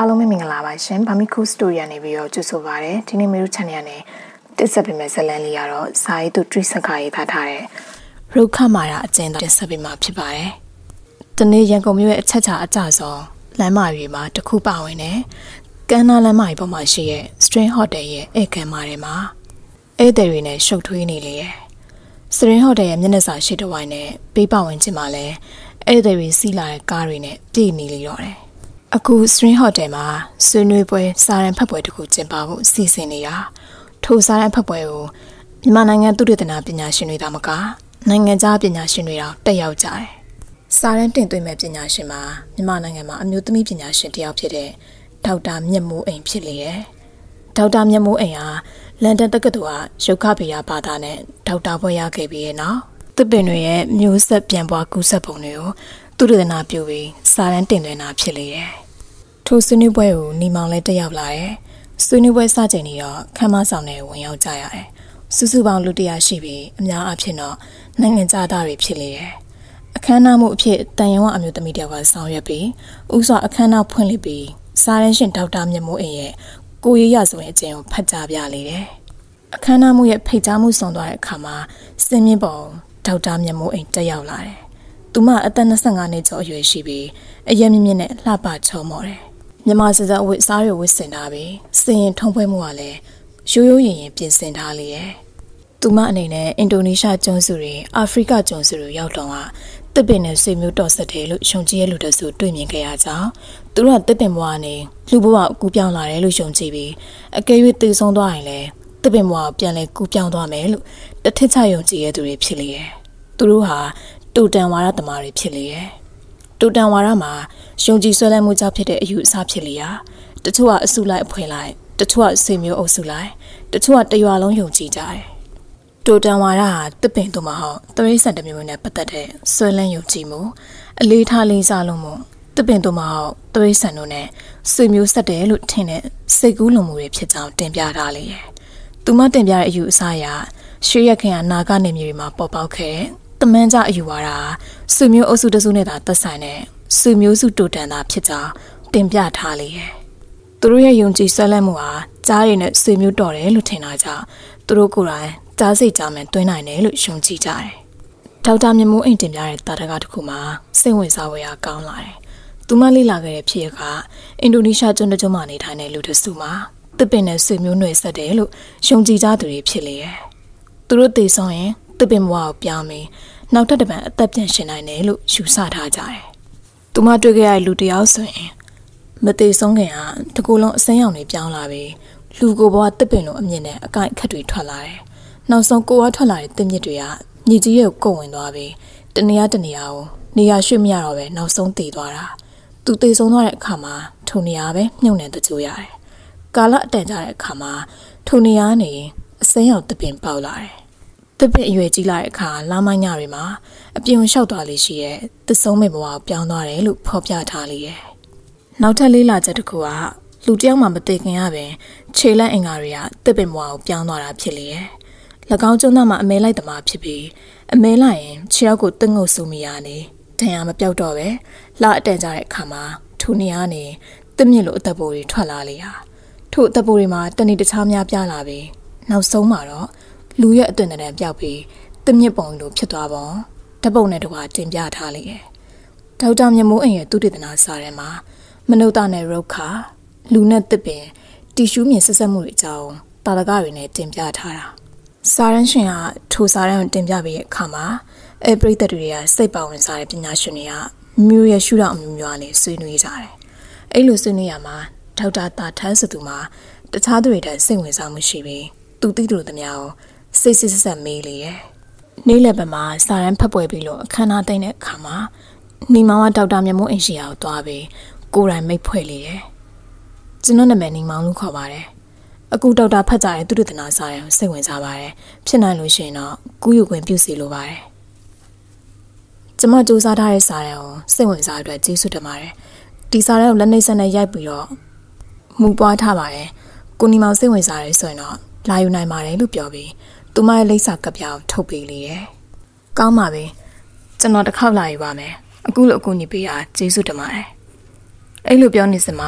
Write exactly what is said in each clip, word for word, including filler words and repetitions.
အားလုံးပဲမင်္ဂလာပါရှင်ဘာမီကူစတိုရီကနေပြီးတော့ကြိုဆိုပါရစေဒီနေ့မေတို့ channel နဲ့တက်ဆက်ပေးမယ့်ဇာတ်လမ်းလေးကတော့စာရေးသူတရိစခါရေးထားတဲ့ရုခမာယာအကျဉ်းသားတက်ဆက်ပေးမှာဖြစ်ပါတယ်။ဒီနေ့ရန်ကုန်မြို့ရဲ့အချက်ချာအကြဆုံးလမ်းမတွေမှာတစ်ခုပါဝင်တယ်။ကမ်းနားလမ်းမကြီးပေါ်မှာရှိတဲ့ String Hotel ရဲ့ဧကန်မာတွေမှာဧည့်သည်တွေနဲ့ရှုပ်ထွေးနေလေတယ်။ String Hotel ရဲ့မျက်နှာစာရှိတစ်ဝိုင်းနဲ့ပေးပဝင်ချင်းမှာလည်းဧည့်သည်တွေစီးလာတဲ့ကားတွေနဲ့ပြည့်နေလေတော့တယ်။အခု String Hotel မှာဆွေးနွေးပွဲစာရန်ဖတ်ပွဲတစ်ခုကျင်းပဖို့စီစဉ်နေတာထိုစာရန်ဖတ်ပွဲကိုမြန်မာနိုင်ငံသုတေသနပညာရှင်တွေဒါမကနိုင်ငံခြားပညာရှင်တွေတောင်တက်ရောက်ကြတယ်။စာရန်တင်သွင်းမဲ့ပညာရှင်မှာမြန်မာနိုင်ငံမှာအမျိုးသမီးပညာရှင်တစ်ယောက်ဖြစ်တဲ့ဒေါက်တာမြတ်မိုးအိမ်ဖြစ်လေတယ်။ဒေါက်တာမြတ်မိုးအိမ်ဟာလန်ဒန်တက္ကသိုလ်ကရုပ်ခဗေဒဘာသာနဲ့ဒေါက်တာဘွဲ့ရခဲ့ပြီးတဲ့နောက်သစ်ပင်တွေရဲ့မျိုးဆက်ပြန်ပွားကူးစက်ပုံတွေကိုသုတေသနပြုပြီးစာရန်တင်သွင်းတာဖြစ်လေတယ်။ထိုဆွေးနွေးပွဲကိုညီမောင်လည်းတက်ရောက်လာတယ်။ဆွေးနွေးပွဲစချိန်နေတော့ခမ်းမဆောင်တွေဝင်ရောက်ကြရတယ်။စုစုပေါင်းလူတရာရှိပြီးအများအဖြစ်တော့နိုင်ငံခြားသားတွေဖြစ်လေတယ်။အခမ်းအနားမှုအဖြစ်တန်ရုံကအမျိုးသမီးတယောက်ကဆောင်ရွက်ပြီးဥစွာအခမ်းအနားဖွင့်လှစ်ပြီးစာရန်ရှင်ဒေါက်တာမြတ်မိုးအိမ်ရဲ့ကိုရရဆိုရင်အကျဉ်းကိုဖတ်ကြားပြလေတယ်။အခမ်းအနားမှုရဲ့ဖိတ်ကြားမှုဆောင်သွားတဲ့အခါမှာစင်မြင့်ပေါ်ဒေါက်တာမြတ်မိုးအိမ်တက်ရောက်လာတယ်။သူမအသက်၂၅နှစ်ကျော်အရွယ်ရှိပြီးအရက်မြင့်မြင့်နဲ့လှပချုံမော်တယ်။မြန်မာစစအဝတ်စားတွေဝတ်ဆင်ထားပြီးစင်ရင်ထုံးဖွဲမှုကလည်းရိုးရိုးရင်ရင်ပြင်ဆင်ထားလေရဲ့။သူမအနေနဲ့အင်ဒိုနီးရှားကျွန်းစုတွေအာဖရိကကျွန်းစုတွေရောက်တော့ကတစ်ပင်နဲ့ဆွေမျိုးတော်ဆက်တယ်လို့ယုံကြည်ရလူတစုတွေ့မြင်ခဲ့ရကြောင်းသူတို့ကတစ်ပင်ဘဝနဲ့လူဘဝအကူပြောင်းလာတယ်လို့ယုံကြည်ပြီးအကယ်၍တည်ဆုံးသွားရင်လည်းတစ်ပင်ဘဝကိုပြန်လဲကူပြောင်းသွားမယ်လို့တထစ်ချယုံကြည်ရသူတွေဖြစ်လေရဲ့။သူတို့ဟာတူတန်ဝါရသမားတွေဖြစ်လေရဲ့။တူတန်ဝါရမှာယုံကြည်ဆွဲလန်းမှုကြောင့်ဖြစ်တဲ့အယူအဆဖြစ်လေရာတချို့ကအစုလိုက်အဖွဲလိုက်တချို့ကဆွေမျိုးအုပ်စုလိုက်တချို့ကတရွာလုံးယုံကြည်ကြတယ်။တူတန်ဝါရဟာတစ်ပင်တို့မှာဟောတရိษံတစ်မျိုးနဲ့ပတ်သက်တဲ့ဆွဲလန်းယုံကြည်မှုအလေးထားလေးစားလုံးမှုတစ်ပင်တို့မှာဟောတရိษံတို့နဲ့ဆွေမျိုးဆက်တယ်လို့ထင်တဲ့စိတ်ကူးလုံမှုတွေဖြစ်ကြောင်းတင်ပြထားလေရဲ့။သူမတင်ပြတဲ့အယူအဆအရရှေးရခင်ကနာဂနေမြေတွေမှာပေါ်ပေါက်ခဲ့တမန်ကြအယူဝါဒဆွေမျိုးအုပ်စုတစုနဲ့သာသက်ဆိုင်တဲ့ဆွေမျိုးစုတူတန်တာဖြစ်ကြောင်းတင်ပြထားလေရဲ့။သူတို့ရဲ့ယုံကြည်ဆွဲလန်းမှုဟာကြားရည်နဲ့ဆွေမျိုးတော်တယ်လို့ထင်တာကြောင့်သူတို့ကိုယ်တိုင်ကြားစိတ်ကြားမှန်တွင်းနိုင်တယ်လို့ယုံကြည်ကြတယ်။ဒေါက်တာမြတ်မိုးအိမ်တင်ပြတဲ့တာတကတစ်ခုမှာစိတ်ဝင်စားဖွယ်ရာကောင်းလာတယ်။သူမလေ့လာခဲ့တဲ့ဖြစ်ရပ်ကအင်ဒိုနီးရှားကျွန်းတစ်ကျွန်းမှာနေထိုင်တဲ့လူတစုမှာတစ်ပင်နဲ့ဆွေမျိုးနွယ်ဆက်တယ်လို့ယုံကြည်ကြသူတွေဖြစ်လေရဲ့။သူတို့သိဆုံးရင်တစ်ပင်ဘဝကိုပြောင်းပြီးနောက်ထပ်တစ်ပံအသက်ပြန်ရှင်နိုင်တယ်လို့ယူဆထားကြတယ်။သူမတွေ့ခဲ့ရတဲ့လူတယောက်ဆိုရင်မသေးဆုံးခင်ကတကူလုံးအစင်းရောင်တွေပြောင်းလာပြီးလူကိုဘဝတစ်ပင်လိုအမြင့်နဲ့အကိုက်အခက်တွေထွက်လာတယ်။နောက်ဆုံးကိုဝါထွက်လာတဲ့တင်မြစ်တွေကမြေကြီးရဲ့ကိုဝင်သွားပြီးတနေရာတနေရာကိုနေရာရွှေ့မရတော့ပဲနောက်ဆုံးတည်သွားတာ။သူတည်ဆုံးသွားတဲ့အခါမှာထိုနေရာပဲမြုပ်နေတကြိုးရတယ်။ကာလအတန်ကြာတဲ့အခါမှာထိုနေရာနေအစင်းရောင်တစ်ပင်ပေါက်လာတယ်။တစ်ပင်အရွယ်ကြီးလာတဲ့အခါလာမိုင်းညတွေမှာအပြင်လျှောက်သွားလေးရှိရဲ့သဆုံးမဲ့ဘဝကိုပြောင်းသွားတယ်လို့ဖော်ပြထားလေရဲ့။နောက်ထပ်လေးလာချက်တစ်ခုကလူတယောက်မှမသိခင်ရပင်ခြေလက်အင်္ဂါတွေကတစ်ပင်ဘဝကိုပြောင်းသွားတာဖြစ်လေရဲ့။၎င်းကျွန်းသားမှာအမဲလိုက်သမားဖြစ်ပြီးအမဲလိုက်ရင်ခြေထောက်ကိုตึงငုပ်ဆူမိရနေဒဏ်ရာမပြောက်တော့ပဲလှအတန်ကြတဲ့အခါမှာထိုနေရာနေတစ်မြစ်လိုအသက်ပိုးတွေထွက်လာလေရာထိုအသက်ပိုးတွေမှာတဏီတခြားများပြားလာပြီးနောက်ဆုံးမှာတော့လူရဲ့အသွင်တန်ပြောက်ပြီးတစ်မြစ်ပုံလိုဖြစ်သွားပုံဓပုံနဲ့တကွာတင်ပြထားလေရဲ့။ဒေါက်တာမြတ်မိုးအိမ်ရဲ့သုတေသနစာထဲမှာမနုဿနဲ့ရုပ်ခလူနဲ့တစ်ပင်တီရှူးမြင်ဆက်ဆက်မှုတွေအကြောင်းတာလကတွေနဲ့တင်ပြထားတာ။စာရန်ရှင်ကထိုစာရန်ကိုတင်ပြပေးတဲ့အခါမှာအဲပရိသတ်တွေကစိတ်ပါဝင်စားတဲ့ပညာရှင်တွေကမျိုးရဲ့ရှုထောင့်အမျိုးမျိုးနဲ့ဆွေးနွေးကြတယ်။အဲ့လိုဆွေးနွေးရမှာဒေါက်တာတာထန်းဆိုသူမှာတခြားသူတွေတည်းစိတ်ဝင်စားမှုရှိပြီးသူသိသူတို့သမျှကိုစိတ်စစ်ဆက်မေးလေရဲ့။နေ့လယ်ဘက်မှာစာရန်ဖတ်ပွဲပြီးလို့အခမ်းအနားသိမ်းတဲ့အခါမှာညီမောင်ကဒေါက်တာမြတ်မိုးအိမ်ရှိရာကိုသွားပြီးကိုယ်တိုင်မိတ်ဖွဲ့လေရဲ့။ကျွန်တော်နာမည်ညီမောင်လို့ခေါ်ပါတယ်။အခုဒေါက်တာဖတ်ကြတဲ့သူတို့သနာစာရန်ကိုစိတ်ဝင်စားပါတယ်။ဖြစ်နိုင်လို့ရှိရင်တော့ကူးယူခွင့်ပြုစီလိုပါတယ်။ကျွန်မစူးစမ်းထားတဲ့စာရန်ကိုစိတ်ဝင်စားတဲ့အတွက်ကျေးဇူးတင်ပါတယ်။ဒီစာရန်ကိုလက်နှိပ်ဆက်နဲ့ရိုက်ပြီးတော့မူပွားထားပါတယ်။ကိုညီမောင်စိတ်ဝင်စားရဲဆိုရင်တော့လာယူနိုင်ပါတယ်လို့ပြောပြီးသူမရဲ့လိပ်စာကပ်ပြားကိုထုတ်ပေးလေရဲ့။ကောင်းပါပြီ။ကျွန်တော်တစ်ခေါက်လာယူပါမယ်။အခုလိုအကူအညီပေးတာကျေးဇူးတင်ပါတယ်။အဲ့လိုပြောနေစမှာပဲ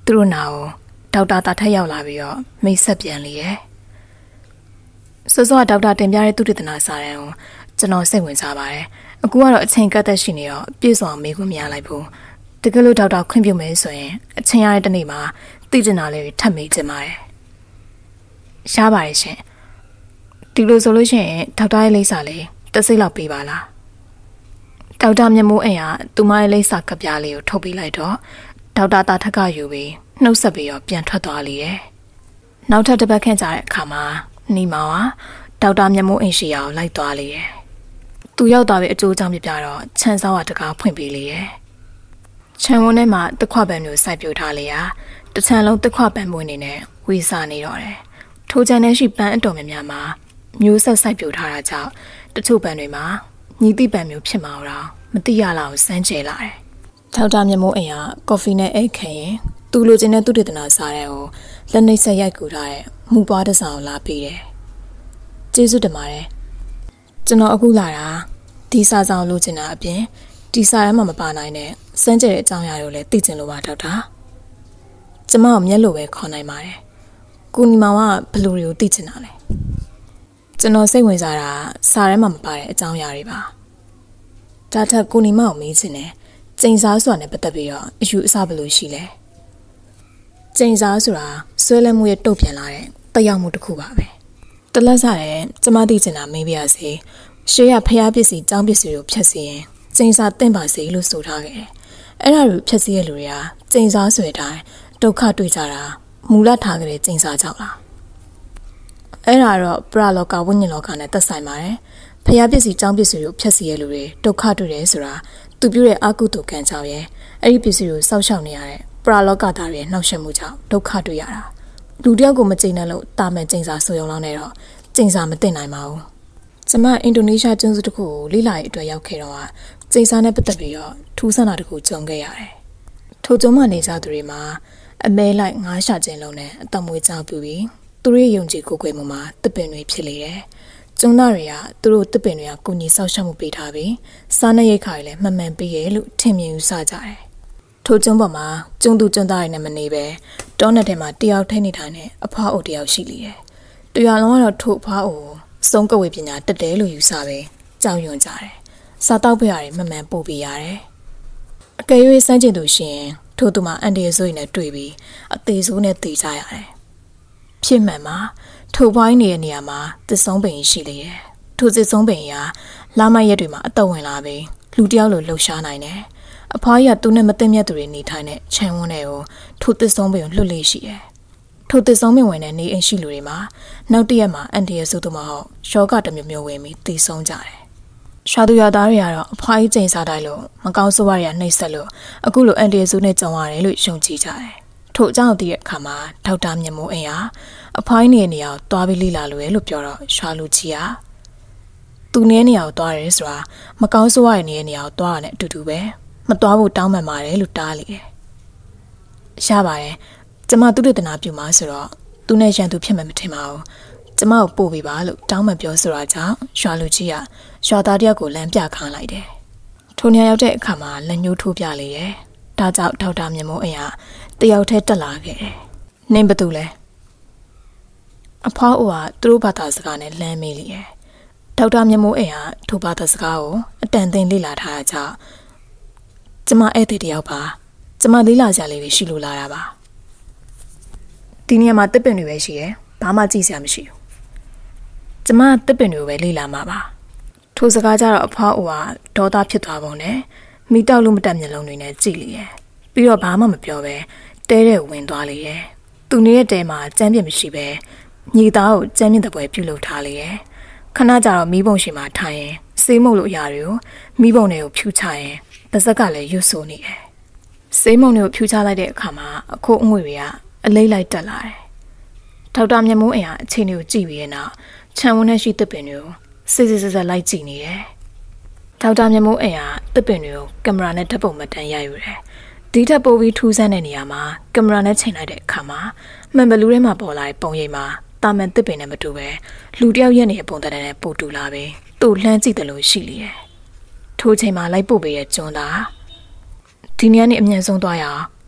သူတို့နာကိုဒေါက်တာတာထက်ရောက်လာပြီးတော့မိတ်ဆက်ပြန်လေရဲ့စောစောကဒေါက်တာတင်ပြတဲ့သူတေသနာစာတမ်းကိုကျွန်တော်စိတ်ဝင်စားပါတယ်အခုကတော့အချိန်ကတ်သက်ရှိနေတော့ပြည့်စုံအောင်မေးခွန်းမရလိုက်ဘူးတကယ်လို့ဒေါက်တာခွင့်ပြုမယ်ဆိုရင်အချိန်ရတဲ့တနေ့မှာသိကျင်တာလေးတွေထပ်မေးချင်ပါတယ်ရှားပါတယ်ရှင်ဒီလိုဆိုလို့ရှိရင်ဒေါက်တာရဲ့လိပ်စာလေးတစ်စိတ်လောက်ပေးပါလားဒေါက်တာမျက်မိုးအိမ်ကသူမရဲ့လိပ်စာကပ်ပြားလေးကိုထုတ်ပေးလိုက်တော့ဒေါက်တာတာထက်ကယူပြီးနှုတ်ဆက်ပြီးတော့ပြန်ထွက်သွားလေရဲ့နောက်ထပ်တစ်ပတ်ခန့်ကြာတဲ့အခါမှာနီမောင်ကဒေါက်တာမျက်မိုးအိမ်ရှိရာကိုလိုက်သွားလေရဲ့သူရောက်သွားပြီးအကျိုးအကြောင်းပြပြတော့ခြံစောင်းကတကားဖွင့်ပေးလေရဲ့ခြံဝန်းထဲမှာတစ်ခွပန်းမျိုးစိုက်ပျိုးထားလေရာတစ်ခြံလုံးတစ်ခွပန်းမွေးနေနဲ့ဝေစာနေတော့တယ်ထိုခြံထဲရှိပန်းအတော်များများမှာမျိုးဆက်စိုက်ပျိုးထားတာကြောင့်တချို့ပန်းတွေမှာညီတိပန်းမျိုးဖြစ်မှာတော့မသိရလောက်စမ်းကြဲလာတယ်ထောက်တာမျက်မိုးအိမ်ကကော်ဖီနဲ့အိတ်ခရင်သူလိုချင်တဲ့သူတေသနာစားတဲ့ကိုလက်နှိပ်ဆက်ရိုက်ကူထားတဲ့မူပွားတစ်စောင်လာပေးတယ်ကျေးဇူးတင်ပါတယ်ကျွန်တော်အခုလာတာဒီစာဆောင်လိုချင်တာအပြင်ဒီစာထဲမှာမပါနိုင်တဲ့စမ်းကြဲတဲ့အကြောင်းအရာတွေကိုလည်းသိချင်လို့ပါဒေါက်တာကျမကိုမျက်လိုပဲခေါ်နိုင်ပါတယ်ကိုနီမောင်ကဘယ်လိုတွေကိုသိချင်တာလဲကျွန်တော်စိတ်ဝင်စားတာစာထဲမှာမပါတဲ့အကြောင်းအရာတွေပါဒါထက်ကိုနီမောင်ကိုမေးချင်တယ်ကျိန်စားဆိုတာနဲ့ပတ်သက်ပြီးတော့အယူအဆဘယ်လိုရှိလဲကျိန်စားဆိုတာဆွဲလန်းမှုရဲ့တုတ်ပြန်လာတဲ့တက်ရောက်မှုတစ်ခုပါပဲတလက်စားတဲ့ကျမသိချင်တာမေးပြရစီရှေးရဖျားပစ္စည်းចောင်းပစ္စည်းကိုဖျက်စီရင်ကျိန်စားတင့်ပါစေလို့ဆိုထားခဲ့တယ်အဲ့ဒါကိုဖျက်စီရလူတွေကကျိန်စားဆွဲတိုင်းဒုက္ခတွေ့ကြတာမူလထားကြတဲ့ကျိန်စားကြောင့်လားအဲ့ဒါတော့ပရလောကဝိညာဉ်လောကနဲ့သက်ဆိုင်ပါတယ်ဖျားပစ္စည်းចောင်းပစ္စည်းကိုဖျက်စီရလူတွေဒုက္ခတွေ့တယ်ဆိုတာသူပြုတဲ့အာကုသိုလ်ကံကြောင့်ရဲ့အဲ့ဒီပစ္စည်းကိုစောက်ရှောက်နေရတဲ့ပရလောကသားတွေနှောက်ယှက်မှုကြောင့်ဒုက္ခတွေ့ရတာလူတယောက်ကိုမကြိမ်နဲ့လို့တာမန်ကျိန်စာဆိုရုံလောက်နဲ့တော့ကျိန်စာမသိနိုင်ပါဘူးကျမအင်ဒိုနီးရှားကျွန်းစုတစ်ခုကိုလေ့လာရေးအတွက်ရောက်ခဲ့တော့ကျိန်စာနဲ့ပတ်သက်ပြီးတော့ထူးဆန်းတာတစ်ခုကြုံခဲ့ရတယ်ထိုကျွန်းမှာနေကြသူတွေမှာအမဲလိုက်ငါးရှာခြင်းလုံးနဲ့အသက်မွေးကြောက်ပြီးသူတို့ရဲ့ယုံကြည်ကိုယ်ကွယ်မှုမှာတစ်ပင်တွေဖြစ်လေတယ်ကျွန်းသားတွေကသူတို့တစ်ပင်တွေကကိုညီဆောက်ရှောက်မှုပေးထားပြီးစားနပ်ရိက္ခာတွေလည်းမှန်မှန်ပေးရဲလို့ထင်မြင်ယူဆကြတယ်ထိုကျွန်းပေါ်မှာကျွန်းသူကျွန်းသားတွေနဲ့မနေပဲတောနယ်ထဲမှာတယောက်ထဲနေထိုင်တဲ့အဖွားအိုတယောက်ရှိလေတယ်။တရားလုံးကတော့ထိုအဖွားအိုစုံကဝေပညာတက်တယ်လို့ယူဆပဲကြောက်ရွံ့ကြတယ်။စားတောက်ဖျားတွေမှန်မှန်ပို့ပေးရတယ်။အကယ်၍စမ်းကျင်သူရှင်ထိုသူမှာအန်ဒီရဆိုရင်လည်းတွေ့ပြီးအသေးဆိုးနဲ့တည်ကြရတယ်။ဖြစ်မှန်မှာထိုဘွိုင်းနေတဲ့နေရာမှာသစ်ဆုံးပင်ရှိလေတယ်။ထိုသစ်ဆုံးပင်ကလာမရက်တွေမှာအသက်ဝင်လာပြီးလူတယောက်လိုလှုပ်ရှားနိုင်တယ်။အဖွားကြီးကသူနဲ့မသိမြတ်သူတွေနေထိုင်တဲ့ခြံဝန်းတွေကိုထိုသစ်ဆုံးပင်ကိုလွတ်လေးရှိတယ်။ထိုသစ်ဆုံးပင်ဝင်တဲ့နေအိမ်ရှိလူတွေမှာနောက်တရက်မှာအန်ဒီရဆိုသူမဟုတ်ယောဂတစ်မျိုးမျိုးဝင်ပြီးတည်ဆုံးကြတယ်။ရှာသူရသားတွေကတော့အဖွားကြီးချိန်စားတိုင်းလို့မကောင်းဆိုးရရနှိမ့်ဆက်လို့အခုလိုအန်ဒီရဆိုနဲ့ကြုံရတယ်လို့ယုံကြည်ကြတယ်။ထို့အကြောင်းသိတဲ့အခါမှာဒေါက်တာမြတ်မိုးအိမ်ဟာအဖွားကြီးနေရာကိုတွားပြီးလေ့လာလို့ရလို့ပြောတော့ရှာလူကြီးဟာသူနေနေရာကိုတွားရဲဆိုတာမကောင်းဆိုးရတဲ့နေရာကိုတွားရတဲ့အတူတူပဲမတွားဖို့တောင်းပန်ပါတယ်လို့တားလေတယ်။ရပါတယ်ကျမသူ့တနာပြုမှာဆိုတော့သူနဲ့ရန်သူဖြစ်မှမထင်ပါဘူး။ကျမကိုပို့ပေးပါလို့တောင်းပန်ပြောဆိုတာကြောင့်ရွာလူကြီးကရွာသားတယောက်ကိုလမ်းပြခိုင်းလိုက်တယ်။ထိုနေရာရောက်တဲ့အခါမှာလက်ညှိုးထိုးပြလေတယ်။ဒါကြောင့်ဒေါက်တာမြတ်မိုးအိမ်ကတယောက်တည်းတက်လာခဲ့တယ်။နင်းဘသူလဲ။အဖွားအိုကသူတို့ဘာသာစကားနဲ့လမ်းမေးလေတယ်။ဒေါက်တာမြတ်မိုးအိမ်ကထိုဘာသာစကားကိုအတန်သိလေ့လာထားတာကြောင့်ကျမအဲ့တဲ့တယောက်ပါကျမလေးလာကြလေးတွေရှိလို့လာတာပါဒီနေရာမှာတစ်ပင်တွေပဲရှိတယ်ဘာမှကြည့်စရာမရှိဘူးကျမတစ်ပင်တွေကိုပဲလေးလာမှာပါထိုစကားကြတော့အဖွားအိုကဒေါသဖြစ်သွားပုံနဲ့မိတောက်လို့မတက်မျက်လုံးတွေနဲ့ကြည့်လေရဲ့ပြီးတော့ဘာမှမပြောပဲတဲတဲ့ဝင်သွားလေရဲ့သူနေတဲ့တဲမှာကြမ်းပြစ်မရှိပဲညီသားကိုကြမ်းမြင့်တဲ့ပွဲပြုတ်လုပ်ထားလေရဲ့ခဏကြတော့မီးပုံရှိမှထိုင်ရင်စေးမုတ်လို့အရာတွေကိုမီးပုံတွေကိုဖြူချရင်ပါဇက်ကလည်းရွတ်ဆိုနေတယ်။စေးမုံတွေကိုဖြူချလိုက်တဲ့အခါမှာအခိုးအငွေတွေကအလိမ့်လိုက်တက်လာတယ်။ဒေါက်တာမြတ်မိုးအိမ်ကအချိန်တွေကိုကြည့်ပြီးတဲ့နောက်ခြံဝန်းထဲရှိသစ်ပင်တွေကိုစစ်စစ်စစ်စစ်လိုက်ကြည့်နေတယ်။ဒေါက်တာမြတ်မိုးအိမ်ကသစ်ပင်တွေကိုကင်မရာနဲ့ဓာတ်ပုံမှတ်တမ်းရိုက်ယူတယ်။ဒီထက်ပိုပြီးထူးဆန်းတဲ့နေရာမှာကင်မရာနဲ့ချိန်လိုက်တဲ့အခါမှာမှန်ဘလူးထဲမှာပေါ်လာတဲ့ပုံရိပ်မှာတာမန်သစ်ပင်နဲ့မတူပဲလူတယောက်ရဲ့နေတဲ့ပုံသဏ္ဍာန်နဲ့ပိုတူလာပြီးသူ့လှမ်းကြည့်တယ်လို့ရှိလေတယ်။ထိုချိန်မှာလိုက်ပို့ပေးတဲ့ကျွန်းသားဒီနေ့ကနေအမြန်ဆုံးသွားရအောင်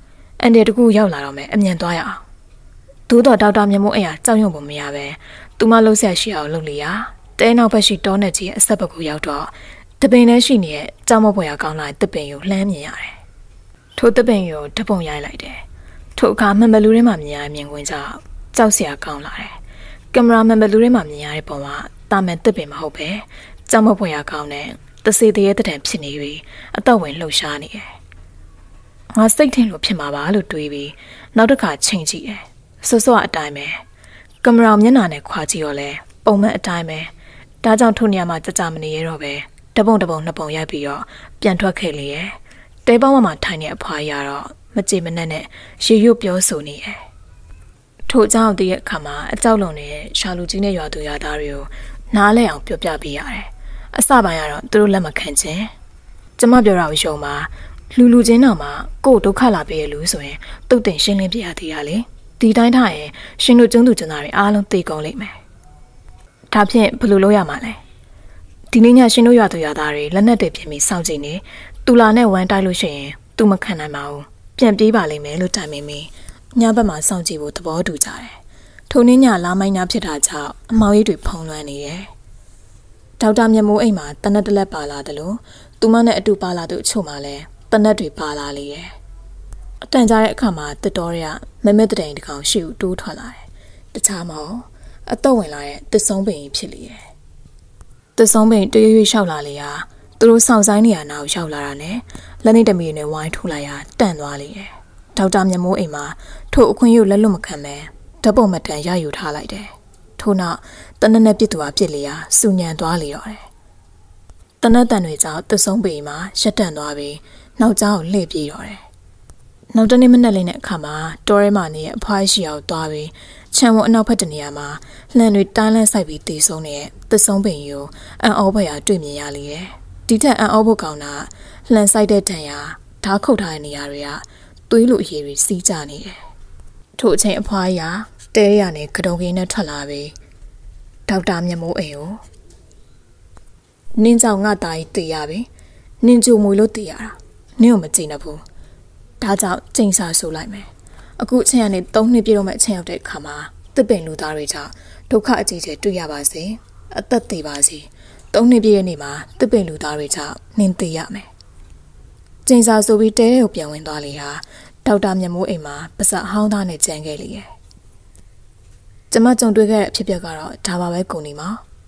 အန်ဒီတကူရောက်လာတော့မယ်အမြန်သွားရအောင်သို့တော့ဒေါက်တာမြမိုးအိမ်ဟာကြောက်ရွံ့ပုံမရပဲသူမလှုပ်ဆက်ရှိအောင်လုပ်လေရတဲနောက်ဘက်ရှိတောနဲ့ကြီးအဆက်ဘက်ကိုရောက်တော့တပင်ထဲရှိနေတဲ့ကြောက်မပွေရကောင်းလာတဲ့တပင်ကိုလှမ်းမြင်ရတယ်ထိုတပင်ကိုတပုံရိုက်လိုက်တယ်ထိုအခါမမလူထဲမှာမြင်ရတဲ့မြင်ကွင်းကြောင့်ကြောက်စရာကောင်းလာတယ်ကင်မရာမန်မလူထဲမှာမြင်ရတဲ့ပုံကတာမန်တပင်မဟုတ်ပဲကြောက်မပွေရကောင်းတဲ့တစေတရေတံဖြစ်နေပြီးအတော့ဝင်လှုပ်ရှားနေတယ်ငါစိတ်ထင်လို့ဖြစ်မှာပါလို့တွေးပြီးနောက်တစ်ခါချိန်ကြည့်တယ်စောစောအတိုင်းပဲကင်မရာမျက်နှာနဲ့ခွာကြည့်တော့လဲပုံမှန်အတိုင်းပဲဒါကြောင့်ထိုနေရာမှာကြကြမနေရတော့ပဲတပုံတပုံနှစ်ပုံရိုက်ပြီးတော့ပြန်ထွက်ခဲ့လေရဲ့တဲပေါင်းမှာထိုင်နေအဖွားရတော့မကြေမနက်နဲ့ရေရွတ်ပြောဆိုနေရဲ့ထို့ကြောင့်တည်းရဲ့အခါမှာအကြောက်လုံနေတဲ့ရှာလူကြီးနဲ့ရွာသူရွာသားတွေကိုနားလဲအောင်ပြောပြပေးရတယ်အစပိုင်းကတော့သူတို့လက်မခံခြင်းကျမပြောတာကိုယုံပါလူလူချင်းတော့မှကို့ဒုက္ခလာပေးရလို့ဆိုရင်တုတ်တင်ရှင်းလင်းပြရသေးရလေဒီတိုင်းထားရင်ရှင်တို့ကျုံးသူကျုံးသားတွေအားလုံးသိကုန်လိမ့်မယ်ဒါဖြင့်ဘယ်လိုလုပ်ရမှာလဲဒီနေ့ညရှင်တို့ရွာသူရွာသားတွေလက်နက်တွေပြင်ပြီးစောင့်ကြည့်နေတူလာနဲ့ဝမ်းတိုက်လို့ရှိရင်သူမခံနိုင်ပါဘူးပြန်ပြေးပါလိမ့်မယ်လို့တိုင်မင်းမင်းညဘက်မှာစောင့်ကြည့်ဖို့သဘောတူကြတယ်ထိုနေ့ညလာမိုင်းနာဖြစ်တာကြောင့်အမောင်ကြီးတွေဖုံးလွှမ်းနေတယ်ဒေါက်တာမြမိုးအိမ်မှာတနက်တလက်ပါလာတယ်လို့သူမနဲ့အတူပါလာသူအချို့မှလည်းတနက်တွေပါလာလေတယ်အတန်ကြားတဲ့အခါမှာတစ်တော်ရမမဲတဲ့တိုင်တကောင်ရှေ့ကိုတိုးထွက်လာတယ်တခြားမဟုတ်အတော့ဝင်လာတဲ့သစ်ဆုံးပင်ဖြစ်လေတယ်သစ်ဆုံးပင်တရွေ့ရွေ့လျှောက်လာလေရာသူတို့ဆောင်ဆိုင်နေရနာကိုရောက်လာတာနဲ့လက်နေတမီနဲ့ဝိုင်းထိုးလိုက်ရာတန့်သွားလေတယ်ဒေါက်တာမြမိုးအိမ်မှာထို့အခွင့်အရေးလက်လွတ်မခံပဲဓပုံမတန်ရယူထားလိုက်တယ်ထို့နောက်တနက်နဲ့ပြစ်သူဟာပြစ်လေရာစူညံသွားလေတော့တယ်တနက်တန်တွေကြောင့်သစ်ဆုံးပင်မှာရက်တန့်သွားပြီးနောက်ကျောင်းကိုလှည့်ပြေးတော့တယ်နောက်တနေ့မနက်လေးနဲ့အခါမှာတောရဲမာနေရဲ့အဖွားရှိအောင်သွားပြီးခြံဝအနောက်ဘက်တနေရာမှာလှန်တွေတိုင်းလန့်ဆိုင်ပြီးတည်ဆုံးနေတဲ့သစ်ဆုံးပင်ကိုအံ့ဩဖွယ်ရာတွေ့မြင်ရလေတယ်ဒီထက်အံ့ဩဖို့ကောင်းတာလှန်ဆိုင်တဲ့တန်ရာဓာတ်ခုတ်ထားတဲ့နေရာတွေကသွေးလိုအရည်တွေစီးကြနေတယ်ထို့အချိန်အဖွားရာတဲရနဲ့ကတုံကင်းနဲ့ထွက်လာပြီးဒေါက်တာမြမိုးအိမ်ကိုနင်းကြောင့်ငါသားကြီးတည်ရပြီနင်းကြုံမွေလို့တည်ရတာနင်းကိုမကြည့်နဲ့ဘူးဒါကြောင့်ကျိန်စာဆိုလိုက်မယ်အခုအချိန်ကနေသုံးနှစ်ပြည့်တော့မဲ့အချိန်ရောက်တဲ့အခါမှာတစ်ပင်လူသားတွေကြောင့်ဒုက္ခအကြီးကျယ်တွေ့ရပါစေအသက်သေးပါစေသုံးနှစ်ပြည့်ရဲ့နေ့မှာတစ်ပင်လူသားတွေကြောင့်နင်းသေးရမယ်ကျိန်စာဆိုပြီးတဲတဲ့ကိုပြန်ဝင်သွားလေဟာဒေါက်တာမြမိုးအိမ်မှာပါစအဟောင်းသားနဲ့ကြံခဲ့လေရဲ့ကျမကြုံတွေ့ခဲ့တဲ့အဖြစ်အပျက်ကတော့ဒါပါပဲကုန်နေမှာ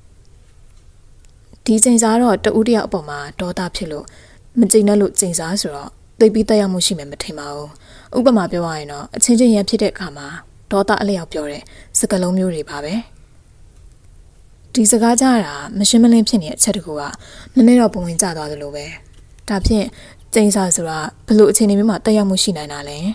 ဒီကျိန်စာတော့တဦးတယောက်အပေါ်မှာဒေါသဖြစ်လို့မကျိန်နဲ့လို့ကျိန်စာဆိုတော့သိပြီးတက်ရောက်မှုရှိမယ်မထင်ပါဘူးဥပမာပြောရရင်တော့အချင်းချင်းရန်ဖြစ်တဲ့အခါမှာဒေါသအလျောက်ပြောတဲ့စကားလုံးမျိုးတွေပါပဲဒီစကားကြားတာမရှင်းမလင်းဖြစ်နေတဲ့အချက်တကူကနည်းနည်းတော့ပုံဝင်ကျသွားသလိုပဲဒါဖြင့်ကျိန်စာဆိုတာဘလို့အခြေအနေမျိုးမှာတက်ရောက်မှုရှိနိုင်တာလဲ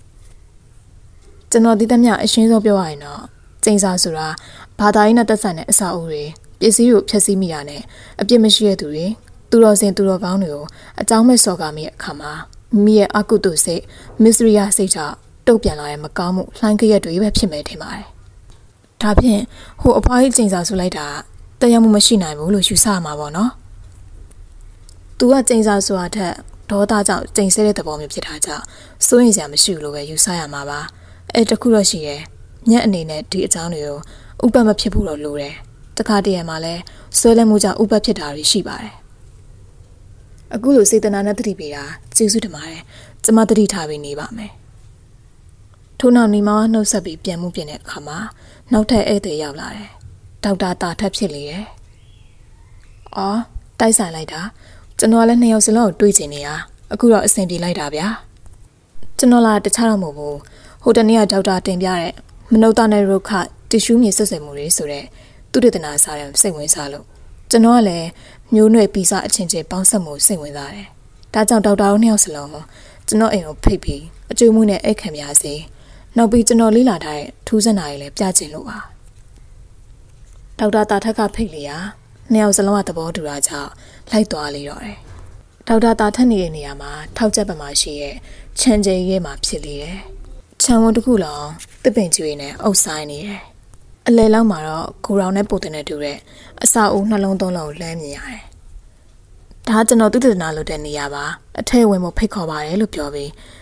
ကျွန်တော်ဒီတမျှအရှင်းဆုံးပြောရရင်တော့ကျိန်စာဆိုတာဘာသာရေးနဲ့သက်ဆိုင်တဲ့အစာအုပ်တွေပစ္စည်းကိုဖျက်ဆီးမိတာနဲ့အပြစ်မရှိတဲ့သူတွေသူတော်စင်သူတော်ကောင်းတွေကိုအကြောင်းမဲ့စော်ကားမိတဲ့အခါမှာမိရဲ့အကုသိုလ်စိတ်မစ္စရိယစိတ်ကြောင့်တုတ်ပြန်လာတဲ့မကောင်းမှုလှိုင်းကြရက်တွေပဲဖြစ်မယ်ထင်ပါတယ်။ဒါဖြင့်ဟိုအဖွားကြီးကျိန်စာဆိုလိုက်တာတရားမှုမရှိနိုင်ဘူးလို့ယူဆမှာပေါ့နော်။ तू ကကျိန်စာဆိုတာထက်ဒေါသကြောင့်ကျိန်ဆဲတဲ့သဘောမျိုးဖြစ်တာကြောင့်စိုးရင်စရာမရှိဘူးလို့ပဲယူဆရမှာပါ။အဲတခုတော့ရှိရဲ့။ညက်အနေနဲ့ဒီအကြောင်းတွေကိုဥပ္ပမဖြစ်ဖို့တော့လိုတယ်။တခါတည်းရမှာလဲဆွဲလန်းမှုကြောင့်ဥပ္ပဖြစ်တာတွေရှိပါတယ်။အခုလိုစေတနာနဲ့တတိပေးတာကျေးဇူးတင်ပါတယ်ကျမတတိထားပြီးနေပါမယ်ထို့နောက်ညီမနှုတ်ဆက်ပြီးပြန်မှုပြင်တဲ့အခါမှာနောက်ထပ်ဧည့်သည်ရောက်လာတယ်ဒေါက်တာတာထပ်ဖြစ်လေတယ်အော်တိုက်ဆိုင်လိုက်တာကျွန်တော်လည်းနှစ်ယောက်စလုံးကိုတွေးချင်နေရအခုတော့အဆင်ပြေလိုက်တာဗျာကျွန်တော်လာတခြားတော့မဟုတ်ဘူးဟိုတနေ့ကဒေါက်တာတင်ပြတဲ့မနုဿနဲ့ရုခတ िश ူးမြေဆက်ဆံမှုတွေဆိုတဲ့သူတေသနာစာရန်စိတ်ဝင်စားလို့ကျွန်တော်ကလည်းမျိုးနွယ်ပီစာအချင်းချင်းပေါင်းဆက်မှုစိတ်ဝင်စားတယ်။ဒါကြောင့်ဒေါက်တာတို့နှစ်ယောက်စလုံးကျွန်တော်အိမ်ကိုဖိတ်ပြီးအကျွေးမှုနဲ့အိတ်ခံပြစေ။နောက်ပြီးကျွန်တော်လေးလာထားတဲ့ထူးဆန်းတာတွေလည်းပြချင်လို့ပါ။ဒေါက်တာတာထက်ကဖိတ်လေရာနှစ်ယောက်စလုံးကသဘောတူတာကြောင့်လိုက်သွားလေတော့တယ်။ဒေါက်တာတာထက်နေတဲ့နေရာမှာထောက်ချက်ပမာရှိရဲ့ခြံကျဲရဲမှာဖြစ်လေတယ်။ခြံဝန်းတစ်ခုလုံးတစ်ပင်ကျွေးနဲ့အုပ်ဆိုင်နေတယ်။အလဲလောက်မှာတော့ကိုရောင်နဲ့ပိုတင်နေတူတဲ့အစာအုပ်နှလုံးသုံးလုံးကိုလှမ်းမြင်ရတယ်။ဒါကျွန်တော်သူတနာလို့တဲ့နေရာပါအထက်ဝင်ဖို့ဖိတ်ခေါ်ပါတယ်လို့ပြောပြီး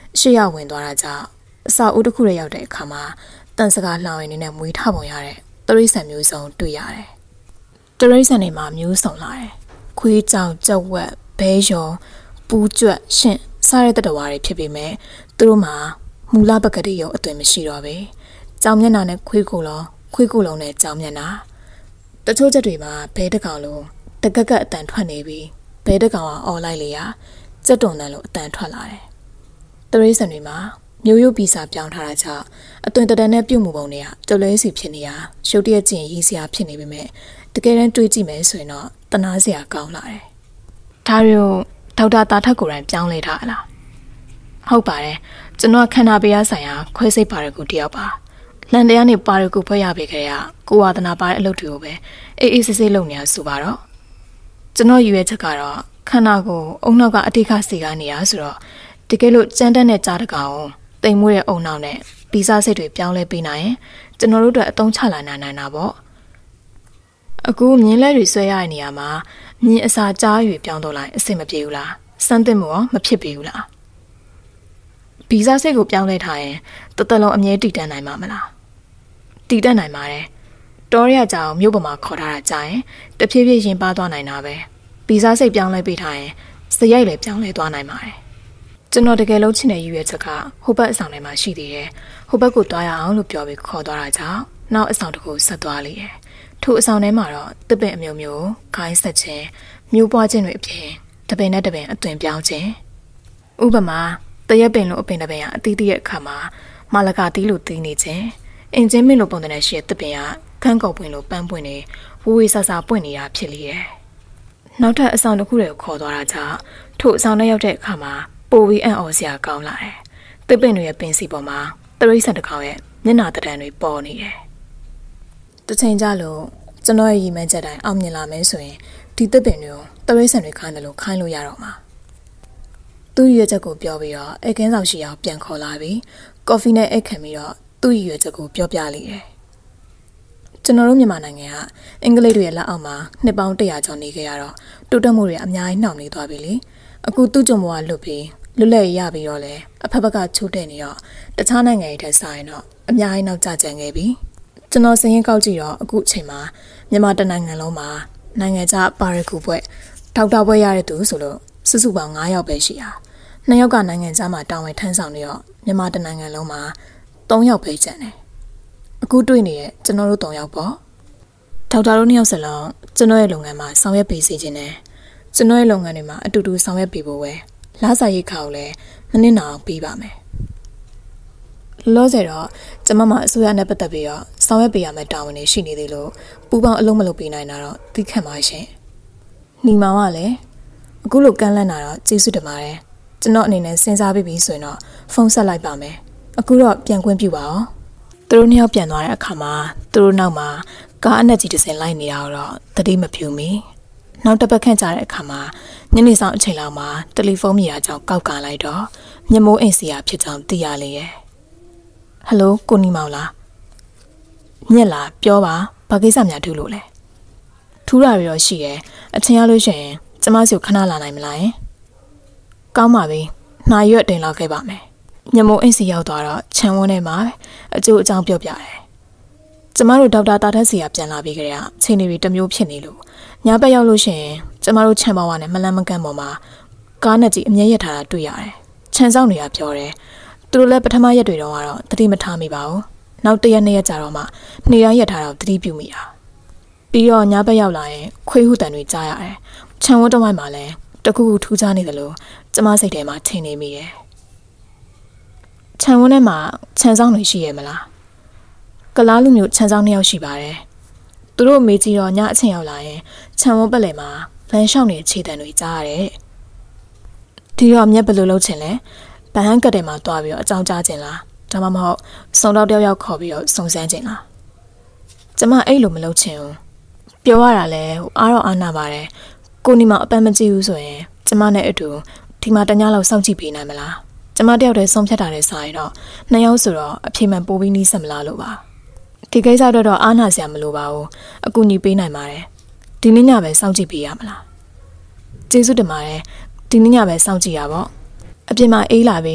ရှေ့ရောက်ဝင်သွားတာကြောင့်အစာအိုးတစ်ခုရဲ့ရောက်တဲ့အခါမှာတန်စကားလှောင်ရည်နဲ့မွေးထပုံရတဲ့တရိษံမျိုးစုံတွေ့ရတယ်။တရိษံတွေမှာမျိုးစုံလာတယ်။ခွေးကြောင်ကြက်ဝက်ဘဲရော်ပူးကြွက်ရှင့်စားရတဲ့တဝါတွေဖြစ်ပေမဲ့သူတို့မှာမူလပကတိရောအသွင်မရှိတော့ပဲ။ကြောင်မျက်နှာနဲ့ခွေးကိုယ်လုံးခွေးကိုယ်လုံးနဲ့ကြောင်မျက်နှာတချို့ချက်တွေမှာဘဲတကောင်လုံးတကက်ကအတန်ထွက်နေပြီးဘဲတကောင်ကအော်လိုက်လေရကြက်တုံတန်လို့အတန်ထွက်လာတယ်။တရိษံတွေမှာမျိုးရိုးပီစာပြောင်းထားတာကြောင့်အသွင်တဒံနဲ့ပြုတ်မှုပုံတွေကတလွဲစီဖြစ်နေရရုပ်တရက်ချင်းရေးစရာဖြစ်နေပေမဲ့တကယ်တမ်းတွေးကြည့်မယ်ဆိုရင်တော့တနာစရာကောင်းလာတယ်။ဒါရောဒေါက်တာတာထက်ကိုယ်တိုင်ပြောင်းလဲထားလား။ဟုတ်ပါတယ်ကျွန်တော်ခန္ဓာပရားဆိုင်ရာခွဲစိတ်ပါရကူတယောက်ပါ။လန်တရားနဲ့ပါရကူဖွဲ့ရပေးခဲ့ရကိုဝါသနာပါတဲ့အလုပ်တွေကိုပဲအေးအေးဆေးဆေးလုပ်နေရဆိုပါတော့ကျွန်တော်ယူရဲ့ချက်ကတော့ခန္ဓာကိုအုံနောက်ကအတိခစီကနေရဆိုတော့တကယ်လို့ကြမ်းတက်တဲ့ကြားတကောင်တိမ်မွေးတဲ့အုံနောက်နဲ့ပီဇာစိတ်တွေပြောင်းလဲပေးနိုင်ရင်ကျွန်တော်တို့အတွက်အသုံးချလာနိုင်နိုင်တာပေါ့အခုမြင်းလက်တွေဆွဲရတဲ့နေရာမှာမြင်းအစာကြားရွေပြောင်းတော့လိုက်အဆင်မပြေဘူးလားစမ်းသစ်မှုရောမဖြစ်ပေဘူးလားပီဇာစိတ်ကိုပြောင်းလဲထားရင်တသက်လုံးအမြဲတည်တတ်နိုင်မှာမလားတည်တတ်နိုင်ပါတယ်တောရရကြောင်မြို့ပေါ်မှာခေါ်ထားတာကြာရင်တဖြည်းဖြည်းရင်ပါသွားနိုင်တာပဲပီဇာစိတ်ပြောင်းလဲပေးထားရင်စရိုက်လည်းပြောင်းလဲသွားနိုင်ပါတယ်ကျွန်တော်တကယ်လို့ချင်တဲ့ယူရချက်ကဟိုဘက်အဆောင်ထဲမှာရှိသေးတယ်။ဟိုဘက်ကိုသွားရအောင်လို့ပြောပြီးခေါ်သွားတာကြောင့်နောက်အဆောင်တစ်ခုဆက်သွားလေတယ်။ထို့အဆောင်ထဲမှာတော့တပင်အမျိုးမျိုးခိုင်းဆက်ခြင်းမျိုးပွားခြင်းတွေအပြင်တပင်နဲ့တပင်အသွင်ပြောင်းခြင်းဥပမာတရက်ပင်လို့အပင်တပင်ကအတီးတီးရဲ့အခါမှာမာလကာတီးလို့တီးနေခြင်းအင်ဂျင်မင်းလို့ပုံတဲ့ရှိတဲ့တပင်ကခန်းကောက်ပွင့်လို့ပန်းပွင့်နေဝူဝေးဆာဆာပွင့်နေတာဖြစ်လေတယ်။နောက်ထပ်အဆောင်တစ်ခုတွေကိုခေါ်သွားတာကြောင့်ထို့အဆောင်ထဲရောက်တဲ့အခါမှာပိုပြီးအံ့ဩစရာကောင်းလာတယ်။တစ်ပင်တွေရဲ့ပင်စီပေါ်မှာတရိษံတစ်ကောင်ရဲ့မျက်နှာတံတွေပေါ်နေတယ်။တစ်ချိန်ကြလို့ကျွန်တော်ရဲ့ရည်မှန်းချက်တိုင်းအောင်မြင်လာမယ်ဆိုရင်ဒီတစ်ပင်တွေကိုတရိษံတွေခိုင်းတယ်လို့ခိုင်းလို့ရတော့မှာ။သူ့ရွေးချက်ကိုပြောပြီးတော့အိတ်ကင်းဆောင်ရှိအောင်ပြန်ခေါ်လာပြီးကော်ဖီနဲ့အိတ်ခံပြီးတော့သူ့ရွေးချက်ကိုပြောပြလိုက်တယ်။ကျွန်တော်တို့မြန်မာနိုင်ငံကအင်္ဂလိပ်တွေရဲ့လက်အောက်မှာနှစ်ပေါင်းတရာကျော်နေခဲ့ရတော့တိုးတက်မှုတွေအများကြီးနှောင့်နှေးသွားပြီလေ။အခုသူ့ကြုံဘဝလွတ်ပြီးလွတ်လပ်ရပြီးတော့လေအဖက်ဖက်ကချိုးတဲ့နေတော့တခြားနိုင်ငံတွေထက်စာရင်တော့အများကြီးနောက်ကျကျန်ခဲ့ပြီကျွန်တော်စရင်ကောက်ကြည့်တော့အခုအချိန်မှာမြန်မာတနိုင်ငံလုံးမှာနိုင်ငံခြားပါရဂူဘွဲ့ဒေါက်တာဘွဲ့ရတဲ့သူဆိုလို့စုစုပေါင်း၅ယောက်ပဲရှိတာနှစ်ယောက်ကနိုင်ငံခြားမှာတာဝန်ထမ်းဆောင်နေတော့မြန်မာတနိုင်ငံလုံးမှာ၃ယောက်ပဲကျန်တယ်အခုတွေ့နေတဲ့ကျွန်တော်တို့၃ယောက်ပေါ့ဒေါက်တာတို့နှစ်ယောက်စလုံးကျွန်တော်ရဲ့လုပ်ငန်းမှာဆောင်ရွက်ပေးစီခြင်းနဲ့ကျွန်တော်ရဲ့လုပ်ငန်းတွေမှာအတူတူဆောင်ရွက်ပေးဖို့ပဲလာစာရိတ်ခါကိုလည်းမနစ်နာအောင်ပေးပါမယ်လောဆယ်တော့ကျမမအစိုးရနဲ့ပတ်သက်ပြီးတော့ဆောင်ရွက်ပေးရမယ့်တာဝန်တွေရှိနေသေးလို့ပူပေါင်းအလုံးမလုပ်ပေးနိုင်တာတော့သိခံပါရှင်ညီမကလည်းအခုလိုကန့်လန့်တာတော့ကျေးဇူးတင်ပါတယ်ကျွန်တော်အနေနဲ့စဉ်းစားပြီးပြီဆိုရင်တော့ဖုန်းဆက်လိုက်ပါမယ်အခုတော့ပြန်ခွင့်ပြုပါအောင်သူတို့နှစ်ယောက်ပြန်သွားတဲ့အခါမှာသူတို့နောက်မှာကားအနက်ကြီးတစ်စင်လိုက်နေတာတော့သတိမပြုမိနောက်တစ်ပတ်ခန့်ကြာတဲ့အခါမှာညနေဆောင်အချိန်လောက်မှာတယ်လီဖုန်းမြည်တာကြောင့်ကောက်ကလိုက်တော့မျက်မိုးအိမ်စီယာဖြစ်ကြောင်းသိရလေရဲ့ဟယ်လိုကိုနီမောင်လားညက်လားပြောပါဘာကိစ္စများထူးလို့လဲထူးတာတွေတော့ရှိတယ်အချင်းရလို့ရှိရင်ကျမစီကိုခဏလာနိုင်မလားယင်ကောင်းပါပြီနှာရွက်တင်လောက်ခဲ့ပါမယ်ညမိုးအိမ်စီရောက်သွားတော့ခြံဝန်းထဲမှာအကျိုးအကြောင်းပြောပြတယ်ကျမတို့ဒေါက်တာတာထက်စီကပြန်လာပြီးကြတဲ့အချိန်တွေတမျိုးဖြစ်နေလို့ညဘက်ရောက်လို့ရှိရင်ကျမတို့ခြံပေါ်ဝါနဲ့မလန်းမကန့်ပေါ်မှာကားနဲ့ကြီးအမြဲရထားတာတွေ့ရတယ်ခြံဆောင်တွေကပြောတယ်သူတို့လည်းပထမရက်တွေတော့ကတော့တတိမထားမိပါဘူးနောက်တရက်နှစ်ရက်ကြာတော့မှနေရရထားတော့တတိပြုမိတာပြီးတော့ညဘက်ရောက်လာရင်ခွေးဟုတန်တွေကြားရတယ်ခြံဝန်းတစ်ဝိုက်မှာလည်းတခုခုထူးခြားနေတယ်လို့ကျမစိတ်ထဲမှာထင်နေမိတယ်ခြံဝန်းထဲမှာခြံဆောင်တွေရှိရဲ့မလားကလားလူမျိုးခြံဆောင်နှစ်ယောက်ရှိပါတယ်သူတို့မေးကြည့်တော့ညအချိန်ရောက်လာရင်ခြံဝန်းပက်လည်မှာလမ်းလျှောက်နေတဲ့ခြေတံတွေကြားရတယ်ဒီတော့မြက်ဘယ်လိုလုပ်ချင်လဲဗဟန်းကတ်တယ်မှာတွားပြီးတော့အကြောင်းကြားခြင်းလားဒါမှမဟုတ်စုံတော့တယောက်ယောက်ခေါ်ပြီးတော့စုံစမ်းခြင်းလားကျမအဲ့လိုမလုပ်ချင်ဘူးပြောရတာလဲဟိုအားတော့အားနာပါတယ်ကိုနီမအပန်းမကြည့်ဘူးဆိုရင်ကျမနဲ့အတူဒီမှာတညလောက်စောင့်ကြည့်ပေးနိုင်မလားကျမတယောက်တည်းဆုံးဖြတ်တာနဲ့စာရင်တော့နှစ်ယောက်ဆိုတော့အဖြေမှန်ပိုးပြီးနီးစက်မလားလို့ပါဒီကိစ္စတော့တော့အားနာစရာမလိုပါဘူးအကူညီပေးနိုင်ပါတယ်ဒီနေ့ညပဲစောင့်ကြည့်ပေးရမလားကျေးဇူးတင်ပါတယ်ဒီနေ့ညပဲစောင့်ကြည့်ရပါ့အပြင်မှာအေးလာပြီကျ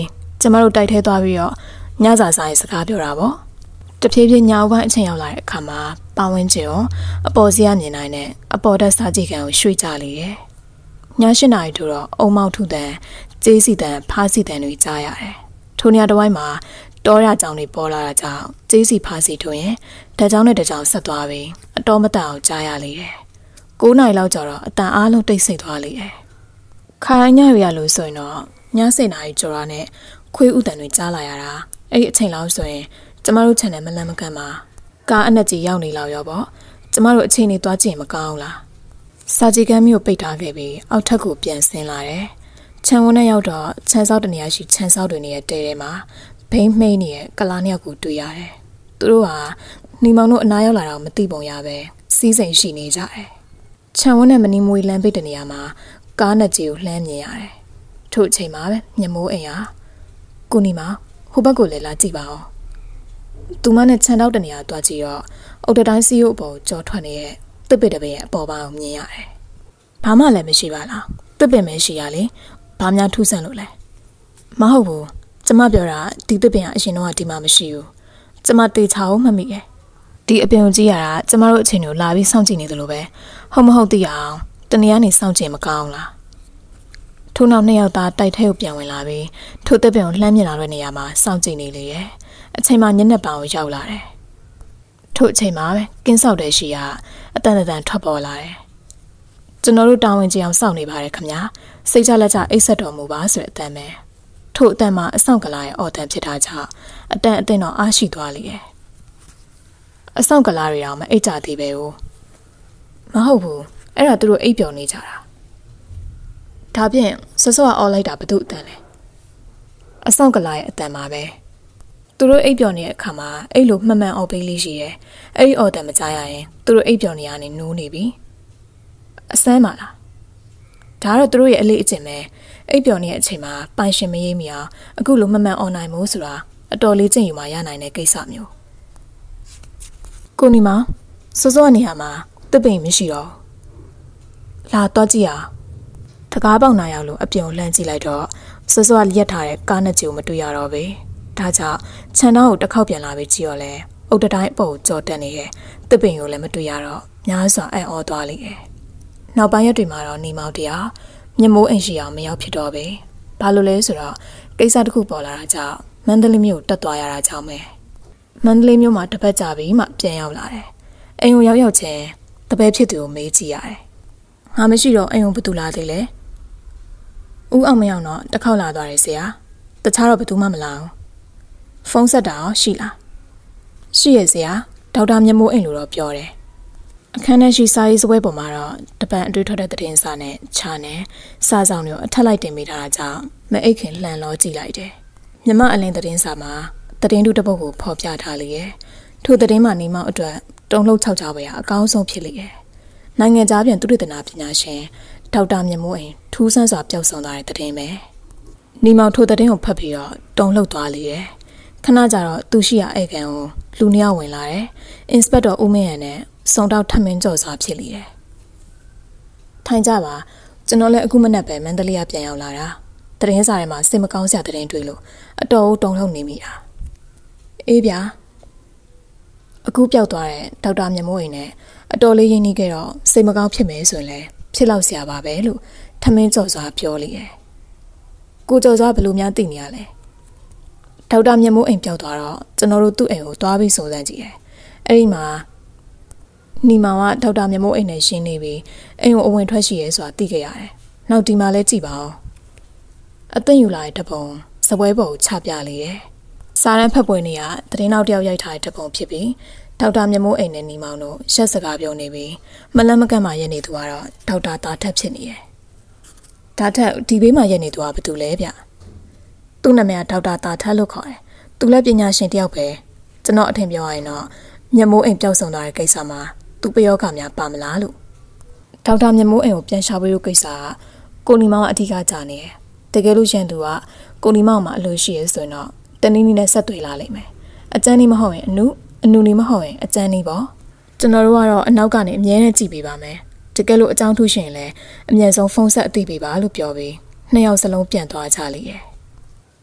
ကျမတို့တိုက်ထဲသွားပြီးတော့ညစာစားရေးစကားပြောတာပေါ့တဖြည်းဖြည်းညောင်ပိုင်းအချိန်ရောက်လာတဲ့အခါမှာပါဝင်ကျရောအပေါ်စီးရမြင်နိုင်တဲ့အပေါ်တက်စားကြည့်ကန်ကိုရွှေ့ကြလေတယ်ည၈နာရီထို့တော့အုံမောက်ထုတန်ကျေးစီတန်ဖားစီတန်တွေကြားရတယ်ထိုနေရာတစ်ဝိုင်းမှာတောရကြောင်တွေပေါ်လာတာကြောင့်ကျေးစီဖားစီထို့ရင်ဓာတ်ကြောင်နဲ့ဓာတ်ကြောင်ဆက်သွားပြီးအတော်မတန်အောင်ကြားရလေတယ်၉နာရီလောက်ကျတော့အတန်အားလုံးတိတ်ဆိတ်သွားလေတယ်ခါတိုင်းညရရလို့ဆိုရင်တော့ညစိတ်နာရီကျော်ရနဲ့ခွေးဥတန်တွေကြားလာရတာအဲ့ဒီအချိန်လောက်ဆိုရင်ကျမတို့ channel မလန့်မကန့်မှာကားအနက်ကြီးရောက်နေလောက်ရောပေါ့ကျမတို့အချိန်နေသွားကြည့်ရင်မကောင်းလားစာကြည့်ကမ်းမျိုးပိတ်ထားခဲ့ပြီးအောက်ထပ်ကိုပြန်ဆင်းလာတယ်ခြံဝန်းထဲရောက်တော့ခြံစောက်တနေရာရှိခြံစောက်တွေနေတဲ့တဲထဲမှာဘိန်းမှိန်းနေတဲ့ကလာနှစ်ယောက်ကိုတွေ့ရတယ်သူတို့ဟာနှီမောင်တို့အနားရောက်လာတော့မသိပုံရပဲစီးစိမ်ရှိနေကြတယ်ခြံဝန်းနဲ့မနီမွေလမ်းပိတ်တဲ့နေရာမှာကားနဲ့ကြီးကိုလှမ်းမြင်ရတယ်ထို့အချိန်မှာပဲမြမိုးအိမ်ဟာကိုနီမောင်ဟိုဘက်ကိုလည်းလာကြည့်ပါဦးသူမနဲ့ခြံတောက်တနေရာတွားကြည့်တော့အုတ်တတိုင်းစီးရုပ်အပေါ်ကြော်ထွက်နေတဲ့တစ်ပစ်တစ်ပစ်ရဲ့အပေါ်ပိုင်းကိုမြင်ရတယ်။ဘာမှလည်းမရှိပါလား။တစ်ပစ်ပဲရှိရလေ။ဘာများထူးဆန်းလို့လဲ။မဟုတ်ဘူး။ကျမပြောတာဒီတစ်ပစ်ကအရင်တော့ဒီမှာမရှိဘူး။ကျမတေချာအောင်မှတ်မိတယ်။ဒီအပင်ကိုကြည့်ရတာကျမတို့အချိန်ကိုလာပြီးစောင့်ကြည့်နေတယ်လို့ပဲ။ဟုတ်မဟုတ်သိရအောင်တနေရာနေစောင့်ကြည့်မကောင်းလား။ထို့နောက်နှစ်ယောက်သားတိုက်ထဲကိုပြန်ဝင်လာပြီးထိုတစ်ပင်ကိုလှမ်းမြင်လာတဲ့နေရာမှာစောင့်ကြည့်နေလေရဲ့။အချိန်မှညနေပန်းကိုရောက်လာတယ်။ထို့အချိန်မှာပဲကင်းဆောက်တဲ့ရှိကအတန်တန်ထွက်ပေါ်လာတယ်။ကျွန်တော်တို့တာဝန်ကြီးအောင်စောင့်နေပါတယ်ခင်ဗျာ။စိတ်ချလက်ချအိတ်ဆက်တော်မူပါဆိုတဲ့အတန်ပဲ။ထို့အတန်မှာအဆောင်ကလာရဲ့အော်တန်ဖြစ်တာကြောင့်အတန်အသင်းတော်အားရှိသွားလေရဲ့။အဆောင်ကလာတွေတော့မအိတ်ကြသေးပဲဘူး။မဟုတ်ဘူး။အဲ့ဒါသူတို့အိတ်ပျော်နေကြတာ။ဒါဖြင့်ဆွဆွကအော်လိုက်တာဘသူ့အတန်လဲ။အဆောင်ကလာရဲ့အတန်မှာပဲ။သူတို့အိပ်ပျော်နေတဲ့အခါမှာအဲ့လိုမှန်မှန်အော်ပေးလေးရှိတယ်။အဲ့ဒီအော်တန်မကြားရရင်သူတို့အိပ်ပျော်နေရနေနိုးနေပြီ။အစမ်းပါလား။ဒါကတော့သူတို့ရဲ့အလေးအကျင့်ပဲ။အိပ်ပျော်နေတဲ့အချိန်မှာပိုင်ရှင်မရေးမိအောင်အခုလိုမှန်မှန်အော်နိုင်မို့ဆိုတာအတော်လေးကျင့်ယူမှရနိုင်တဲ့ကိစ္စမျိုး။ကိုနီမောင်စောစောနေရာမှာတစ်ပိန်မရှိတော့။လာတော့ကြည့်အောင်။တကားပေါက်နာရောက်လို့အပြုံလှမ်းကြည့်လိုက်တော့စောစောကရက်ထားတဲ့ကားနဲ့ကြိုမတွေ့ရတော့ဘူး။ဒါကြောင့်ခြံသားကိုတစ်ခေါက်ပြန်လာပြီးကြည့်ရောလဲအုတ်တတိုင်းအပေါ်ကိုကြော်တက်နေရဲ့တစ်ပင်ကိုလည်းမတွေ့ရတော့များစွာအံ့ဩသွားလိမ့်တယ်။နောက်ပိုင်းရက်တွေမှာတော့နေမောင်တရားမြမိုးအိမ်ရှိအောင်မရောက်ဖြစ်တော့ပဲ။ဘာလို့လဲဆိုတော့ကိစ္စတစ်ခုပေါ်လာတာကြောင့်မန္တလေးမြို့တက်သွားရတာကြောင့်ပဲ။မန္တလေးမြို့မှာတပတ်ကြာပြီးမှပြန်ရောက်လာတယ်။အိမ်ကိုရောက်ရောက်ချင်းတပည့်ဖြစ်သူကိုမေးကြည့်ရတယ်။ငါမရှိတော့အိမ်ကိုဘယ်သူလာသေးလဲ။ဦးအောင်မရောက်တော့တစ်ခေါက်လာသွားတယ်ဆရာ။တခြားတော့ဘယ်သူမှမလာဘူး။ဖုန်းဆက်တာရောရှိလားရှိရဲ့ဆရာဒေါက်တာမြမိုးအိမ်လိုတော့ပြောတယ်အခန်းထဲရှိစာရေးစပွဲပေါ်မှာတော့တပန်အတွေ့ထွက်တဲ့သတင်းစာနဲ့ခြာနဲ့စာဆောင်တွေအထက်လိုက်တင်ပေးထားတာကြောင့်မအိတ်ခင်လှန်လောကြည့်လိုက်တယ်မြမအလင်းသတင်းစာမှာသတင်းတူတစ်ပုဒ်ကိုဖော်ပြထားလေရဲ့ထိုသတင်းမှာနေမောင်အတွက်တုံ့လှုပ်ခြောက်ကြပဲအကောင်းဆုံးဖြစ်လေရဲ့နိုင်ငံသားပြန်သူရတနာပညာရှင်ဒေါက်တာမြမိုးအိမ်ထူးဆန်းစွာပျောက်ဆုံးသွားတဲ့သတင်းပဲနေမောင်ထိုသတင်းကိုဖတ်ပြီးတော့တုံ့လှုပ်သွားလေရဲ့ခဏကြာတော့သူရှိရဧကန်ကိုလူနှစ်ယောက်ဝင်လာတယ်။အင်စပက်တော်ဦးမင်းရန်နဲ့စုံတောက်ထမင်းကြော်စွာဖြစ်လေတယ်။ထိုင်ကြပါကျွန်တော်လည်းအခုမနက်ပဲမန္တလေးကပြန်ရောက်လာတာ။တရင်စာထဲမှာစိတ်မကောင်းစရာသတင်းတွေ့လို့အတော်တုံ့လှုပ်နေမိတာ။အေးဗျာအခုပျောက်သွားတဲ့ဒေါက်တာမြမိုးအိမ်နဲ့အတော်လေးရင်းနှီးခဲ့တော့စိတ်မကောင်းဖြစ်မယ်ဆိုရင်လည်းဖြစ်လောက်စရာပါပဲလို့ထမင်းကြော်စွာပြောလေတယ်။ကိုကြော်စွာဘယ်လိုများသိနေရလဲ။ဒေါက်တာမြမိုးအိမ်ပျောက်သွားတော့ကျွန်တော်တို့သူ့အိမ်ကိုသွားပြီးစုံစမ်းကြည့်တယ်။အဲ့ဒီမှာနီမောင်ကဒေါက်တာမြမိုးအိမ်နဲ့ရှင်းနေပြီးအိမ်ကိုအဝင်ထွက်ရှိရဲဆိုတာသိခဲ့ရတယ်။နောက်ဒီမှာလည်းကြည့်ပါဦး။အသိယူလာတဲ့တပုံစပွဲပေါ်ကိုချပြလေတယ်။စာရန်ဖက်ပွင့်နေရတရင်နောက်တယောက်ရိုက်ထားတဲ့တပုံဖြစ်ပြီးဒေါက်တာမြမိုးအိမ်နဲ့နီမောင်တို့ရှက်စကားပြောနေပြီးမလန့်မကန့်မှရက်နေသူကတော့ဒေါက်တာသားထက်ဖြစ်နေတယ်။ဒါထက်ဒီဘေးမှာရက်နေသူကဘာတူလဲဗျ။သူ့နာမည်ကဒေါက်တာသားထက်လို့ခေါ်တယ်။သူလည်းပညာရှင်တယောက်ပဲကျွန်တော်အထင်ပြောရရင်တော့မြမိုးအိမ်ပျောက်ဆုံးသွားတဲ့ကိစ္စမှာသူပယောဂများပါမလားလို့ဒေါက်တာမြမိုးအိမ်ကိုပြန်ရှာပေးလို့ကိစ္စကကိုနီမောင်အဓိကကြာနေတယ်။တကယ်လို့ရန်သူကကိုနီမောင်မှာအလိုရှိရဲဆိုရင်တော့တနည်းနည်းနဲ့ဆက်သွေးလာလိမ့်မယ်။အကျန်းနေမဟုတ်ရင်အနုအနုနေမဟုတ်ရင်အကျန်းနေပေါ့။ကျွန်တော်တို့ကတော့အနောက်ကနေအမြဲတမ်းကြည့်ပေးပါမယ်။တကယ်လို့အကြောင်းထူးရှင်လည်းအမြဲဆုံးဖုန်းဆက်အသိပေးပါလို့ပြောပြီးနှစ်ယောက်စလုံးပြန်သွားကြလိမ့်ရဲ့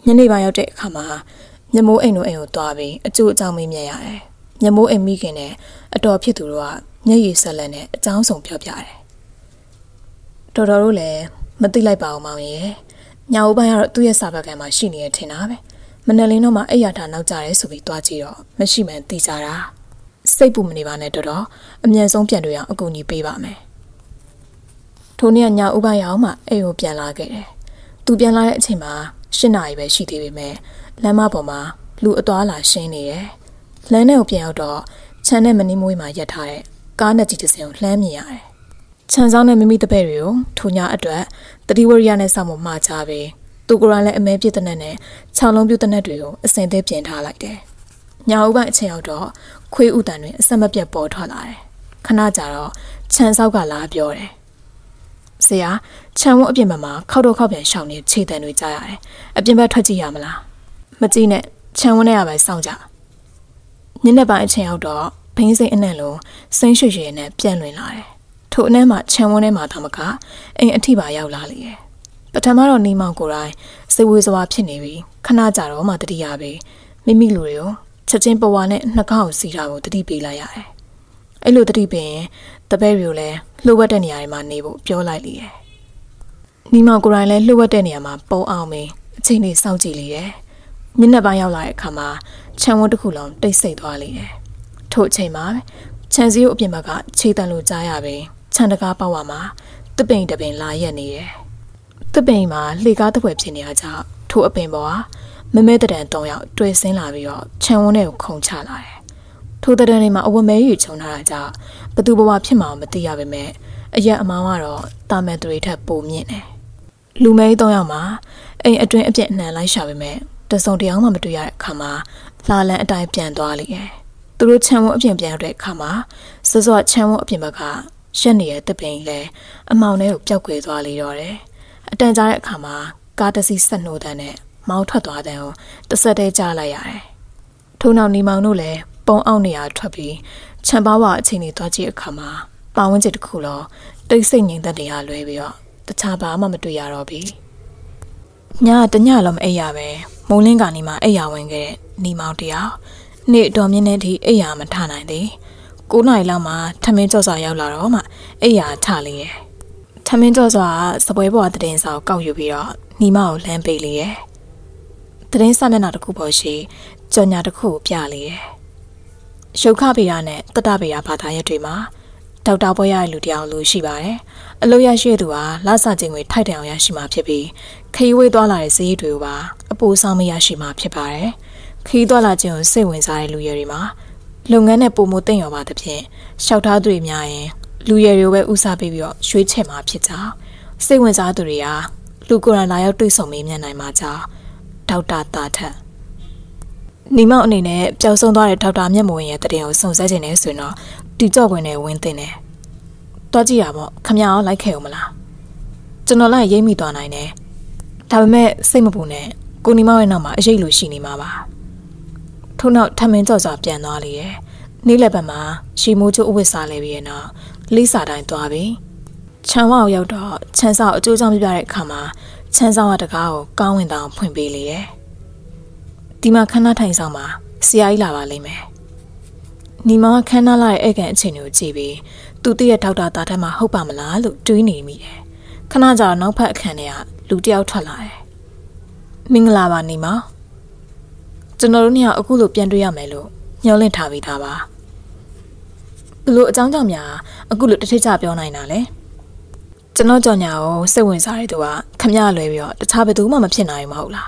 ညနေပိုင်းရောက်တဲ့အခါမှာညမိုးအိမ်တို့အိမ်ကိုသွားပြီးအကျိုးအကြောင်းမေးမြန်းရတယ်ညမိုးအိမ်မိခင်နဲ့အတော်ဖြစ်သူတို့ကမျက်ရည်ဆက်လက်နဲ့အကြောင်းစုံပြောပြတယ်တော်တော်တို့လည်းမသိလိုက်ပါဘူးမောင်ရဲ့ညအိုးပိုင်းကတော့သူ့ရဲ့စာပတ်ကံမှာရှိနေရထင်တာပဲမနက်လင်းတော့မှအိပ်ရထားနောက်ကြရဲဆိုပြီးတွားကြည့်တော့မရှိမှန်းသိကြတာစိတ်ပူမနေပါနဲ့တော်တော်အမြန်ဆုံးပြန်တွေ့အောင်အကူအညီပေးပါမယ်ထိုနေ့ညအိုးပိုင်းရောက်မှအိမ်ကိုပြန်လာခဲ့တယ်သူပြန်လာတဲ့အချိန်မှာရှစ်နာရီပဲရှိသေးပေမဲ့လမ်းမပေါ်မှာလူအသွားလာရှင်းနေတယ်လမ်းထဲကိုပြန်ရောက်တော့ခြံနဲ့မနီးမွေးမှာရပ်ထားတဲ့ကားနဲ့ကြီးတစ်စင်းကိုလှမ်းမြင်ရတယ်ခြံဆောင်နဲ့မိမိတပည့်တွေကိုထိုညအတွက်တတိဝရိယနဲ့စောင့်မမှားချပြီးသူကိုယ်တိုင်လည်းအမဲပြစ်တဲ့နဲ့ခြောက်လုံးပြတဲ့နဲ့တွေကိုအစင်သေးပြင်ထားလိုက်တယ်။ညအိုးပိုင်းအချိန်ရောက်တော့ခွေးဥတန်တွေအဆက်မပြတ်ပေါ်ထွက်လာတယ်။ခဏကြာတော့ခြံဆောက်ကလာပြောတယ်။ဆရာခြံဝန်းအပြင်ဘက်မှာခောက်တော့ခောက်ပြန်ရှောင်နေခြေတံတွေကြားရတယ်။အပြင်ဘက်ထွက်ကြည့်ရမလား။မကြည့်နဲ့ခြံဝန်းထဲကပဲစောင့်ကြ။ညနေပိုင်းအချိန်ရောက်တော့ဘင်းစိမ့်အနံ့လုံးစိမ့်ရွှေရွှေနဲ့ပြန့်လွင်လာတယ်။ထိုအနက်မှာခြံဝန်းထဲမှာသာမကအိမ်အထိပါရောက်လာလေတယ်ပထမတော့နေမောင်ကိုယ်တိုင်စိတ်ဝေးစွာဖြစ်နေပြီခဏကြာတော့မှတတိယပဲမိမိလူတွေကိုချက်ချင်းပဝါနဲ့နှာခေါင်းစီတာကိုတတိပေးလိုက်ရတယ်အဲ့လိုတတိပေးရင်တပည့်တွေကိုလည်းလှုပ်ဝက်တဲ့နေရာတွေမှာနေဖို့ပြောလိုက်လေတယ်နေမောင်ကိုယ်တိုင်လည်းလှုပ်ဝက်တဲ့နေရာမှာပုံအောင်မင်းအချိန်လေးစောင့်ကြည့်လေတယ်မျက်နှာပိုင်းရောက်လာတဲ့အခါမှာခြံဝန်းတစ်ခုလုံးတိတ်ဆိတ်သွားလေတယ်ထို့အချိန်မှာခြံစည်းကိုအပြင်ဘက်ကခြေတံလိုကြားရပြီခြံတကားပေါက်ဝါမှာတပိန်တပိန်လာရက်နေတယ်တပိန်မှာလှေကားတစ်ပွဲဖြစ်နေရကြောင်းထို့အပင်ပေါ်ကမမဲတံတုံးရောက်တွေ့ဆင်းလာပြီးတော့ခြံဝန်းထဲကိုခုန်ချလာတယ်ထို့တံတွေမှာအဝမဲရီခြုံထားတာကြောင့်ဘသူဘဝဖြစ်မှာမသိရပါပဲအရက်အမောင်းကတော့တာမန်တွေထက်ပိုမြင့်တယ်လူမဲသုံးယောက်မှာအိမ်အတွင်းအပြည့်အနှံလိုက်ရှာပေမဲ့တစုံတယောက်မှမတွေ့ရတဲ့အခါမှာလာလန်အတိုင်းပြန်သွားလိမ့်တယ်သူတို့ခြံဝန်းအပြင်ပြန်တဲ့အခါမှာစောစောခြံဝန်းအပြင်ဘက်ကရက်နေတဲ့တပိန်လဲအမောင်ထဲကိုပျောက်ကွယ်သွားလေတော့တယ်အတန်ကြားတဲ့အခါမှာကားတစ်စီးဆက်နှိုးတဲ့နဲ့မောင်းထွက်သွားတဲ့ကိုတစ်ဆက်တည်းကြားလိုက်ရတယ်ထို့နောက်နေမောင်တို့လည်းပုံအောင်နေရထွက်ပြီးခြံပါဝအချိန်ကြီးသွားကြည့်အခါမှာပါဝန်းကျင်တစ်ခုလုံးတိတ်ဆိတ်ငြိမ်သက်နေရလွဲပြီးတော့တခြားဘာမှမတွေ့ရတော့ဘူးညတညလုံးမအိပ်ရပဲမိုးလင်းကနေမှအိပ်ရဝင်ခဲ့တဲ့နေမောင်တယောက်နေ့တော်မြင့်တဲ့ထိအိပ်ရမထနိုင်သေးကိုးနာရီလောက်မှထမင်းကြော့စွာရောက်လာတော့မှအိပ်ရထလေရဲ့ထမင်းကြော့စွာစပွဲပေါ်တည်င်းစာကိုကောက်ယူပြီးတော့ညီမကိုလမ်းပေးလေရဲ့တည်င်းစာမျက်နှာတစ်ခုပေါ်ရှိကြော်ညာတစ်ခုကိုပြလေရဲ့ရုပ်ခဗေဒနဲ့တတဗေဒဘာသာရပ်တွေမှာဒေါက်တာပွဲရတဲ့လူတယောက်လိုရှိပါတယ်အလို့ရရှိတဲ့သူဟာလဆချင်းတွေထိုက်တန်အောင်ရရှိမှာဖြစ်ပြီးခရီးဝေးသွားလာတဲ့ဈေးတွေကိုပါအပူဆောင်မရရှိမှာဖြစ်ပါတယ်ခရီးသွားလာခြင်းကိုစိတ်ဝင်စားတဲ့လူရဲတွေမှာလုပ်ငန်းနဲ့ပုံမသိမ့်ရောပါတဲ့ဖြင့်ရှောက်ထားသူတွေများရင်လူရဲတွေကိုပဲဥစားပေးပြီးတော့ရွှေ့ချဲ့မှာဖြစ်ကြောင်းစိတ်ဝင်စားသူတွေဟာလူကိုယ်တိုင်လာရောက်တွေ့ဆုံမေးမြန်းနိုင်မှာကြောင်းဒေါက်တာတာထက်ညီမအနေနဲ့ပျောက်ဆုံးသွားတဲ့ဒေါက်တာမြတ်မိုးရဲ့တည်င်းကိုစုံစမ်းခြင်းနဲ့ဆိုရင်တော့တီကြော့ခွင်နဲ့ဝင်းတင်တယ်တွားကြည့်ရပါခမရအောင်လိုက်ခဲ့ဦးမလားကျွန်တော်လိုက်ရိပ်မိသွားနိုင်တယ်ဒါပေမဲ့စိတ်မပူနဲ့ကိုညီမရဲ့နောက်မှာအရေးလိုရှိနေမှာပါထို့နောက်ထမင်းကြော့စွာပြန်သွားလေရဲ့နေ့လယ်ဘက်မှာရှီမိုးချိုးအဝတ်စားလဲပြီးရဲ့နောက်လိစာတိုင်းသွားပြီခြံဝအောင်ရောက်တော့ခြံစောက်အကျိုးကြောင့်ပြပြတဲ့အခါမှာခြံစောက်ကတကားကိုကောင်းဝင်တောင်ဖွင့်ပေးလေရဲ့ဒီမှာခဏထိုင်ဆောင်မှာဆရာကြီးလာပါလိမ့်မယ်ညီမကခန်းနာလာတဲ့ဧကန်အချိန်ကိုကြည့်ပြီးသူတည့်ရဲ့ဒေါက်တာတာထက်မှဟုတ်ပါမလားလို့တွေးနေမိတယ်ခဏကြာတော့နောက်ဖက်အခန်းထဲကလူတယောက်ထွက်လာတယ်မင်္ဂလာပါညီမကျွန်တော်တို့နှစ်ယောက်အခုလိုပြန်တွေ့ရမယ်လို့ညှော်လင့်ထားပြီးသားပါဘလို့အကြောင်းကြောင့်များအခုလိုတစ်ထစ်ချပြောနိုင်တာလဲကျွန်တော်ကြောင့်ညာကိုစိတ်ဝင်စားတဲ့သူကခမရလွဲပြီးတော့တခြားဘယ်သူမှမဖြစ်နိုင်ဘူးမဟုတ်လား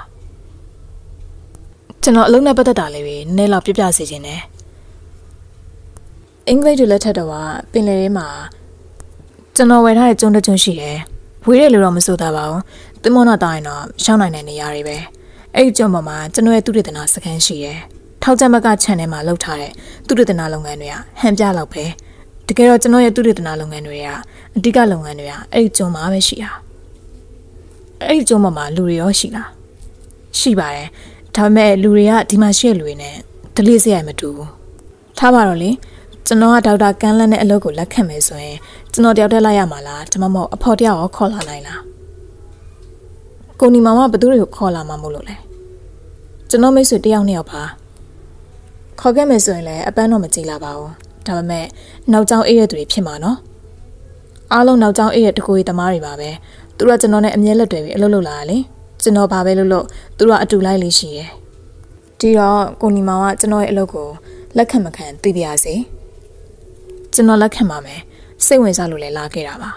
ကျွန်တော်အလုံးနဲ့ပတ်သက်တာလေးပဲနည်းလောက်ပြပြစေချင်တယ်အင်္ဂလိပ်တွေလက်ထက်တော့ကပင်လယ်ထဲမှာကျွန်တော်ဝယ်ထားတဲ့ကျွန်းတစ်ကျွန်းရှိတယ်ဝေးတယ်လို့တော့မဆိုတာပါဘူးသင်္ဘောနာတိုင်းတော့ရှောင်းနိုင်တဲ့နေရာတွေပဲအဲ့ဒီကျွန်းပေါ်မှာကျွန်တော်ရဲ့သူတေသနာစခန်းရှိတယ်ထောက်ကြမကခြံထဲမှာလုပ်ထားတဲ့သူတေသနာလုပ်ငန်းတွေကဟန်ပြလောက်ပဲတကယ်တော့ကျွန်တော်ရဲ့သူတေသနာလုပ်ငန်းတွေကအဓိကလုပ်ငန်းတွေကအဲ့ဒီကျွန်းမှာပဲရှိတာအဲ့ဒီကျွန်းပေါ်မှာလူတွေရောရှိလားရှိပါတယ်ဒါပေမဲ့လူတွေကဒီမှာရှိတဲ့လူတွေနဲ့ဒလေးစရိုက်မတူဘူးထားပါတော့လေကျွန်တော်ကဒေါက်တာကန်းလန်းနဲ့အလုပ်ကိုလက်ခံမယ်ဆိုရင်ကျွန်တော်တယောက်တည်းလိုက်ရမှာလားဒါမှမဟုတ်အဖော်တယောက်ရောခေါ်လာနိုင်လားကိုနီမောင်ကဘသူတွေကိုခေါ်လာမှာမို့လို့လဲကျွန်တော်မိတ်ဆွေတယောက်နှစ်ယောက်ပါခေါ်ခဲ့မယ်ဆိုရင်လည်းအပန်းတော့မကြည့်လာပါဘူးဒါပေမဲ့နောက်ကျောင်းအေးရသူတွေဖြစ်မှာနော်အားလုံးနောက်ကျောင်းအေးရတကူရီသမားတွေပါပဲသူတို့ကကျွန်တော်နဲ့အမြဲလက်တွေပြီးအလုပ်လုပ်လာတာလေကျွန်တော်ဘာပဲလုပ်လို့သူတို့ကအတူလိုက်လေးရှိတယ်ဒီတော့ကိုညီမောင်ကကျွန်တော်ရဲ့အလုပ်ကိုလက်ခံမခံသိပြရစေကျွန်တော်လက်ခံပါမယ်စိတ်ဝင်စားလို့လည်းလာခဲ့တာပါ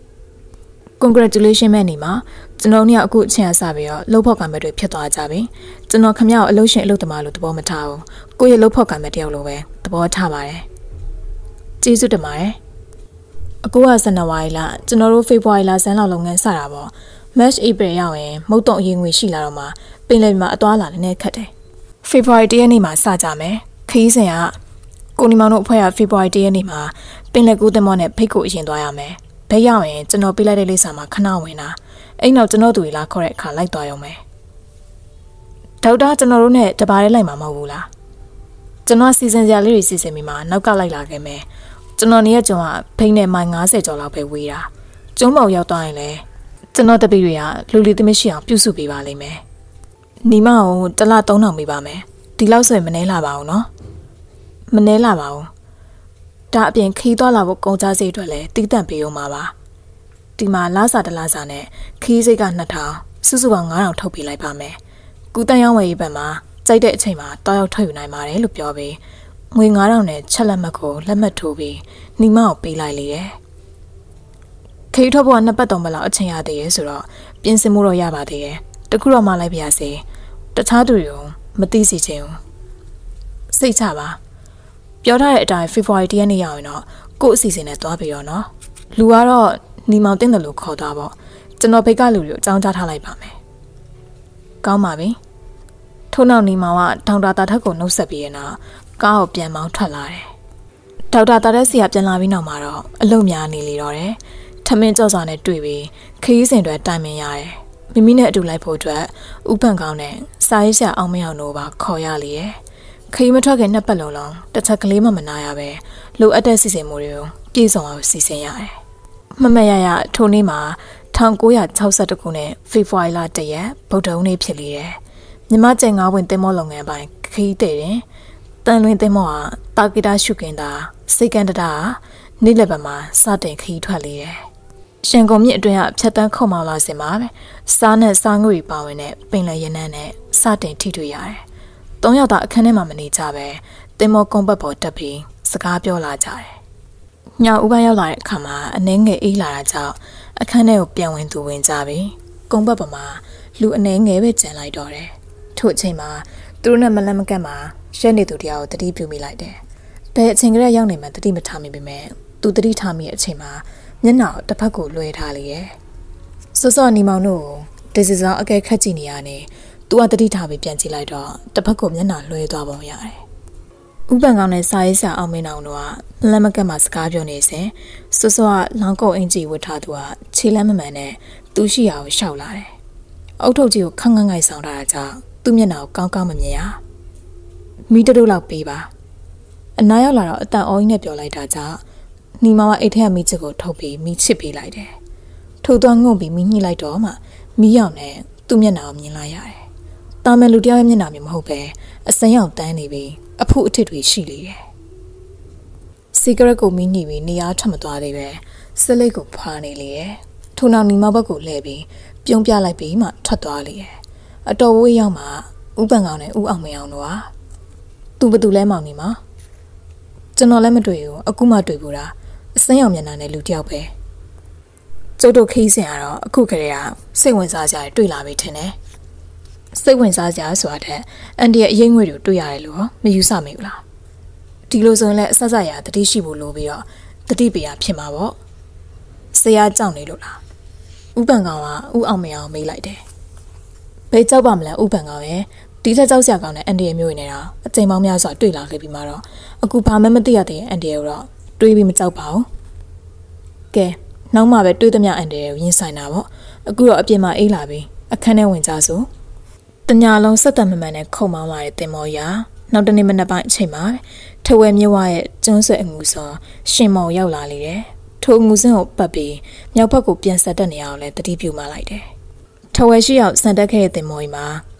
congratulation မဲ့နေမှာကျွန်တော်တို့အခုအချင်းအစားပြီးတော့လှုပ်ဖို့ကံမဲ့တွေဖြစ်သွားကြပြီကျွန်တော်ခမရကိုအလုပ်ရှင်အလုပ်သမားလို့သဘောမထားဘူးကိုယ့်ရဲ့လှုပ်ဖို့ကံမဲ့တယောက်လိုပဲသဘောထားပါတယ်ကျေးဇူးတင်ပါတယ်အခုကဇန်နဝါရီလကျွန်တော်တို့ဖေဖော်ဝါရီလဆန်းလောက်လုပ်ငန်းစတာပေါ့ March April ရောက်ရင်မုတ်တုံအရင်ငွေရှိလာတော့မှပင်လယ်မှာအသွားလာလည်းခက်တယ်ဖေဖော်ဝါရီတရက်နေ့မှာစကြမယ်ခရီးစဉ်ကကိုနီမောင်တို့အဖွဲ့ကဖေဖော်ဝါရီတရက်နေ့မှာပင်လယ်ကူးသင်္ဘောနဲ့ဖိတ်ကိုအရင်သွားရမယ်ဘဲရောက်ရင်ကျွန်တော်ပြလိုက်တဲ့လိပ်စာမှာခဏဝင်တာအဲ့နောက်ကျွန်တော်တို့လာခေါ်တဲ့အခါလိုက်သွားရုံပဲဒေါက်တာကျွန်တော်တို့နဲ့တပါးလေးလိုက်မှာမဟုတ်ဘူးလားကျွန်တော်စီစဉ်စရာလေးတွေစီစဉ်ပြီးမှနောက်ကလိုက်လာခဲ့မယ်ကျွန်တော်နေရကျွန်ကဖိနေမိုင်၅၀ကျော်လောက်ပဲဝေးတာကျုံးမောင်ရောက်သွားရင်လည်းကျွန်တော်တပည့်တွေကလူလီသမီးရှိအောင်ပြုစုပေးပါလိမ့်မယ်ညီမအောင်တလသုံးထောင်ပေးပါမယ်ဒီလောက်ဆိုရင်မနှဲလာပါဘူးနော်မနှဲလာပါဘူးဒါအပြင်ခီးသွားလာဖို့ကုန်ကြစိတ်အတွက်လည်းတီးတန့်ပေးအောင်ပါပါဒီမှာလာစာတလားစာနဲ့ခီးစိတ်ကနှစ်ထောင်စုစုပေါင်းငါးထောင်ထုတ်ပေးလိုက်ပါမယ်ကူတန်ရောင်းဝယ်ရေးဘက်မှာကြိုက်တဲ့အချိန်မှာတောက်ရောက်ထွက်ယူနိုင်ပါတယ်လို့ပြောပြီးငွေငါးထောင်နဲ့ချက်လက်မှတ်ကိုလက်မှတ်ထိုးပြီးညီမကိုပေးလိုက်လေတယ်ခီးထွက်ဖို့ကနှစ်ပတ်သုံးပတ်လောက်အချိန်ရသေးရဲ့ဆိုတော့ပြင်ဆင်မှုတော့ရပါသေးရဲ့တခုတော့မှလိုက်ပြရစေတခြားသူတွေကိုမသိစေချင်ဘူးစိတ်ချပါပြောထားတဲ့အတိုင်းဖေဖော်ဝါရီတရက်နေ့ရောက်ရင်တော့ကို့အစီအစဉ်နဲ့သွားပြီးတော့နော်လူကတော့ညီမောင်တင်းတယ်လို့ခေါ်သွားပေါ့ကျွန်တော်ဘိတ်ကလူတွေကိုအကြောင်းကြားထားလိုက်ပါမယ်ကောင်းပါပြီထို့နောက်ညီမောင်ကဒေါက်တာတာထက်ကိုနှုတ်ဆက်ပြီးရင်တော့ကားကိုပြန်မောင်းထွက်လာတယ်ဒေါက်တာတာတက်စီကပြန်လာပြီးနောက်မှာတော့အလုပ်များနေလေတော့တယ်ထမင်းကြော့စာနဲ့တွေ့ပြီးခရီးစဉ်တွေတိုင်ပင်ရတယ်မိမိနဲ့အတူလိုက်ဖို့အတွက်ဥပန့်ကောင်းနဲ့စာရေးဆရာအောင်မအောင်တို့ပါခေါ်ရလေတယ်ခရီးမထွက်ခင်နှစ်ပတ်လုံးလုံးတစ်ချက်ကလေးမှမနာရပဲလိုအပ်တဲ့စီစဉ်မှုတွေကိုပြည့်စုံအောင်စီစဉ်ရတယ်မမရရထိုနေ့မှာ၁၉၆၁ခုနှစ်ဖေဖော်ဝါရီလတရက်ဗုဒ္ဓဟူးနေ့ဖြစ်လေတယ်မြမကျင်ငါးဝင်တင်မောလုပ်ငန်းပိုင်းခရီးတဲ့တယ်တန်လွင်တင်မောဟာတာဂီတာရှုကင်တာစိတ်ကန်တတာနေ့လက်ဘက်မှာစတင်ခရီးထွက်လေတယ်ရန်ကုန်မြစ်အတွင်းကဖြတ်တန်းခုံမောင်လာစင်မှာပဲစားနဲ့စားငွေပါဝင်တဲ့ပင်လယ်ရနန်းနဲ့စတင်ထိတွေ့ရတယ်။သုံးယောက်သာအခန်းထဲမှာမနေကြပဲတင်မောကုန်းဘက်ပေါ်တက်ပြီးစကားပြောလာကြတယ်။ညဦးပိုင်းရောက်လာတဲ့အခါမှာအနှဲငယ်အေးလာတာကြောင့်အခန်းထဲကိုပြန်ဝင်သူဝင်ကြပြီးကုန်းဘက်ပေါ်မှာလူအနှဲငယ်ပဲကျန်လိုက်တော့တယ်။ထို့အချိန်မှာသူတို့နဲ့မလန့်မကန့်မှာရက်နေသူတရားကိုတတိပြုမိလိုက်တယ်။ဘယ်အချိန်ကလေးရောက်နေမှတတိမထားမိပေမဲ့သူတတိထားမိတဲ့အချိန်မှာမျက်နှာတစ်ဖက်ကိုလွှဲထားလေရဲ့စောစောနီမောင်တို့ဒီစီဆောင်အကဲခတ်ကြည့်နေရနေသူကတတိထားပြီးပြန်ကြည့်လိုက်တော့တစ်ဖက်ကိုမျက်နှာလွှဲသွားပုံရတယ်ဥပန်ကောင်းနဲ့စာရေးဆရာအောင်မင်းအောင်တို့ကလက်မကတ်မှာစကားပြောနေစဉ်စောစောကလောင်ကုတ်အင်ကြီးဝတ်ထားသူကခြေလမ်းမမှန်နဲ့သူ့ရှိရာကိုရှောက်လာတယ်အုတ်ထုတ်ကြီးကိုခန့်ခန့်ငိုက်ဆောင်ထားတာကြောင့်သူ့မျက်နှာကိုကောင်းကောင်းမမြင်ရမီးတုပ်လောက်ပေးပါအနားရောက်လာတော့အတန်အော်ကြီးနဲ့ပြောလိုက်တာကြောင့်နီမောင်ကအိတ်ထဲကမီးချစ်ကိုထုတ်ပြီးမီးချစ်ပေးလိုက်တယ်။ထို့သွားငုံပြီးမီးညှိလိုက်တော့မှမီးရောင်နဲ့သူ့မျက်နှာကိုမြင်လိုက်ရတယ်။တာမန်လူတယောက်ရဲ့မျက်နှာမျိုးမဟုတ်ပဲအစမ်းရောင်တန်းနေပြီးအဖုအထစ်တွေရှိလေတယ်။စီဂရက်ကိုမီးညှိပြီးနေရာထွက်မသွားသေးပဲစလိတ်ကိုဖွာနေလေတယ်။ထို့နောက်နီမောင်ဘက်ကိုလှည့်ပြီးပြုံးပြလိုက်ပြီးမှထွက်သွားလေတယ်။အတော်ဝေးရောက်မှဥပန်ကောင်နဲ့ဥအောင်မအောင်တို့ဟာသူ့ဘသူလဲမောင်နေမှာကျွန်တော်လည်းမတွေ့ဘူးအခုမှတွေ့ဘူးလားအစမ်းရောင်မျက်နှာနဲ့လူတယောက်ပဲကျုပ်တို့ခီးစင်ကတော့အခုခရေကစိတ်ဝင်စားကြရတွေ့လာပြီထင်တယ်စိတ်ဝင်စားကြဆိုတာတဲ့အန်ဒီရဲ့အရေးငွေတွေတွေ့ရတယ်လို့မယူဆမိဘူးလားဒီလိုဆိုရင်လည်းအဆက်ဆက်ရတတိရှိဖို့လိုပြီးတော့တတိပေရဖြစ်မှာပေါ့ဆရာကြောက်နေလို့လားဥပန်ကောင်ကဥအောင်မအောင်မေးလိုက်တယ်ဘယ်ကြောက်ပါမလဲဥပန်ကောင်ရဲ့ဒီထက်ကြောက်စရာကောင်းတဲ့အန်ဒီရဲ့မျိုးနေနေတာအချိန်ပေါင်းများစွာတွေ့လာခဲ့ပြီးမှတော့အခုဘာမှမသိရတဲ့အန်ဒီရဲ့တော့တွေးပြီးမကြောက်ပါဘူးကဲနောက်မှပဲတွေးသမျှအန်ဒီရဲ့ရင်ဆိုင်တာပေါ့အခုတော့အပြင်မှာအေးလာပြီးအခန်းထဲဝင်ကြစို့တညာလုံးစက်တမမှန်နဲ့ခုံမောင်းလာတဲ့တင်မော်ရာနောက်တနေ့မနက်ပိုင်းအချိန်မှာထဝဲမြဝရဲ့ကျွန်းဆွဲအငူစွန်ရှင်မောင်ရောက်လာလေတယ်ထိုအငူစင်းကိုပတ်ပြီးမြောက်ဘက်ကိုပြန်ဆက်တက်နေအောင်လဲတတိပြုမှလိုက်တယ်ထဝဲရှိရောက်စံတက်ခဲ့တဲ့တင်မော်ကြီးမှာ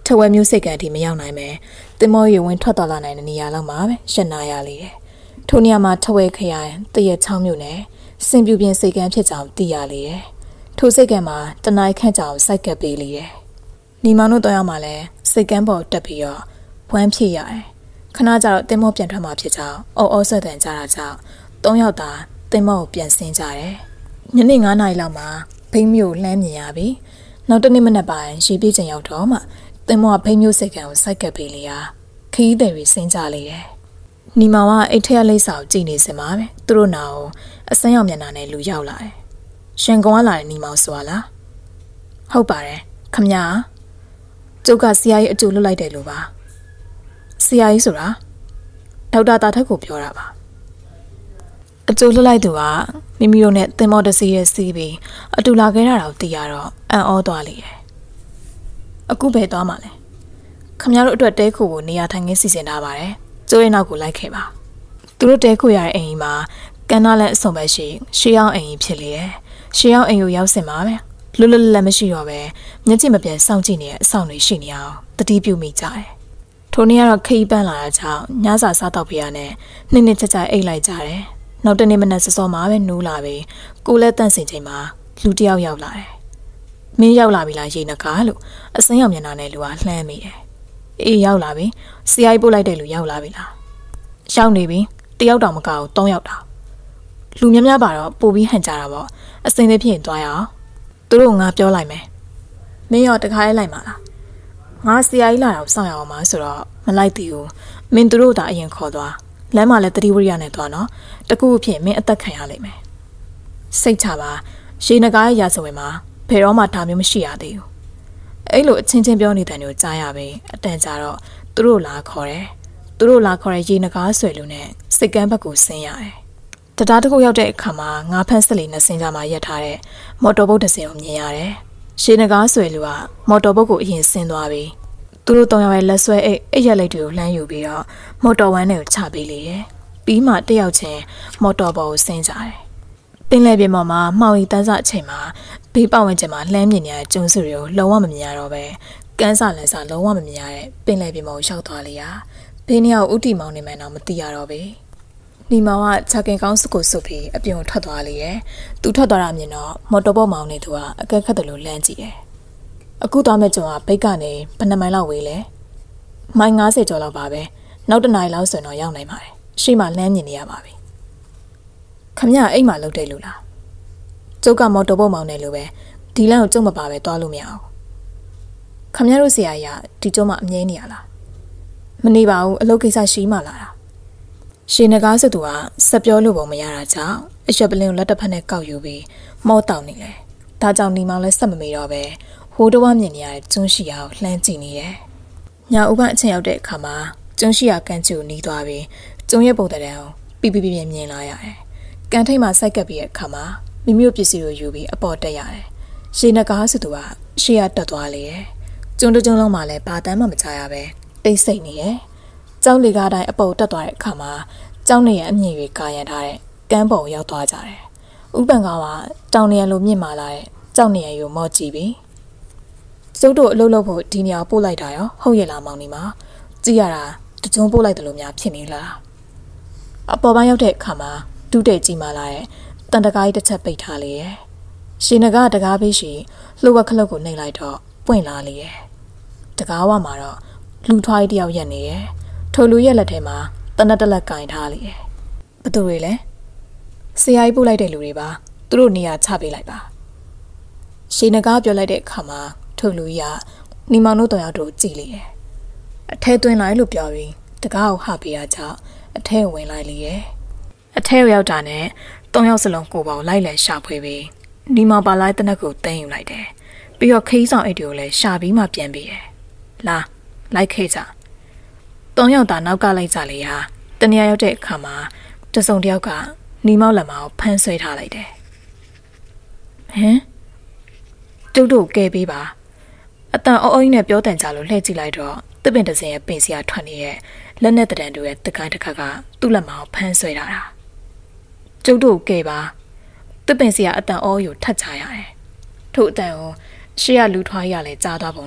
ထဝဲမျိုးစိတ်ကန်ဒီမရောက်နိုင်ပဲတင်မောရီဝင်ထွက်တော်လာနိုင်တဲ့နေရာလောက်မှာပဲရှက်နာရလေတယ်ထိုနေရာမှာထဝဲခရိုင်တရက်ချောင်းမြို့နယ်စင်ပြူပြင်စိတ်ကန်ဖြစ်ကြောင်းသိရလေတယ်ထိုစိတ်ကန်မှာတနိုင်းခန့်ကြောင်စိုက်ကပ်ပေးလေတယ်ညီမတို့တော့ရောက်မှလည်းစိတ်ကန်ပေါ်တက်ပြီးတော့ဝမ်းဖြစ်ရတယ်ခဏကျတော့တင်မောပြန်ထွက်မှဖြစ်ကြောင်းအော်အော်ဆက်တန်ကြတာကြောင့်သုံးယောက်သာတင်မောကိုပြန်ဆင်းကြတယ်ညနေငါးနာရီလောက်မှာဘိန်းမျိုးလှမ်းမြင်ရပြီနောက်တနေ့မနက်ပိုင်းရေပြေးချိန်ရောက်တော့မှတင်မောကဘိန်းမျိုးစိတ်ကန်ကိုစိုက်ကပ်ပေးလေရာခီးသည်တွေဆင်းကြလေတယ်ညီမကအိတ်ထက်လိပ်စာကိုကြည့်နေစမှာပဲသူတို့နာကိုအစမ်းရောက်မျက်နှာနဲ့လူရောက်လာတယ်ရှန်ကုန်ကလာတဲ့ညီမောင်ဆိုလားဟုတ်ပါတယ်ခမညာကျုပ်ကဆရာကြီးအကျိုးလွတ်လိုက်တယ်လို့ပါဆရာကြီးဆိုတာဒေါက်တာတာထက်ကိုပြောတာပါအကျိုးလွတ်လိုက်သူကမိမိတို့နဲ့တင်မောတစီရဲ့စီးပြီးအတူလာခဲ့တာတော့သိရတော့အံ့ဩသွားလေတယ်အခုပဲသွားမှလဲခမညာတို့အတွက်တဲခိုကိုနေရာထိုင်ခင်းစီစဉ်ထားပါတယ်ကျိုးရဲ့နောက်ကိုလိုက်ခဲ့ပါသူတို့တဲခိုရတဲ့အိမ်ကြီးမှာကန်နာလက်အစုံပဲရှိရှေးအောင်အိမ်ကြီးဖြစ်လေတယ်ရှေးအောင်အိမ်ကိုရောက်စင်ပါပဲလွတ်လွတ်လပ်မရှိတော့ပဲမျက်ကြည့်မပြတ်စောင့်ကြည့်နေတဲ့အဆောင်တွေရှိနေအောင်တတိပြုမိကြတယ်ထိုနေ့ကတော့ခီးပန်းလာတာကြောင့်ညစာစားတော့ပြရနဲ့နှစ်နှစ်ချက်ချက်အိတ်လိုက်ကြတယ်နောက်တနေ့မနက်စောစောမှာပဲနိုးလာပြီးကိုလည်းတန့်စင်ချိန်မှာလူတယောက်ရောက်လာတယ်မင်းရောက်လာပြီလားရေနကားလို့အစင်းရောက်မျက်နှာနဲ့လူကလှမ်းမိတယ်အေးရောက်လာပြီဆရာကြီးပို့လိုက်တဲ့လူရောက်လာပြီလားရောက်နေပြီတယောက်တောင်မကဘူးသုံးယောက်တောင်လူများများပါတော့ပို့ပြီးဟန်ကြတာပေါ့အစင်းသေးဖြစ်ရင်သွားရအောင်သူတို့ငါပြောလိုက်မယ်မင်းရောတခါလေးလိုက်ပါလားငါဆရာကြီးလာတော့စောင့်ရအောင်ပါဆိုတော့မလိုက်သေးဘူးမင်းသူတို့သာအရင်ခေါ်သွားလမ်းမှာလည်းတတိဝရိယနဲ့သွားနော်တကူအဖြစ်မင်းအသက်ခံရလိမ့်မယ်စိတ်ချပါရေနဂါရဲ့ရာဇဝင်မှာဘယ်တော့မှဒါမျိုးမရှိရသေးဘူးအဲ့လိုအချင်းချင်းပြောနေတဲ့မျိုးကြားရပြီအတန်ကြာတော့သူတို့လာခေါ်တယ်သူတို့လာခေါ်တဲ့ရေနဂါဆွဲလူနဲ့စိတ်ကမ်းဘက်ကိုဆင်းရတယ်တတားတစ်ခုရောက်တဲ့အခါမှာငါးဖန်းစလီနဲ့ဆင်းကြမှာရက်ထားတဲ့မော်တော်ဘုတ်တစ်စင်းကိုမြင်ရတယ်ရေနဂါဆွဲလူကမော်တော်ဘုတ်ကိုအရင်ဆင်းသွားပြီသူတို့တောင်ရောက်ရဲ့လက်ဆွဲအိတ်အိတ်ရက်လိုက်တွေကိုလှမ်းယူပြီးတော့မော်တော်ဝမ်းတွေကိုချပေးလေတယ်ပြီးမှတယောက်ချင်းမော်တော်ဘော်ကိုဆင်းကြတယ်ပင်လယ်ပြင်ပေါ်မှာမှောင်ရီတန်းစအချိန်မှာဘေးပတ်ဝန်းကျင်မှာလှမ်းမြင်နေတဲ့ကျုံစုတွေကိုလုံးဝမမြင်ရတော့ပဲကန်းစာလန်စာလုံးဝမမြင်ရတဲ့ပင်လယ်ပြင်ပေါ်ရောက်သွားလေရာဘေးနှစ်ယောက်ဥတီမောင်နေမှန်းတော့မသိရတော့ပဲဒီမောင်ကချာကင်ကောင်းစုကိုစုပ်ပြီးအပြင်ကိုထွက်သွားလေရဲ့သူထွက်သွားတာမြင်တော့မော်တော်ဘော်မောင်နေသူကအကက်ခတ်တယ်လို့လှမ်းကြည့်တယ်အခုသွားမဲ့ကျုံကဘိတ်ကနေဘယ်နှမိုင်လောက်ဝေးလဲမိုင်ငါးဆယ်ကျော်လောက်ပါပဲနောက်တစ်နာရီလောက်ဆိုတော့ရောက်နိုင်ပါတယ်ရှေ့မှာလမ်းမြင်နေရပါပြီခမရအိမ်မှာလှုပ်တယ်လို့လားကျုပ်ကမော်တော်ဘုတ်မောင်နေလို့ပဲဒီလမ်းကိုကျုပ်မပါပဲသွားလို့မရအောင်ခမရတို့ဆရာကြီးကဒီကျုံမှာအမြဲနေရလားမနေပါဘူးအလုပ်ကိစ္စရှိမှလာတာရှင်နဂါးစစ်သူကစက်ပြောလို့ပုံမရတာကြောင့်အရက်ပလင်းကိုလက်တစ်ဖက်နဲ့ကောက်ယူပြီးမောတောင်နေလေဒါကြောင့်ညီမောင်လည်းစက်မမေတော့ပဲဟိုးတဝမြင်နေရတဲ့ကျွန်းရှိရာကိုလှမ်းကြည့်နေတယ်။ညာဦးကအချိန်ရောက်တဲ့အခါမှာကျွန်းရှိရာကန်ကျူနီးသွားပြီးကျွန်းရဲ့ပုံတံကိုပြပြပြပြမြင်လာရတယ်။ကန်ထိတ်မှာစိုက်ကပ်ပြီးတဲ့အခါမှာမိမိတို့ပစ္စည်းကိုယူပြီးအပေါ်တက်ရတယ်။ရေနဂါးဆိုသူကရှေ့ကတက်သွားလေတယ်။ကျွန်းတကျွန်းလုံးမှာလည်းဘာတမ်းမှမချရပဲတိတ်ဆိတ်နေတယ်။ကျောင်းလေကားတိုင်းအပေါ်တက်သွားတဲ့အခါမှာကျောင်းနေရအမြင့်တွေကာရန်ထားတဲ့ကမ်းပေါ်ရောက်သွားကြတယ်။ဥပန်ကောင်ကတောင်နေရလိုမြင့်မာလာတဲ့ကျောင်းနေရကိုမော့ကြည့်ပြီးကျုပ်တို့အလုပ်လုပ်ဖို့ဒီနေရာပို့လိုက်တာရောဟုတ်ရဲ့လားမောင်နီမကြည့်ရတာတကြုံပို့လိုက်တယ်လို့များဖြစ်နေလားအပေါ်ပိုင်းရောက်တဲ့အခါမှာဒုတဲ့ကြီးမာလာတဲ့တန်တကားကြီးတစ်ချက်ပိတ်ထားလေရဲ့ရှင်နဂါတကားပေးရှိလှုပ်ဝက်ခလုတ်ကိုနှိပ်လိုက်တော့ပွင့်လာလေရဲ့တကားဝမှာတော့လူထွားကြီးတယောက်ရက်နေရဲ့ထိုလူရဲ့လက်ထဲမှာတနက်တက်လက်ကင်ထားလေရဲ့ဘသူတွေလဲဆရာကြီးပို့လိုက်တဲ့လူတွေပါသူတို့နေရာချပေးလိုက်ပါရှင်နဂါပြောလိုက်တဲ့အခါမှာထိုလူကြီးကနီမောင်တို့တော်ရောက်တို့ကြည်လေရဲ့အထဲသွင်းလိုက်လို့ပြောပြီးတကားကိုဟပေးတာကြောင့်အထဲဝင်လိုက်လေရဲ့အထဲရောက်တာနဲ့သုံးယောက်စလုံးကိုပေါလိုက်လဲရှာဖွေပြီးနီမောင်ပါလိုက်တဲ့နက်ကိုတင်းယူလိုက်တယ်ပြီးတော့ခီးဆောင်အိတ်တွေကိုလည်းရှာပြီးမှပြန်ပြီးတယ်လာလိုက်ခဲ့ကြသုံးယောက်သာနောက်ကလိုက်ကြလေဟာတနေရာရောက်တဲ့အခါမှာတစုံတယောက်ကနီမောင်လက်မကိုဖမ်းဆွဲထားလိုက်တယ်ဟမ်ကျုပ်တို့ကဲပေးပါအတန်အော်အော်ကြီးနဲ့ပြောတန်ကြလို့လှည့်ကြည့်လိုက်တော့တစ်ပင်တစ်စင်ရဲ့ပင်စီကထွက်နေတဲ့လက်နဲ့တံတူရဲ့တကိုင်းတစ်ခါကသူ့လက်မကိုဖမ်းဆွဲထားတာကျုပ်တို့ကဲပါတစ်ပင်စီကအတန်အော်ကိုထတ်ချရတယ်ထို့အတန်ကိုရှေ့ကလူထွားရလဲကြားသွားပုံနဲ့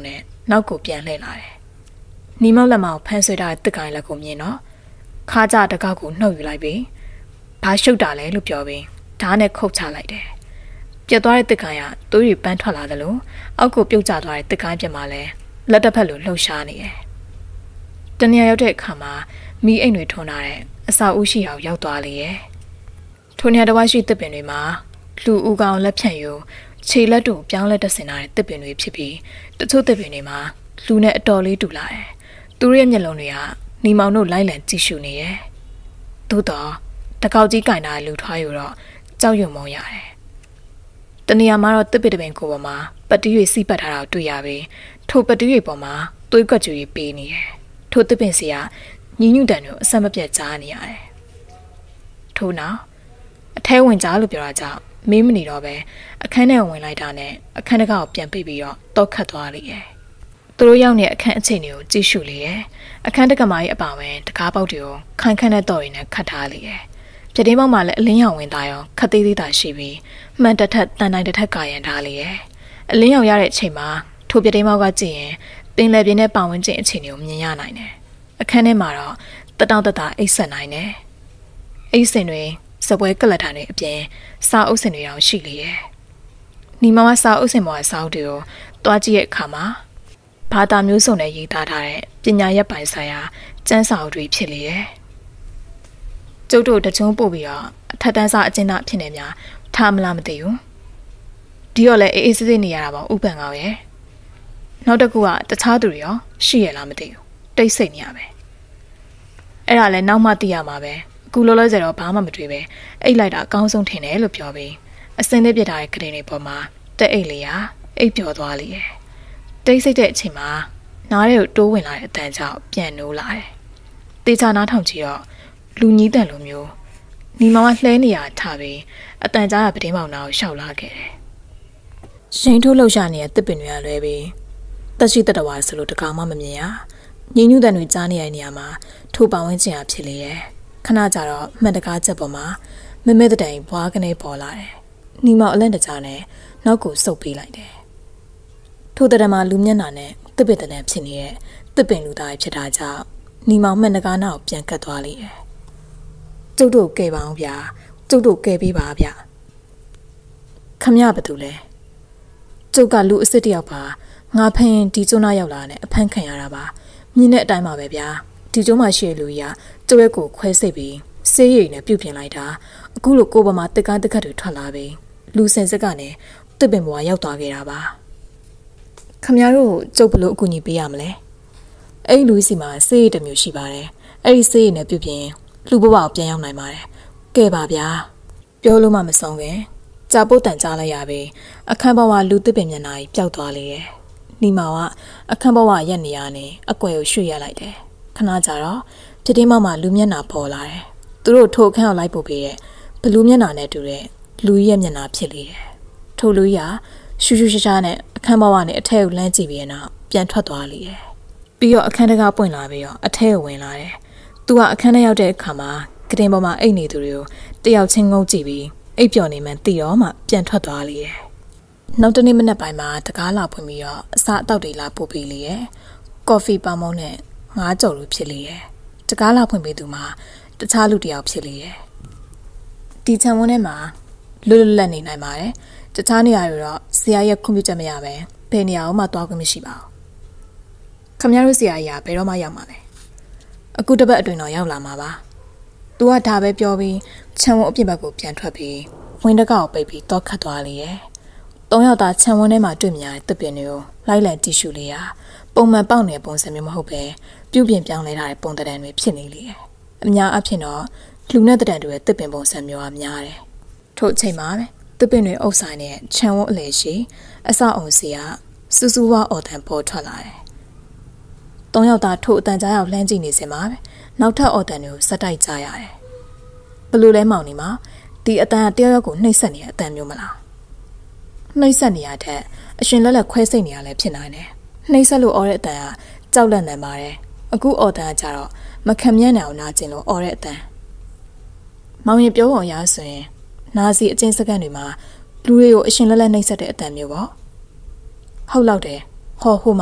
နောက်ကိုပြန်လှည့်လာတယ်။နီမောက်လက်မောက်ဖမ်းဆွဲထားတဲ့တစ်ကိုင်းလက်ကိုမြင်တော့ခါကြတကောက်ကိုနှုတ်ယူလိုက်ပြီးဘာရှုပ်တာလဲလို့ပြောပြီးဓာတ်နဲ့ခုတ်ချလိုက်တယ်။ပြတ်သွားတဲ့တစ်ကိုင်းကသွေးတွေပန်းထွက်လာတယ်လို့အောက်ကိုပြုတ်ကျသွားတဲ့တစ်ကိုင်းပြက်မှာလဲလက်တစ်ဖက်လိုလှုပ်ရှားနေတယ်။တနေရာရောက်တဲ့အခါမှာမီးအိမ်တွေထွန်းထားတဲ့အစာဦးရှိအောင်ရောက်သွားလေရဲ့။ထိုနေရာတစ်ဝိုက်ရှိတစ်ပင်တွေမှာလူဦးကောင်လက်ဖြန့်ယူခြေလက်တို့ပြောင်းလဲတက်ဆင်ထားတဲ့တစ်ပင်တွေဖြစ်ပြီးတချို့တစ်ပင်တွေမှာလူနဲ့အတော်လေးတူလာတယ်။သူတို့ရဲ့မျက်လုံးတွေကနီမောင်တို့လိုက်လံကြည့်ရှုနေရဲ့။သို့တော့တကောက်ကြီးကင်တာလူထွားယူတော့ကြောက်ရွံ့မောရတယ်။တနေရာမှာတော့တစ်ပင်တစ်ပင်ကိုပေါ်မှာပတိတွေစီးပတ်ထားတာတွေ့ရပြီးထိုပတိတွေပေါ်မှာသွေးကွက်ကြွေပေးနေတယ်။ထိုတစ်ပင်စီကညီညွတ်တန်တို့အဆက်မပြတ်ကြားနေရတယ်။ထို့နောက်အထဲဝင်ကြားလို့ပြောတာကြောင့်မင်းမနေတော့ပဲအခန်းထဲဝင်လိုက်တာနဲ့အခန်းတကာကိုပြန်ပိတ်ပြီးတော့တောက်ခတ်သွားလိမ့်ရဲ့။သူတို့ရောက်နေတဲ့အခန်းအခြေအနေကိုကြည့်ရှုလေရဲ့။အခန်းတကမာကြီးအပါဝင်တကားပေါက်တွေကိုခိုင်ခန့်တဲ့တော်ရည်နဲ့ခတ်ထားလေရဲ့။ပြတင်းပေါက်မှာလည်းအလင်းရောင်ဝင်သားရောခတ်သေးသေးတာရှိပြီးမှန်တထက်တန်တိုင်းတစ်ထက်ကာရန်ထားလေရဲ့။အလင်းရောင်ရတဲ့အချိန်မှာထိုပြတင်းပေါက်ကကြည့်ရင်ပင်လယ်ပြင်နဲ့ပတ်ဝန်းကျင်အခြေအနေကိုမြင်ရနိုင်တယ်။အခန်းထဲမှာတော့တတောင်တတအိတ်ဆက်နိုင်တယ်။အိတ်စင်တွေစပွဲကလတ်ထာတွေအပြင်စာအုပ်စင်တွေတောင်ရှိလေရဲ့။ညီမကစာအုပ်စင်ပေါ်ကစာအုပ်တွေကိုတွားကြည့်တဲ့အခါမှာဘာသာမျိုးစုံနဲ့ရေးသားထားတဲ့ပညာရပ်ပိုင်းဆိုင်ရာကျမ်းစာအုပ်တွေဖြစ်လေရဲ့။ကျုပ်တို့တကြုံပို့ပြီးတော့အထက်တန်းစာအကျဉ်းသားဖြစ်နေများထားမလားမသိဘူး။ဒီတော့လည်းအေးအေးဆေးဆေးနေရတာပေါ့ဥပ္ပံကောင်ရဲ့။နောက်တစ်ခုကတခြားသူတွေရောရှိရလားမသိဘူး။တိတ်ဆိတ်နေရပဲ။အဲ့ဒါလည်းနောက်မှသိရမှာပဲ။အခုလောလောဆယ်တော့ဘာမှမတွေ့ပဲအိတ်လိုက်တာအကောင်းဆုံးထင်တယ်လို့ပြောပြီးအစင်းလေးပြထားတဲ့ခရင်တွေပေါ်မှာတက်အိတ်လေးဟာအိတ်ပျော်သွားလေရဲ့တိတ်ဆိတ်တဲ့အချိန်မှာနားထဲကိုတိုးဝင်လာတဲ့အတန်ကြောင့်ပြန်နိုးလာတယ်တေချာနားထောင်ကြည့်တော့လူကြီးတန်လိုမျိုးညီမောင်ကလှဲနေရထားပြီးအတန်ကြားကပတင်းပေါင်နာကိုရှောက်လာခဲ့တယ်ရှိန်ထိုးလှုပ်ရှားနေတဲ့တစ်ပင်တွေကလွဲပြီးတက်ရှိတတဝါဆိုလို့တကောင်မှမမြင်ရညီညွတ်တဲ့တွေကြားနေရတဲ့နေရာမှာထိုးပဝန်းကျင်အဖြစ်လေရဲ့ခဏကြာတော့မှန်တကားချက်ပေါ်မှာမမဲတဲ့တိုင်ဘွားကနေပေါ်လာတယ်။ညီမောင်အလန့်တကြားနဲ့နောက်ကိုစုပ်ပေးလိုက်တယ်။ထိုတဲ့မှာလူမျက်နှာနဲ့တစ်ပင်တဲ့ဖြစ်နေတဲ့တစ်ပင်လူသားဖြစ်တာကြောင့်ညီမောင်မှန်တကားနောက်ပြန်ကတ်သွားလိမ့်တယ်။ကျုပ်တို့ကဲပါအောင်ဗျာ။ကျုပ်တို့ကဲပေးပါဗျာ။ခမရဘာတူလဲ။ကျုပ်ကလူအစ်စ်တယောက်ပါငါဖင်ဒီကျုံနာရောက်လာနဲ့အဖမ်းခံရတာပါ။မြင်တဲ့အတိုင်းပါပဲဗျာ။ဒီကျုံမှာရှိရလူကြီးကကျုပ်ရဲ့ကိုခွဲစိတ်ပြီးဆေးရည်နဲ့ပြုတ်ပြင်လိုက်တာအခုလိုကိုယ်ပေါ်မှာတက်ကားတက်ခတ်တွေထွက်လာပြီးလူစင်စစ်ကနေတစ်ပင်ပေါ်ရောက်သွားခဲ့တာပါခမများတို့ကျုပ်ဘလို့အကူအညီပေးရမလဲအဲ့လူစီမှာဆေးရည်တစ်မျိုးရှိပါတယ်အဲ့ဒီဆေးရည်နဲ့ပြုတ်ပြင်လူဘဝကိုပြန်ရောက်နိုင်ပါတယ်ကဲပါဗျာပြောလို့မှမဆုံးခင်ကြာပုတ်တန်ကြားလိုက်ရပြီးအခန်းဘဝလူတစ်ပင်မျက်နှာကြီးပျောက်သွားလေရဲ့နီမောင်ကအခန်းဘဝရက်နေရနေအကွယ်ကိုရွှေ့ရလိုက်တယ်ခဏကြာတော့ပြတင်းမောက်မှာလူမျက်နှာပေါ်လာတယ်။သူတို့ထိုအခန်းကိုလိုက်ပို့ပေးတဲ့ဘလူးမျက်နှာနဲ့တူတဲ့လူကြီးရဲ့မျက်နှာဖြစ်လေတယ်။ထိုလူကြီးကရှူးရှူးရှားရှားနဲ့အခန်းပေါ်ကနေအထက်ကိုလှမ်းကြည့်ပြီးနောက်ပြန်ထွက်သွားလေတယ်။ပြီးတော့အခန်းတကားပွင့်လာပြီးတော့အထက်ကိုဝင်လာတယ်။သူကအခန်းထဲရောက်တဲ့အခါမှာကတင်ပေါ်မှာအိတ်နေသူတွေကိုတယောက်ချင်းငုံကြည့်ပြီးအိတ်ပျော်နေမှန်းသိတော့မှပြန်ထွက်သွားလေတယ်။နောက်တနေ့မနက်ပိုင်းမှာတကားလာဖွင့်ပြီးတော့အစာအသောက်တွေလာပို့ပေးလေတယ်။ကော်ဖီပေါင်မုံနဲ့ငါးကြော်လိုဖြစ်လေတယ်။တကားလာဖွင့်ပေးသူမှာတခြားလူတယောက်ဖြစ်လေတယ်။ဒီချံဝန်းထဲမှာလွတ်လွတ်လပ်နေနိုင်ပါတယ်။တခြားနေရာတွေတော့ဆရာရဲ့ခွင့်ပြုချက်မရပဲဘယ်နေရာမှသွားခွင့်မရှိပါဘူး။ခမရတို့ဆရာကြီးကဘယ်တော့မှရောက်မှာလဲ။အခုတစ်ပတ်အတွင်းတော့ရောက်လာမှာပါ။ तू ကဒါပဲပြောပြီးချံဝန်းအပြင်ဘက်ကိုပြန်ထွက်ပြီးဝင်းတကောက်ပိတ်ပြီးတော့ခတ်သွားလေရဲ့။သုံးယောက်သားချံဝန်းထဲမှာတွေ့မြင်ရတဲ့တစ်ပင်တွေကိုလိုက်လံကြည့်ရှုလေရပုံမှန်ပေါက်နေတဲ့ပုံစံမျိုးမဟုတ်ပဲပြုပြင်ပြောင်းလဲထားတဲ့ပုံတံတွေဖြစ်နေလေတယ်။အများအဖြစ်တော့လူနဲ့တံတွေတစ်ပင်ပုံစံမျိုးအများတယ်။ထို့အချိန်မှာပဲတစ်ပင်တွေအုပ်ဆိုင်တဲ့ခြံဝန်းအလေရှိအဆောက်အုံစီကစူးစူးဝါအော်တန်ပေါ်ထွက်လာတယ်။သုံးယောက်သားထို့အတန်ကြားရောက်လှမ်းကြည့်နေစင်မှာပဲနောက်ထပ်အော်တန်တွေကိုစက်တိုက်ကြားရတယ်။ဘလူလဲမောင်နေမှာဒီအတန်တယောက်ယောက်ကိုနှိမ့်ဆက်နေတဲ့အတန်မျိုးမလား။နှိမ့်ဆက်နေရတဲ့အရှင်လက်လက်ခွဲစိတ်နေရလဲဖြစ်နိုင်တယ်။နှိမ့်ဆက်လို့အော်တဲ့အတန်ကကြောက်လန့်နေပါတယ်။အခုအော်တန်ကကြတော့မခံမြန်းနိုင်အောင်နာကျင်လို့အော်တဲ့အတန်မောင်ရင်ပြောပုံရဆိုရင်နာစီအချင်းစကန်တွေမှာလူတွေကိုအရှင်လက်လက်နှိမ့်ဆက်တဲ့အတန်မျိုးပေါ့ဟုတ်လောက်တယ်ဟောဟိုမှာ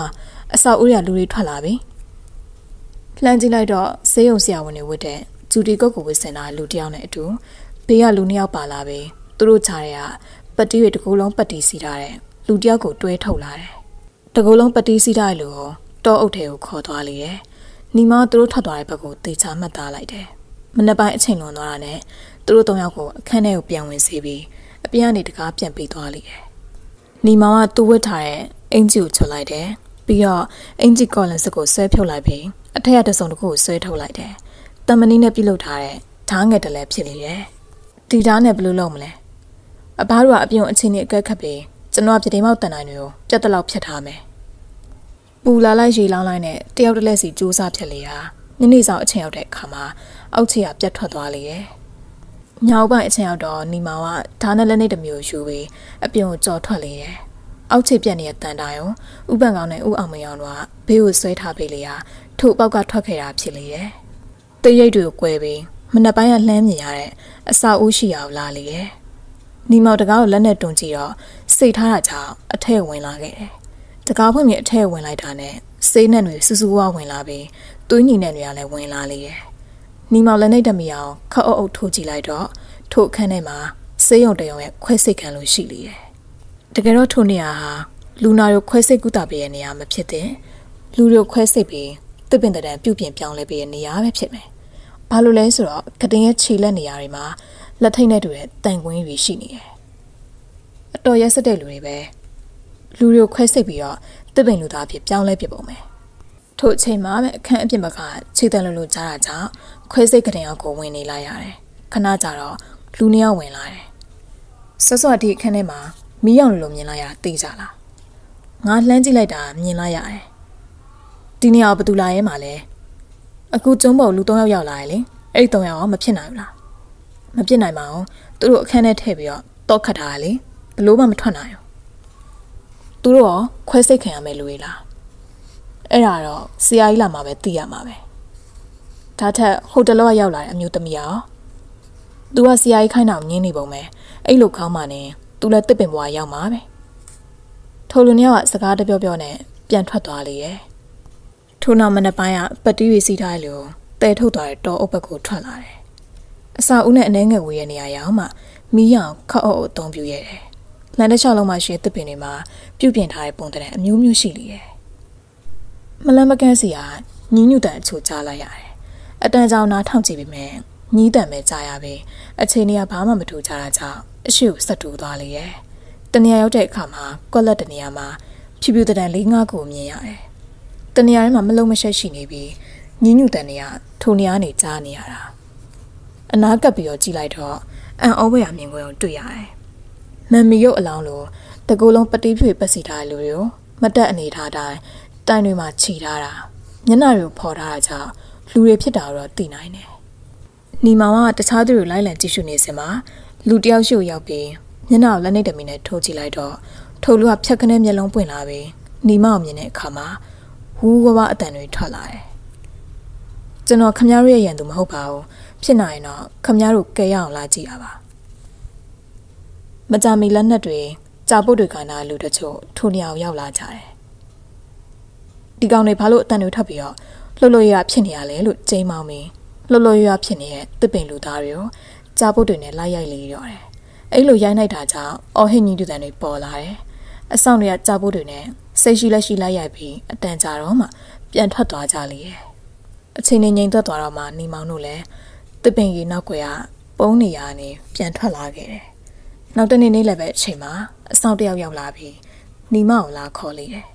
အဆောက်အဦရလူတွေထွက်လာပြီလှမ်းကြည့်လိုက်တော့ဆေးရုံဆရာဝန်တွေဝတ်တဲ့ဂျူတီကုတ်ကိုဝတ်ဆင်တာလူတယောက်နဲ့အတူဘေးကလူနှစ်ယောက်ပါလာပြီသူတို့ခြားတဲ့ကပတ်တီးတွေတကူလုံးပတ်တီးစီထားတဲ့လူတယောက်ကိုတွဲထုတ်လာတယ်တကူလုံးပတ်တီးစီထားတဲ့လူကိုတောအုပ်ထဲကိုခေါ်သွားလေတယ်နီမသူတို့ထွက်သွားတဲ့ဘက်ကိုတေချာမှတ်သားလိုက်တယ်မနေ့ပိုင်းအချိန်လွန်သွားတာနဲ့သူတို့သုံးယောက်ကိုအခန်းထဲကိုပြန်ဝင်စေပြီးအပြင်ကနေတကားပြန်ပေးသွားလေတယ်နီမောင်ကသူ့ဝတ်ထားတဲ့အင်ဂျီကိုချွတ်လိုက်တယ်ပြီးတော့အင်ဂျီကော်လန်စစ်ကိုဆွဲဖြုတ်လိုက်ပြီးအထက်ကတစုံတစ်ခုကိုဆွဲထုတ်လိုက်တယ်တမနီနဲ့ပြုတ်လုပ်ထားတဲ့ဓားငယ်တလဲဖြစ်လေတယ်ဒီဓားနဲ့ဘယ်လိုလုပ်မလဲအဘတို့ကအပြုံအချင်းကြီးအကက်ခတ်ပြီးကျွန်တော်ပြတင်းမောက်တန်တိုင်းတွေကိုပြတ်တလောက်ဖြတ်ထားမယ်ပူလာလိုက်ရေလောင်းလိုက်နဲ့တယောက်တလဲစီစူးစားဖြစ်လေရာညနေဆောင်အချိန်ရောက်တဲ့အခါမှာအောက်ခြေကပြတ်ထွက်သွားလေတယ်ညောင်ပိုင်းအချိန်ရောက်တော့နီမောင်ကဓားနဲ့လက်နဲ့တမျိုးယူပြီးအပြုံကိုကြော်ထွက်လေတယ်အောက်ခြေပြက်နေတဲ့တန်တိုင်းကိုဥပန်ကောင်နဲ့ဥအောင်မယောင်တို့ကဘေးကိုဆွဲထားပေးလေရာထို့ပေါက်ကထွက်ခဲ့တာဖြစ်လေတယ်တရိပ်တွေကိုကွဲပြီးမနက်ပိုင်းကလှမ်းမြင်ရတဲ့အစာအိုးရှိအောင်လာလေတယ်နီမောင်တကားကိုလက်နဲ့တွန်းကြည့်တော့စိတ်ထားတာကြောင့်အထက်ဝင်လာခဲ့တယ်တကားဖွင့်ပြီးအထက်ဝင်လိုက်တာနဲ့စေးနဲ့တွေစူးစူးဝါဝင်လာပြီးသွေးညီနဲ့တွေကလည်းဝင်လာလေတယ်နီမောင်လက်နဲ့တမီအောင်ခအုပ်အုပ်ထိုးကြည့်လိုက်တော့ထို့အခန်းထဲမှာစေးရုံတရုံရဲ့ခွဲစိတ်ခံလို့ရှိလေတယ်တကယ်တော့ထိုနေရာဟာလူနာတို့ခွဲစိတ်ကုသပေးတဲ့နေရာမဖြစ်တဲ့လူတို့ခွဲစိတ်ပြီးသစ်ပင်တံပြုတ်ပြင်ပြောင်းလဲပေးတဲ့နေရာပဲဖြစ်မယ်။ဘာလို့လဲဆိုတော့ကတင်ရဲ့ခြေလက်နေရာတွေမှာလက်ထိတ်နဲ့တူတဲ့တန်ကွင်းတွေရှိနေတယ်။အတော်ရက်စတဲ့လူတွေပဲလူတို့ခွဲစိတ်ပြီးတော့သစ်ပင်လူသားဖြစ်ပြောင်းလဲပြပုံပဲ။ထို့အချိန်မှာပဲအခန်းအပြင်ဘက်ကခြေတန်လိုလိုကြားတာကြောင့်ခွဲစိတ်ကတင်အောင်ကိုဝင်နေလိုက်ရတယ်။ခဏကြာတော့လူနှစ်ယောက်ဝင်လာတယ်။စောစောဒီအခန်းထဲမှာမီးရောင်လိုလိုမြင်လိုက်ရသိကြလားငါလှမ်းကြည့်လိုက်တာမြင်လိုက်ရတယ်ဒီနေရာဘယ်သူလာရဲမှာလဲအခုကျုံးပေါ်လူသုံးယောက်ရောက်လာရလေအဲ့ဒီသုံးယောက်ကမဖြစ်နိုင်ဘူးလားမဖြစ်နိုင်ပါဘူးသူတို့အခန်းထဲထည့်ပြီးတော့တောက်ခတ်ထားရလေဘလို့မှမထွက်နိုင်ဘူးသူတို့ရောခွဲစိတ်ခံရမယ်လူတွေလားအဲ့ဒါတော့ဆရာကြီးလာမှာပဲသိရမှာပဲဒါထက်ဟိုတလောကရောက်လာတဲ့အမျိုးသမီးရောသူကဆရာကြီးခိုင်းတာကိုညင်းနေပုံပဲအဲ့လိုခေါင်းမှနေသူလည်းတစ်ပင်ဘွားရောက်မှာပဲထိုလူနှစ်ယောက်ကစကားတပြောပြောနဲ့ပြန်ထွက်သွားလေရဲ့ထိုနောက်မနေ့ပိုင်းကပတ်တီးရီစီးထားလို့တဲထုတ်သွားတဲ့တောအုပ်ဘက်ကိုထွက်လာတယ်အစာဦးနဲ့အနှဲငယ်ဝေးရဲ့နေရာရောက်မှမီးရောင်ခောက်အုပ်အုံပြူရဲ့တယ်လမ်းတစ်လျှောက်လုံးမှာရှိတဲ့တစ်ပင်တွေမှာပြုတ်ပြင်ထားတဲ့ပုံတဲ့အမျိုးမျိုးရှိလေရဲ့မလန်းမကန်းစီကညီးညွတ်တဲ့အချို့ကြားလိုက်ရတယ်အတန်ကြောင်နားထောင်ကြည့်ပြီးမြဲညီးတန်ပဲကြားရပြီအချိန်ကြီးကဘာမှမထူကြတာကြောင့်အရှိကိုဆက်တူသွားလေရဲ့တနေရာရောက်တဲ့အခါမှာကွက်လက်တနေရာမှာဖြူဖြူတန်လေးငါးကိုမြင်ရတယ်တနေရာထဲမှာမလုံးမရှက်ရှိနေပြီးညင်းညူတန်နေရထိုနေရာနေကြားနေရတာအနားကပ်ပြီးတော့ကြည့်လိုက်တော့အန်အောဝဲရမြင်ကိုတွေ့ရတယ်မမ်မီရုပ်အလောင်းလိုတကူလုံးပတိဖြွေပတ်စီထားတဲ့လူတွေကိုမတက်အနေထားတိုင်းတိုင်တွေမှာခြိထားတာမျက်နှာတွေကိုဖော်ထားတာကြောင့်လူတွေဖြစ်တာတော့သိနိုင်တယ်နီမောင်ကတခြားသူတွေလိုက်လံကြည့်ရှုနေစမှာလူတယောက်ရှိကိုရောက်ပြီးမျက်နှာကိုလက်နှိပ်တမီနဲ့ထိုးကြည့်လိုက်တော့ထိုလူကဖြတ်ခနဲ့မျက်လုံးပွင့်လာပြီးနီမောင်မြင်တဲ့အခါမှာဝူးဝါးအတန်တွေထွက်လာတယ်ကျွန်တော်ခမရရဲ့ရန်သူမဟုတ်ပါဘူးဖြစ်နိုင်တော့ခမရတို့ကဲရအောင်လာကြည့်ရပါမကြမီလက်နက်တွေကြာပုတ်တွေကနာလူတချို့ထိုနေအောင်ရောက်လာကြတယ်ဒီကောင်တွေဘာလို့အတန်တွေထွက်ပြီးတော့လှုပ်လှုပ်ရဖြစ်နေရလဲလို့ကျိမ်းမောင်းပြီးလှုပ်လှုပ်ရဖြစ်နေတဲ့တစ်ပင်လူသားတွေကိုကြာပုတ်တွေနဲ့လိုက်ရိုက်လေရောတယ်အဲ့လိုရိုက်လိုက်တာကြောင့်အော်ဟစ်ညီတူတန်တွေပေါ်လာတယ်အဆောင်တွေကကြာပုတ်တွေနဲ့စိတ်ရှိလက်ရှိလိုက်ရိုက်ပြီးအတန်ကြာတော့မှပြန်ထွက်သွားကြလေရဲ့အချိန်နဲ့ငြိမ်သက်သွားတော့မှနီမောင်တို့လည်းတစ်ပင်ကြီးနောက်ွယ်ကပုံးနေရနေပြန်ထွက်လာခဲ့တယ်နောက်တနေ့နေ့လည်းပဲအချိန်မှာအဆောင်တယောက်ရောက်လာပြီးနီမောင်လာခေါ်လေတယ်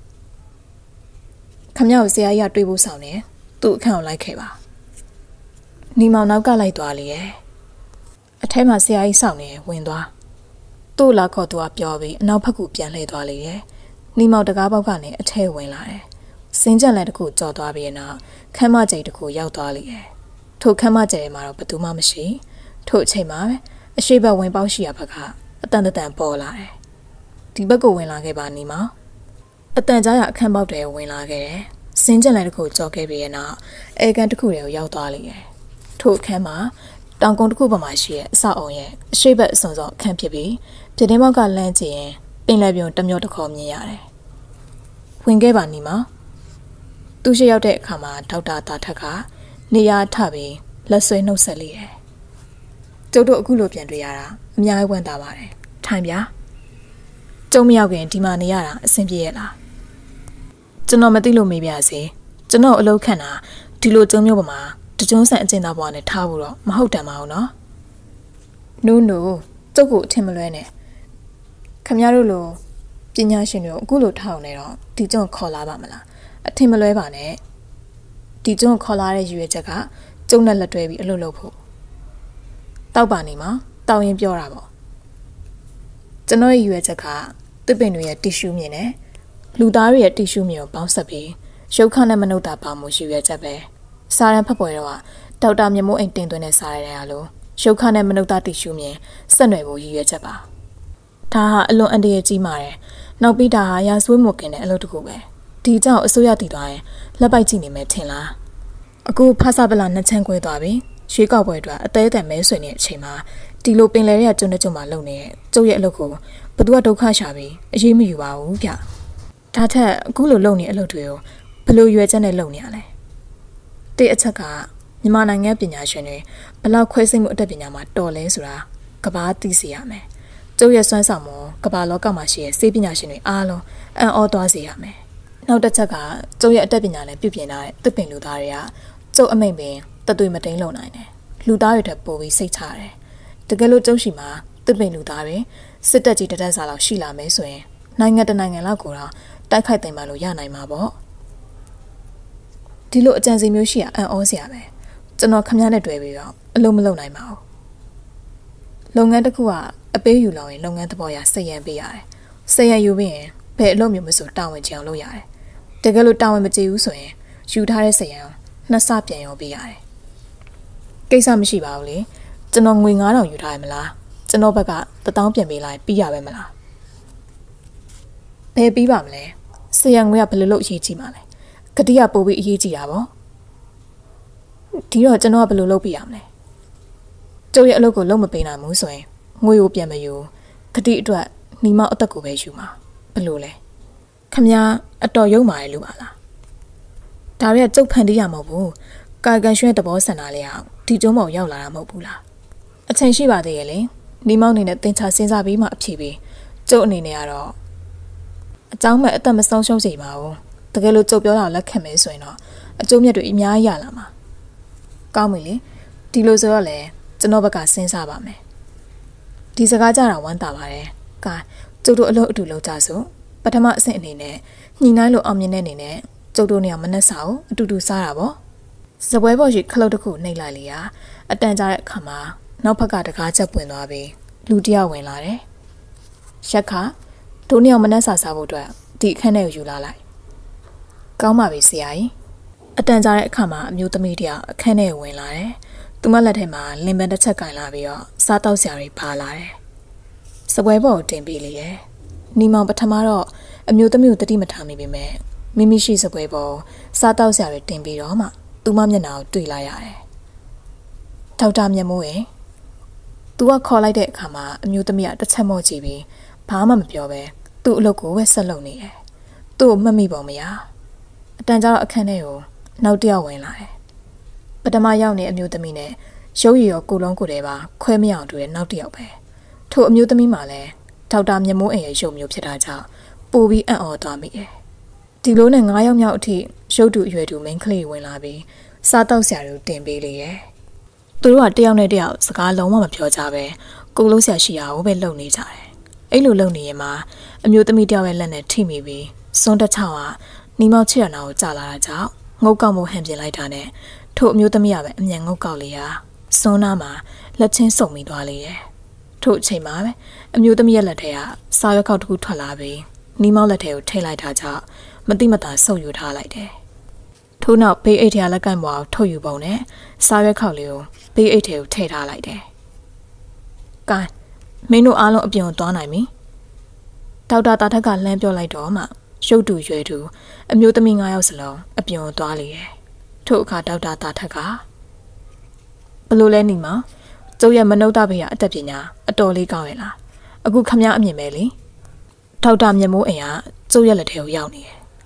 ခမရကိုဆရာကြီးကတွေးဖို့ဆောင်နေသူ့အခန်းကိုလိုက်ခဲ့ပါနီမောင်နောက်ကလိုက်သွားလေရဲ့အထဲမှာဆရာကြီးစောင့်နေဝင်သွားသူ့လာခေါ်သူကပြောပြီးအနောက်ဘက်ကပြန်လှည့်သွားလေရဲ့နီမောင်တကားပေါက်ကနေအထဲဝင်လာတယ်စင်းကြက်လက်တစ်ခုကြော်သွားပြီးနောက်ခမ်းမကျိတ်တစ်ခုရောက်သွားလေရဲ့ထိုခမ်းမကျိတ်မှာတော့ဘယ်သူမှမရှိထို့အချိန်မှာပဲအရှိဘက်ဝင်ပေါက်ရှိရဘက်ကအတန်တန်ပေါ်လာတယ်ဒီဘက်ကိုဝင်လာခဲ့ပါနီမောင်အတန်ကြားရအခန်းပေါက်တွေဝင်လာခဲ့တယ်စင်းကြက်လက်တစ်ခုကြော်ခဲ့ပြီးနောက်အေကန်တစ်ခုတွေကိုရောက်သွားလေရဲ့ထို့အခန်းမှာတောင်ကုန်းတစ်ခုပေါ်မှာရှိတဲ့အဆောက်အုံရဲ့အရှိဘက်အစွန်စောအခန်းဖြစ်ပြီးပြတင်းပေါက်ကလမ်းကြည့်ရင်ပင်လယ်ပြုံတမျောတစ်ခေါ်မြင်ရတယ်။ဝဝင်ခဲ့ပါနေမှာသူရှိရောက်တဲ့အခါမှာဒေါက်တာတာထက်ကနေရာထပြီးလက်ဆွဲနှုတ်ဆက်လိုက်တယ်ကျုပ်တို့အခုလိုပြန်တွေ့ရတာအများကြီးဝမ်းသာပါတယ်ထိုင်ပြကျုံမရောက်ခင်ဒီမှာနေရတာအဆင်ပြေရဲ့လားကျွန်တော်မသိလို့မေးပြစေကျွန်တော်အလုပ်ခန့်တာဒီလိုကျုံမျိုးပေါ်မှာတကျုံးဆန်အကျဉ်းသားဘွားနဲ့ထားဖို့တော့မဟုတ်တန်ပါဘူးနော်နိုးနိုးကျုပ်ကိုအထင်မလွဲနဲ့ခမရတို့လိုပညာရှင်တွေကိုအခုလိုထောက်နေတော့ဒီကျုံခေါ်လာပါမလားအထင်မလွဲပါနဲ့ဒီကျုံခေါ်လာတဲ့ရည်ရွယ်ချက်ကကျုံနဲ့လက်တွဲပြီးအလုပ်လုပ်ဖို့တောက်ပါနေမှာတောင်းရင်ပြောတာပေါ့ကျွန်တော်ရဲ့ရည်ရွယ်ချက်ကသစ်ပင်တွေရဲ့တီရှူးမြင်နဲ့လူသားတွေရဲ့တီရှူးမြင်ကိုပေါင်းဆက်ပြီးရုပ်ခနဲ့မနုဿာပါမှုရည်ရွယ်ချက်ပဲစာရန်ဖတ်ပွဲတော့ဒေါက်တာမြမိုးအိမ်တင်သွင်းတဲ့စာရန်အရလို့ရုပ်ခနဲ့မနုဿာတီရှူးမြင်ဆက်နွယ်ဖို့ရည်ရွယ်ချက်ပါဒါဟာအလွန်အန္တရာယ်ကြီးမာတယ်နောက်ပြီးဒါဟာရာဇဝတ်မှုကင်းတဲ့အလုပ်တစ်ခုပဲဒီကြောင့်အစိုးရတည်သွားရင်လက်ပိုက်ကြည့်နေမယ်ထင်လားအခုဖဆပလာနှစ်ချမ်းခွဲသွားပြီရွှေကောက်ပွဲအတွက်အသေးအတန်မဲဆွေနေတဲ့အချိန်မှာဒီလိုပင်လယ်ရဲ့ကျွန်းတဲ့ကျွန်းမှာလုံနေတဲ့ကျုပ်ရဲ့အလုပ်ကိုဘသူကဒုက္ခရှာပြီးအရေးမယူပါဘူးဗျဒါထက်အခုလိုလုံနေအလုပ်တွေကိုဘလို့ရွယ်ချက်နဲ့လုံနေရလဲတိအချက်ကမြန်မာနိုင်ငံပညာရှင်တွေဘလောက်ခွဲစိတ်မှုအတတ်ပညာမှာတော်လဲဆိုတာကဘာသိစေရမယ်ကျုပ်ရဲ့စွမ်းဆောင်မှုကဘာလောကမှာရှိတဲ့စေပညာရှင်တွေအားလုံးအံ့ဩသွားစေရမယ်နောက်တစ်ချက်ကကျုပ်ရဲ့အတတ်ပညာနဲ့ပြုပြင်ထားတဲ့သစ်ပင်လူသားတွေကကျုပ်အမိန့်ပင်တသွေးမတိန်လုံနိုင်တယ်လူသားတွေထပ်ပို့ပြီးစိတ်ချတယ်တကယ်လို့ကျုပ်ရှိမှာသစ်ပင်လူသားတွေစစ်တပ်ကြီးတတက်စားလောက်ရှိလာမယ်ဆိုရင်နိုင်ငံတနိုင်ငံလောက်ကိုတော့တိုက်ခိုက်သိမ်းပါလို့ရနိုင်မှာပေါ့ဒီလိုအကြံစီမျိုးရှိရအံ့ဩစရာပဲကျွန်တော်ခမရနဲ့တွေ့ပြီးတော့အလုံးမလုံးနိုင်ပါဘူးလုပ်ငန်းတစ်ခုကအပေးယူလောက်ရင်လုပ်ငန်းသဘောရစိတ်ရံပေးရတယ်စိတ်ရံယူပြီးရင်ဘယ်အလုပ်မျိုးမဆိုတာဝန်ကျအောင်လုပ်ရတယ်တကယ်လို့တာဝန်မကျေဘူးဆိုရင်ယူထားတဲ့စိတ်ရံနှစ်ဆပြန်ရောပေးရတယ်ကိစ္စမရှိပါဘူးလေကျွန်တော်ငွေငါးထောင်ယူထားရမလားကျွန်တော်ဘက်ကတထောင်ပြန်ပေးလိုက်ပြီးရပဲမလားဘယ်ပြီးပါမလဲစိတ်ရံငွေကဘယ်လိုလုပ်အရေးကြီးမှာလဲဂတိကပို့ပြီးအရေးကြီးတာပေါ့ဒီတော့ကျွန်တော်ကဘယ်လိုလုပ်ပြရမလဲကျုပ်ရဲ့အလုပ်ကိုလုပ်မပေးနိုင်ဘူးဆိုရင်ငွေကိုပြန်မယူဂတိအတွက်ညီမအသက်ကိုပဲယူမှာဘယ်လိုလဲခမည်းအတော်ရုံမာရလို့ပါလားဒါတွေကကျုပ်ဖန်တီးရမဟုတ်ဘူးကာကန်ရွှဲသဘောဆန္ဒလေးအောင်ဒီကျုံးမောင်ရောက်လာတာမဟုတ်ဘူးလားအချိန်ရှိပါသေးရဲ့လေညီမောင်နေနဲ့တင်ချစဉ်းစားပြီးမှအဖြေပေးကျုပ်အနေနဲ့ကတော့အเจ้าမဲ့အသက်မဆုံးရှုံးစေပါဘူးတကယ်လို့ကျုပ်ပြောတာလက်ခံမယ်ဆိုရင်တော့အကျိုးမြတ်တွေအများကြီးရလာမှာကောင်းပြီလေဒီလိုဆိုတော့လေကျွန်တော်ဘက်ကစဉ်းစားပါမယ်ဒီစကားကြတာဝမ်းသာပါတယ်ကဲကျုပ်တို့အလုပ်အတူလုပ်ကြစို့ပထမအဆင့်အနေနဲ့ညှိနှိုင်းလို့အောင်မြင်တဲ့အနေနဲ့ကျုပ်တို့နေရာမနှက်စာကိုအတူတူစားတာပေါ့စပွဲပေါ်ရှိခလုတ်တစ်ခုနှိပ်လိုက်လေရာအတန်ကြာတဲ့အခါမှာနောက်ဘက်ကတကားချက်ပွင့်သွားပြီးလူတယောက်ဝင်လာတယ်ရက်ခတို့နေရာမနှက်စာစားဖို့အတွက်ဒီအခန်းထဲကိုယူလာလိုက်ကောင်းပါပြီဆရာကြီးအတန်ကြာတဲ့အခါမှာအမျိုးသမီးတယောက်အခန်းထဲကိုဝင်လာတယ်သူမလက်ထဲမှာလင်ပန်းတစ်ချက်ကင်လာပြီးတော့စားတောက်စရာတွေပါလာတယ်စပွဲပေါ်ကိုတင်ပေးလေရဲ့နီမောင်ပထမတော့အမျိုးသမီးကိုတတိမထားမိပေမဲ့မိမိရှိစပွဲပေါ်စားတောက်စရာတွေတင်ပြီးတော့မှသူမမျက်နှာကိုတွေ့လာရတယ်ဒေါက်တာမြတ်မိုးရဲ့သူကခေါ်လိုက်တဲ့အခါမှာအမျိုးသမီးကတစ်ချက်မော့ကြည့်ပြီးဘာမှမပြောပဲသူ့အလုပ်ကိုပဲဆက်လုပ်နေတယ်သူ့ကိုမှတ်မိပုံမရအတန်ကြာတော့အခန်းထဲကိုနောက်တစ်ယောက်ဝင်လာတယ်ပထမရောက်နေအမျိုးသမီးနဲ့ရုပ်ရည်ရောကိုလုံးကိုယ်တည်းပါခွဲမရအောင်တွေ့တဲ့နောက်တစ်ယောက်ပဲထို့အမျိုးသမီးမှလည်းဒေါက်တာမြတ်မိုးအိမ်ရဲ့ရုပ်မျိုးဖြစ်တာကြောင့်ပိုပြီးအံ့ဩသွားမိတယ်ဒီလိုနဲ့ငါးယောက်မြောက်အထိရုပ်တူအရွယ်တူမိန်းကလေးဝင်လာပြီးစားတောက်စရာတွေတင်ပေးလေရဲ့သူတို့ကတယောက်နဲ့တယောက်စကားလုံးဝမပြောကြပဲကိုလုံးဆရာရှိရာကိုပဲလုံနေကြတယ်အဲ့လိုလုံနေရင်မှာအမျိုးသမီးတယောက်ရဲ့လက်နဲ့ထိမိပြီးစွန်းတစ်ချောင်းကနီမောက်ချစ်ရနာကိုကြာလာတာကြောင့်ငုတ်ကောက်မှုဟန်ပြလိုက်တာနဲ့ထို့အမျိုးသမီးကပဲအမြန်ငုတ်ကောက်လေရာစွန်းနာမှာလက်ချင်းစုံမိသွားလေရဲ့ထို့အချိန်မှာပဲအမျိုးသမီးရဲ့လက်ထဲကစာရွက်ခေါက်တစ်ခုထွက်လာပြီးနီမောက်လက်ထဲကိုထိလိုက်တာကြောင့်မတိမတာဆုပ်ယူထားလိုက်တယ်ထို့နောက်ဘေးအိတ်ထဲကလက်ကင်ပေါ်ထုတ်ယူပုံနဲ့စာရွက်ခေါက်လေးကိုဘေးအိတ်ထဲကိုထည့်ထားလိုက်တယ်ကဲမင်းတို့အားလုံးအပြင်ကိုသွားနိုင်ပြီဒေါက်တာတာထက်ကလှမ်းပြောလိုက်တော့မှရုပ်တူရွယ်တူအမျိုးသမီးငါးယောက်စလုံးအပြင်ကိုသွားလေရဲ့ထို့အခါဒေါက်တာတာထက်ကဘလို့လဲနေမှာကျုပ်ရဲ့မနုဿဘေးကအတက်ပညာအတော်လေးကောင်းရဲ့လားအခုခမည်းအမြင်ပဲလေဒေါက်တာမြတ်မိုးအိမ်ကကျုပ်ရဲ့လက်ထဲကိုရောက်နေတယ်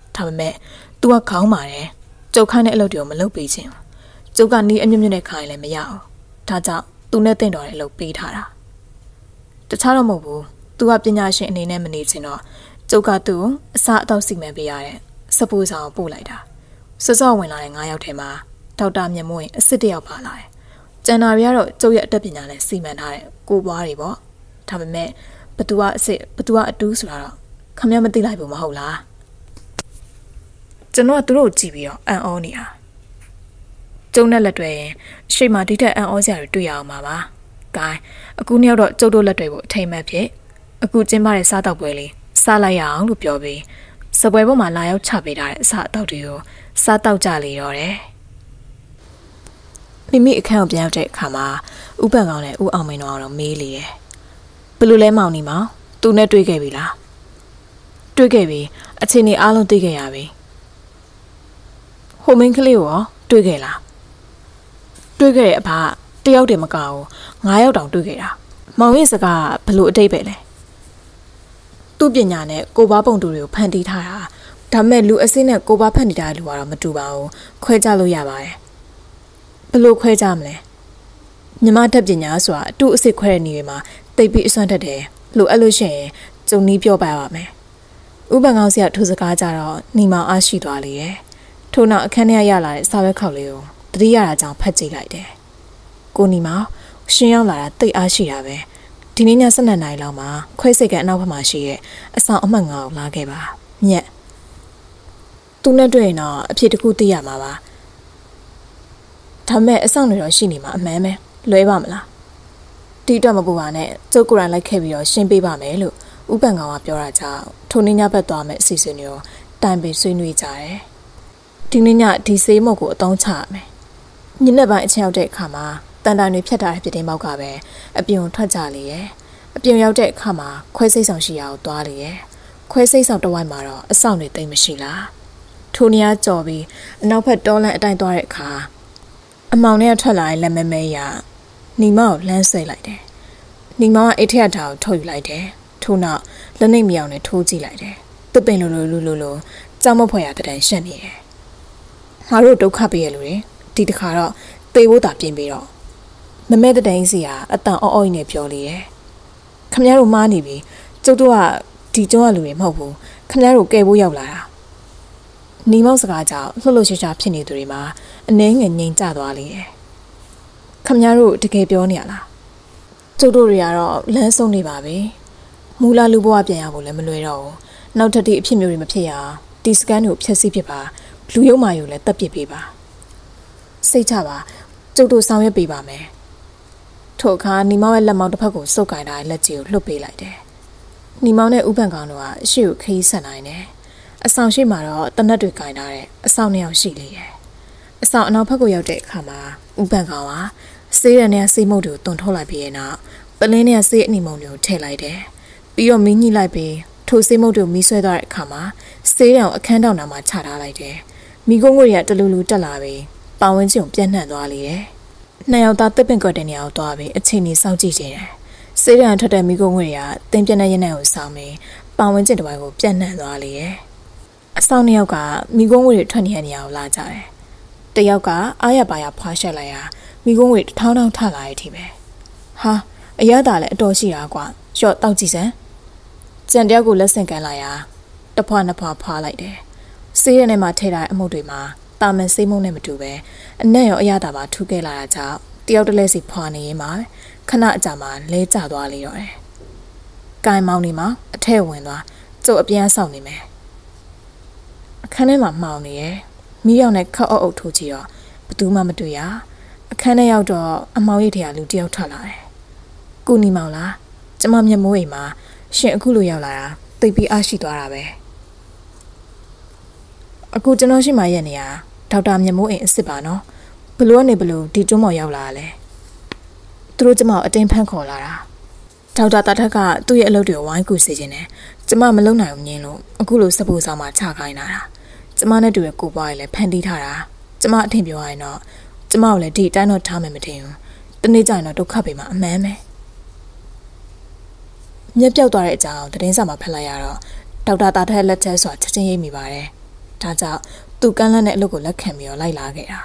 ဒါပေမဲ့ तू ကခေါင်းပါတယ်ကျုပ်ခိုင်းတဲ့အလုပ်တွေကိုမလုပ်ပေးခြင်းကျုပ်ကနီးအမြင့်မြင့်နဲ့ခိုင်းလည်းမရအောင်ဒါကြောင့် तू နဲ့တင့်တော်တဲ့အလုပ်ပေးထားတာတခြားတော့မဟုတ်ဘူး तू ကပညာရှင်အနေနဲ့မနေချင်တော့ကျုပ်ကသူ့အစားအသောက်စီမံပေးရတဲ့စပူဆောင်ပို့လိုက်တာစောစောဝင်လာတဲ့၅ယောက်ထဲမှာဒေါက်တာမြတ်မိုးရင်အစ်စ်တယောက်ပါလာတယ်ကျန်တာတွေကတော့ကျုပ်ရဲ့အတတ်ပညာနဲ့စီမံထားတဲ့ကိုပွားတွေပေါ့ဒါပေမဲ့ဘသူကအစ်စ်ဘသူကအတူးဆိုတာတော့ခမရမသိလိုက်ဘူးမဟုတ်လားကျွန်တော်ကသူတို့ကြည့်ပြီးတော့အံ့ဩနေတာကျုံနဲ့လက်တွေရင်ရှေ့မှာဒီထက်အံ့ဩစရာတွေတွေ့ရအောင်ပါပါ။ဂိုင်းအခုနှစ်ယောက်တော့ကျုပ်တို့လက်တွေကိုအထိမ်မဲ့ဖြစ်အခုကျင်းပတဲ့စားတောက်ပွဲလေးစားလိုက်ရအောင်လို့ပြောပြီးစပွဲပေါ်မှာလာရောက်ချပေးထားတဲ့အစားအသောက်တွေကိုစားတောက်ကြလေတော့တယ်။မိမိအခန်းကိုပြန်ရောက်တဲ့အခါမှာဥပန်ကောင်နဲ့ဦးအောင်မင်းတို့ကတော့မေးလေတယ်။ဘယ်လိုလဲမောင်နေမောင်သူနဲ့တွေ့ခဲ့ပြီလား။တွေ့ခဲ့ပြီအချိန်ကြီးအားလုံးသိခဲ့ရပြီ။ဟိုမင်းကလေးရောတွေ့ခဲ့လား။တွေ့ခဲ့တဲ့အဖတယောက်တည်းမကဘူးငါးယောက်တောင်တွေ့ခဲ့တာ။မောင်ရဲ့စကားဘယ်လိုအတိတ်ပဲလဲ။သူ့ပညာနဲ့ကိုဘာပုံတူတွေကိုဖန်တီးထားတာဒါမဲ့လူအစင်းနဲ့ကိုဘာဖန်တီးထားတဲ့လူကတော့မတူပါဘူး။ခွဲခြားလို့ရပါတယ်။ဘယ်လိုခွဲခြားမလဲ။ညီမတက်ပညာဆိုတာအတူအစစ်ခွဲတဲ့နေတွေမှာတိတ်ပြီးအစွမ်းတက်တယ်လို့အဲ့လိုရှိရင်ကျုံနီးပြောပါပါမယ်။ဥပန်ကောင်းစီကထိုစကားကြတော့ညီမအားရှိသွားလေရဲ့။ထို့နောက်အခန်းထဲရလာတဲ့စာရွက်ခေါက်လေးကိုတတိယရာကြောင့်ဖတ်ကြည့်လိုက်တယ်။ကိုညီမရှင်ရောက်လာတာတိတ်အားရှိတာပဲ။ဒီနေ့ည၁၂နာရီလောက်မှာခွဲစိတ်ကအနောက်ဘက်မှာရှိရဲ့အဆောင်အမှတ်၅ကိုလာခဲ့ပါ။မြက်သူနဲ့တွေ့ရင်တော့အဖြစ်တစ်ခုသိရမှာပါ။ဒါမဲ့အဆောင်တွေတော့ရှိနေမှာအမှန်ပဲလွဲပါမလား။ဒီတော့မပူပါနဲ့ကျုပ်ကိုယ်တိုင်လိုက်ခဲ့ပြီးတော့ရှင်းပေးပါမယ်လို့ဥပန်ကောင်ကပြောတာကြောင့်ထိုနေ့ညဘက်သွားမယ်အစီအစဉ်တွေကိုတိုင်ပင်ဆွေးနွေးကြတယ်။ဒီနေ့ညဒီဆေးမုတ်ကိုအသုံးချရမယ်။ညနေပိုင်းအချိန်ရောက်တဲ့အခါမှာတန်တန်တွေဖြတ်ထားတဲ့ပြတင်းပေါက်ကပဲအပြင်ထွက်ကြလေရဲ့။အပြင်ရောက်တဲ့အခါမှာခွဲစိတ်ဆောင်ရှိရာကိုသွားလေရဲ့။ခွဲစိတ်ဆောင်တစ်ဝိုက်မှာတော့အဆောင်တွေတိတ်မရှိလား။ထိုနေရာကြော်ပြီးအနောက်ဘက်တောလန့်အတိုင်းသွားတဲ့အခါအမောင်နဲ့ထွက်လာတဲ့လက်မဲမဲရညီမကိုလှမ်းဆွဲလိုက်တယ်။ညီမကအိတ်ထက်ထားကိုထုတ်ယူလိုက်တယ်။ထို့နောက်လက်နှိပ်မြောင်နဲ့ထိုးကြည့်လိုက်တယ်။သူ့ပင်လိုလိုလိုလိုလိုကြောက်မဖွယ်ရတဲ့တန်ရှက်နေတယ်။ငါတို့ဒုက္ခပေးရလို့ဒီတခါတော့သေဖို့တာပြင်ပြီးတော့မမဲတဲ့တိုင်းစီကအတန်အော့အော့ကြီးနဲ့ပြောလေတယ်။ခမရတို့မားနေပြီကျုပ်တို့ကဒီကျုံးကလူတွေမဟုတ်ဘူးခမရတို့ကဲဖို့ရောက်လာတာ။ညီမောက်စကားကြောင့်လှုပ်လှုပ်ရှားရှားဖြစ်နေသူတွေမှာအနှဲငယ်ငြိမ်ကျသွားလေတယ်။ခမရတို့တကယ်ပြောနေရလား။ကျုပ်တို့တွေကတော့လမ်းဆုံးနေပါပဲ။မူလာလူဘဝပြန်ရဖို့လည်းမလွယ်တော့ဘူး။နောက်ထပ်ဒီအဖြစ်မျိုးတွေမဖြစ်ရအောင်ဒီစကန်ကိုဖျက်ဆီးဖြစ်ပါလူရုံမာယူလည်းတက်ပစ်ပေးပါစိတ်ချပါကျုပ်တို့ဆောင်ရွက်ပေးပါမယ်ထို့အခါညီမောင်ရဲ့လက်မောင်းတစ်ဖက်ကိုစုပ်ကင်ထားတဲ့လက်ကြီးကိုလှုပ်ပေးလိုက်တယ်ညီမောင်နဲ့ဥပန်ကောင်တို့ကအရှိကိုခရီးဆက်နိုင်တယ်အဆောင်ရှိမှာတော့တနက်တွေကင်ထားတဲ့အဆောင်နှစ်ယောက်ရှိလေတယ်အဆောင်အနောက်ဘက်ကိုရောက်တဲ့အခါမှာဥပန်ကောင်ကဆေးရံနဲ့ဆေးမုတ်တွေကိုတွန်းထုတ်လိုက်ပြီးရင်တော့ပလင်းနဲ့ဆေးအနီမုံတွေကိုထည့်လိုက်တယ်ပြီးတော့မင်းညှိလိုက်ပြီးထိုဆေးမုတ်တွေကိုမီးဆွဲသွားတဲ့အခါမှာဆေးရံကိုအခန်းတောင်နာမှာချထားလိုက်တယ်မိကုန်းငွေရတလူလူတက်လာပြီးပဝန်းကျင်ကိုပြန့်နှံ့သွားလေတယ်။နှစ်ယောက်သားတစ်ပင်ကော့တဲ့နေရာကိုသွားပြီးအချိန်ကြီးစောင့်ကြည့်ကြတယ်။ဆေးရံထွက်တဲ့မိကုန်းငွေရတင်းပြက်တဲ့ရနံ့ကိုစောင်းပြီးပဝန်းကျင်တစ်ပိုင်းကိုပြန့်နှံ့သွားလေတယ်။အဆောင်နှစ်ယောက်ကမိကုန်းငွေတွေထွက်နေတဲ့နေရာကိုလာကြတယ်။တစ်ယောက်ကအားရပါရဖွာရှက်လိုက်ရာမိကုန်းငွေထောင်းထောင်းထလာရတဲ့အထိပဲ။ဟာအရသာလည်းအတော်ရှိတာကွာ။ရှော့တောက်ကြည့်စမ်း။ကြံတယောက်ကိုလက်ဆင့်ကန်လိုက်ရာတဖွာနှစ်ဖွာဖွာလိုက်တယ်။ဆေးရံထဲမှာထည့်ထားတဲ့အမှုတွေမှာတာမန်စိတ်မုံနဲ့မတူပဲအနက်ရောအရသာပါထူးခဲ့လာတာကြောင့်တယောက်တလဲစီဖွာနေရင်မှာခဏအကြာမှာလဲကျသွားလေတော့တယ်။ကိုင်မောင်းနေမှာအထက်ဝင်သွားကျုပ်အပြန်ဆောင်နေမယ်။အခန်းထဲမှာမှောင်နေရဲ့မိရောက်နဲ့ခောက်အုပ်အုပ်ထိုးကြည့်တော့ဘသူမှမတွေ့ရအခန်းထဲရောက်တော့အမောင်ရိတ်ထရာလူတယောက်ထွက်လာတယ်။ကုနီမောင်လားကျမမျက်မိုးအိမ်မှာရှင်အခုလိုရောက်လာတာသိပ်ပြီးအားရှိသွားတာပဲ။အခုကျွန်တော်ရှိမှရက်နေရဒေါက်တာမြတ်မိုးအိမ်အစ်စ်ပါနော်ဘလို့ကနေဘလို့ဒီကျွန်းမော်ရောက်လာလဲသူတို့ကျမကိုအတင်းဖမ်းခေါ်လာတာဒေါက်တာတာထက်ကသူ့ရဲ့အလုပ်တွေကိုဝိုင်းကူစေခြင်းနဲ့ကျမမလုံနိုင်ဘူးညင်းလို့အခုလိုစပူဆောင်မှာချခိုင်းလာတာကျမနဲ့တူရဲ့ကိုပွားရည်လည်းဖန်တီးထားတာကျမအထင်ပြောရရင်တော့ကျမကိုလည်းဒီအတိုင်းတော့ထားမယ်မထင်ဘူးတနေ့ကျရင်တော့ဒုက္ခပေးမှာအမှန်ပဲမျက်ပြောက်သွားတဲ့အကြောင်းသတင်းစာမှာဖတ်လိုက်ရတော့ဒေါက်တာတာထက်လက်ချက်ဆိုတာချက်ချင်းရိပ်မိပါတယ်ဒါကြောင့်သူကန်းလန်းတဲ့အလုပ်ကိုလက်ခံပြီးတော့လိုက်လာခဲ့တာ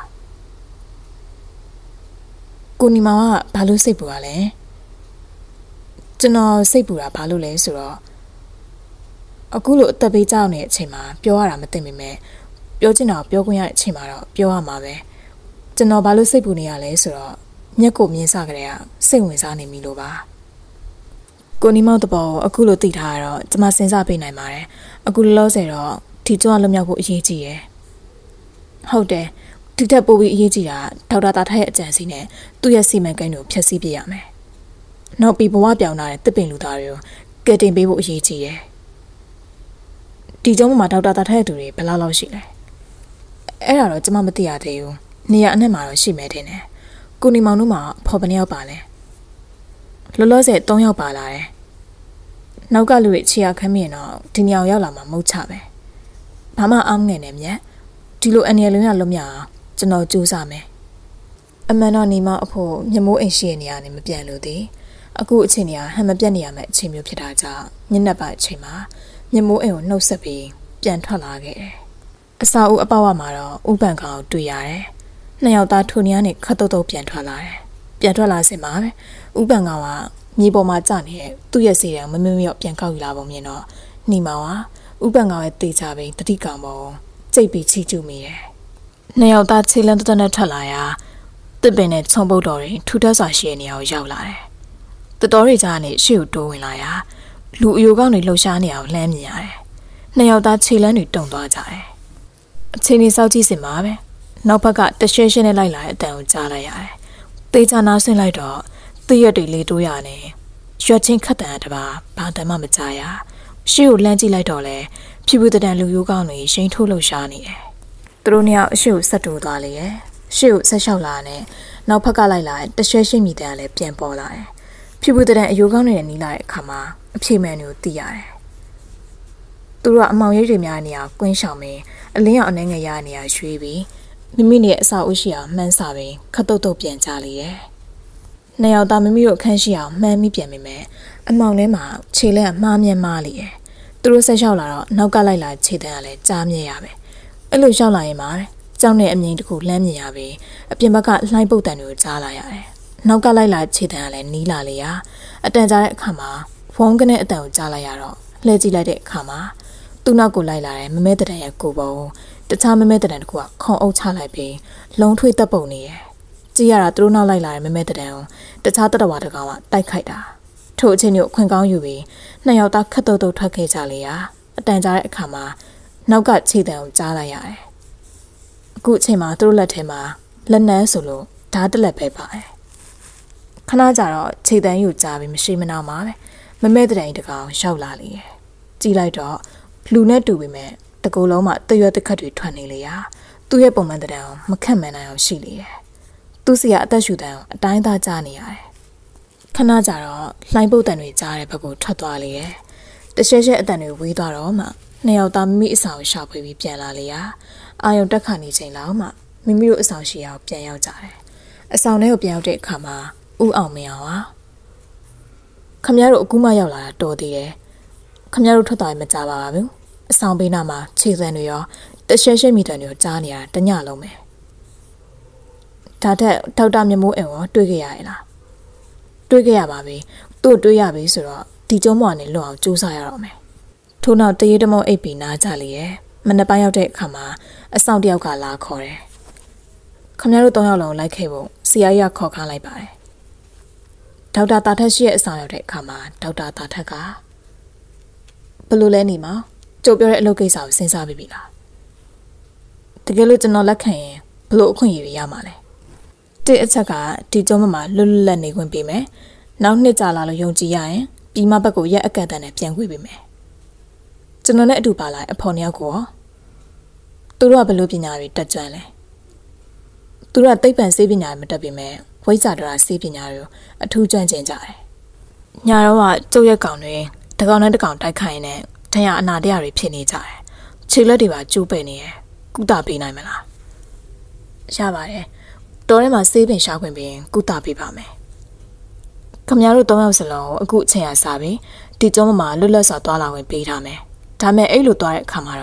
ကိုနီမောင်ကဘာလို့စိတ်ပူရလဲကျွန်တော်စိတ်ပူတာဘာလို့လဲဆိုတော့အခုလိုအသက်ပေးကြောက်နေတဲ့အချိန်မှာပြောရတာမသိမိမဲ့ပြောချင်တာပြောခွင့်ရတဲ့အချိန်မှာတော့ပြောရမှာပဲကျွန်တော်ဘာလို့စိတ်ပူနေရလဲဆိုတော့မျက်ကိုမြင်စကြတဲ့ကစိတ်ဝင်စားနေပြီလို့ပါကိုနီမောင်တဘောအခုလိုသိထားရတော့ကျွန်မစဉ်းစားပေးနိုင်ပါတယ်အခုလောလောဆယ်တော့ဒီကျွမ်းလွတ်မြောက်ဖို့အရေးကြီးရယ်ဟုတ်တယ်ဒီတက်ပို့ပြီးအရေးကြီးတာဒေါက်တာတာထက်ရဲ့အကြံစီနဲ့သူ့ရဲ့စီမံကိန်းကိုဖျက်ဆီးပြရမယ်နောက်ပြီးဘဝပြောင်းလာတဲ့တစ်ပင်လူသားတွေကိုကယ်တင်ပေးဖို့အရေးကြီးတယ်ဒီကျောင်းမှာဒေါက်တာတာထက်ရဲ့သူတွေဘယ်လောက်လောက်ရှိလဲအဲ့ဒါတော့ကျွန်မမသိရသေးဘူးနေရာအနှံ့မှာတော့ရှိမယ်တင်တယ်ကိုနီမောင်တို့မှာဖော်ဘယ်နှယောက်ပါလဲလောလောဆယ်၃ယောက်ပါလာတယ်နောက်ကလူတွေခြေရခမ်းမြင်တော့ဒီညောင်ရောက်လာမှမဟုတ်ချပဲဘာမှအားမငယ်နဲ့မြတ်ဒီလိုအနေလုံးရလုံးမြအောင်ကျွန်တော်ကြိုးစားမယ်အမှန်တော့နေမအဖို့မြမိုးအိမ်ရှိနေရနေမပြန်လို့သည်အခုအချိန်ကြီးဟန်မပြတ်နေရမယ့်အချိန်မျိုးဖြစ်တာကြောင့်ညနေပိုင်းအချိန်မှာမြမိုးအိမ်ကိုနှုတ်ဆက်ပြီးပြန်ထွက်လာခဲ့တယ်အစာဦးအပေါက်မှာတော့ဥပန်ကောင်ကိုတွေ့ရတယ်နှစ်ယောက်သားထိုနေရနဲ့ခတ်တုတ်တုတ်ပြန်ထွက်လာတယ်ပြန်ထွက်လာစင်မှာပဲဥပန်ကောင်ကမြေပေါ်မှာကျနေတဲ့သူ့ရဲ့စီတယ်မမမရော့ပြန်ကောက်ယူလာပုံမြင်တော့နေမောင်ကဥပန်ကောင်ရဲ့တေချပြီးတတိကောင်ပေါ်ကြိတ်ပြီးချီကျူမိတယ်နှစ်ယောက်သားခြေလန်းတတနဲ့ထွက်လာရာတစ်ပင်နဲ့ခြုံပုတ်တော်တွေထူထပ်စွာရှိတဲ့နေရာကိုရောက်လာတယ်တတော်တွေကြားကနေရှေ့ကိုတိုးဝင်လာရာလူအယိုကောင်တွေလှုပ်ရှားနေအောင်လှမ်းမြင်ရတယ်နှစ်ယောက်သားခြေလန်းတွေတုံသွားကြတယ်အချိန်ကြီးစောက်ကြည့်စင်ပါပဲနောက်ဘက်ကတရှဲရှဲနဲ့လိုက်လာတဲ့အတန်ကိုကြားလိုက်ရတယ်တေချာနာဆင်းလိုက်တော့တည့်ရက်တွေလေးတိုးရနေရွှတ်ချင်းခတ်တန်တပါဘာတမ်းမှမကြားရရှေ့ကိုလှမ်းကြည့်လိုက်တော့လဲဖြူဖြူတန်လူရိုးကောင်းတွေရှိန်ထိုးလှုပ်ရှားနေတယ်သူတို့နှစ်ယောက်အရှိကိုဆက်တိုးသွားလေရဲ့ရှေ့ကိုဆက်လျှောက်လာနဲ့နောက်ဖက်ကလိုက်လာတရွှဲရှိမိတဲ့ကလည်းပြန်ပေါ်လာတယ်ဖြူဖြူတန်အယိုးကောင်းတွေနဲ့နီးလာတဲ့အခါမှာအဖြေမှန်တွေကိုသိရတယ်သူတို့ကအမောင်ရိပ်တွေများနေရကွင်းရှောင်မင်းအလင်းရောင်အနေငယ်ရနေရရွှေ့ပြီးမိမိနဲ့အစာအုပ်ရှိအောင်မှန်းစာပြီးခတ်တုတ်တုတ်ပြန်ကြလေတယ်နှစ်ယောက်သားမိမိတို့အခန်းရှိအောင်မှန်းမိပြန်မိမယ်အမောင်ထဲမှာခြေလက်ကမှားမြဲမားလေတယ်သူတို့ဆက်လျှောက်လာတော့နောက်ကလိုက်လာခြေတန်းကလည်းကြားမြဲရပဲအဲ့လိုလျှောက်လာရင်မှာကြောင်းနဲ့အမြင်တစ်ခုလှမ်းမြင်ရပြီးအပြင်ဘက်ကလှိုင်းပုတ်တန်တွေကိုကြားလာရတယ်နောက်ကလိုက်လာခြေတန်းကလည်းနီးလာလေရအတန်ကြားတဲ့အခါမှာဖုန်းကနေအတန်ကိုကြားလိုက်ရတော့လှည့်ကြည့်လိုက်တဲ့အခါမှာသူ့နောက်ကိုလိုက်လာတဲ့မမဲတန်ရဲ့ကိုပုံတခြားမမဲတန်တကူကခုံအုပ်ချလိုက်ပြီးလုံးထွေးတက်ပုံနေရကြည့်ရတာသူတို့နောက်လိုက်လာတဲ့မမဲတန်ကိုတခြားတတဝါတကောင်ကတိုက်ခိုက်တာထို့အချင်းကိုခွင်ကောင်းယူပြီးနှစ်ယောက်သားခတ်တုတ်တုတ်ထွက်ခဲ့ကြလေရအတန်ကြားတဲ့အခါမှာနောက်ကခြေတံကိုကြားလိုက်ရတယ်အခုအချိန်မှာသူတို့လက်ထဲမှာလက်နက်ဆိုလို့ဓာတ်တလက်ပဲပါတယ်ခဏကြာတော့ခြေတံယူကြားပြီးမရှိမနာမှာပဲမမဲတဲ့တိုင်တကောင်ရောက်လာလေရဲ့ကြည့်လိုက်တော့လူနဲ့တူပေမဲ့တကူလုံးမှာတရွက်တစ်ခတ်တွေထွက်နေလေရသူ့ရဲ့ပုံမှန်တဲ့တိုင်မခက်မှန်နိုင်အောင်ရှိလေရဲ့သူ့စီကအသက်ရှူတန်းအတိုင်းသားကြားနေရတယ်ခဏကြာတော့လှိုင်းပုတ်တန်တွေကြားတဲ့ဘက်ကိုထွက်သွားလေရဲ့တရှဲရှဲအတန်တွေဝေးသွားတော့မှနှစ်ယောက်သားမိမိအဆောင်ကိုရှာဖွေပြီးပြန်လာလေရအာယုံတက်ခါနေချိန်လောက်မှမိမိတို့အဆောင်ရှိအောင်ပြန်ရောက်ကြတယ်အဆောင်ထဲကိုပြန်ရောက်တဲ့အခါမှာဥအောင်မင်းအောင်ဟာခမရတို့အခုမှရောက်လာတာတော်သေးတယ်ခမရတို့ထွက်သွားရင်မကြပါဘူးအဆောင်ဘေးနားမှာခြေစံတွေရောတရှဲရှဲမိတန်တွေရောကြားနေရတာတညလုံးပဲဒါတက်ဒေါက်တာမြမိုးအိမ်ရောတွေ့ခဲ့ရရဲ့လားတွေ့ခဲ့ရပါပြီသူ့တွေ့ရပြီဆိုတော့ဒီကျုံးမော်နဲ့လွတ်အောင်ကြိုးစားရတော့မယ်ထို့နောက်တရေတမောအိပ်ပြီးနားကြလေရဲ့မနေ့ပိုင်းရောက်တဲ့အခါမှာအဆောင်တယောက်ကလာခေါ်တယ်ခမရတို့၃ယောက်လုံးလိုက်ခဲ့ဖို့စီအိုင်ရခေါ်ခန်းလိုက်ပါတယ်ဒေါက်တာတာထက်ရှိရဲ့အဆောင်ရောက်တဲ့အခါမှာဒေါက်တာတာထက်ကဘယ်လိုလဲနေမှာကြိုပြောတဲ့အလုပ်ကိစ္စကိုစဉ်းစားပြီးပြီလားတကယ်လို့ကျွန်တော်လက်ခံရင်ဘယ်လိုအခွင့်အရေးတွေရမှာလဲတစ်အချက်ကဒီကျုံးမှာလွတ်လွတ်လပ်နေခွင့်ပေးမယ်နောက်နှစ်ကြာလာလို့ယုံကြည်ရရင်ပြီးမဘက်ကိုရက်အကန့်အသတ်နဲ့ပြန်ခွင့်ပေးမယ်ကျွန်တော်နဲ့အတူပါလာအဖော်နှစ်ယောက်ကိုသူတို့ကဘယ်လိုပညာတွေတက်ကြွလဲသူတို့ကသိပ္ပံစေပညာတွေမတက်ပေမဲ့ဝိဇ္ဇာဒရာစေပညာတွေအထူးကျွမ်းကျင်ကြတယ်ညာတော့ကကျုပ်ရက်ကောင်တွေတကောင်နဲ့တကောင်တိုက်ခိုင်းနေဒဏ်ရာအနာတရားတွေဖြစ်နေကြတယ်ခြေလက်တွေပါကျိုးပဲ့နေရယ်ကုသပေးနိုင်မလားရပါတယ်တော်ထဲမှာစေးပင်ရှာခွင့်ပြီးကုသပေးပါမယ်ခမရတို့၃ယောက်စလုံးအခုအချိန်ရစားပြီးဒီကျုံးမှာလွတ်လပ်စွာသွားလာခွင့်ပေးထားမယ်ဒါမဲ့အဲ့လိုသွားတဲ့အခါမှာတော့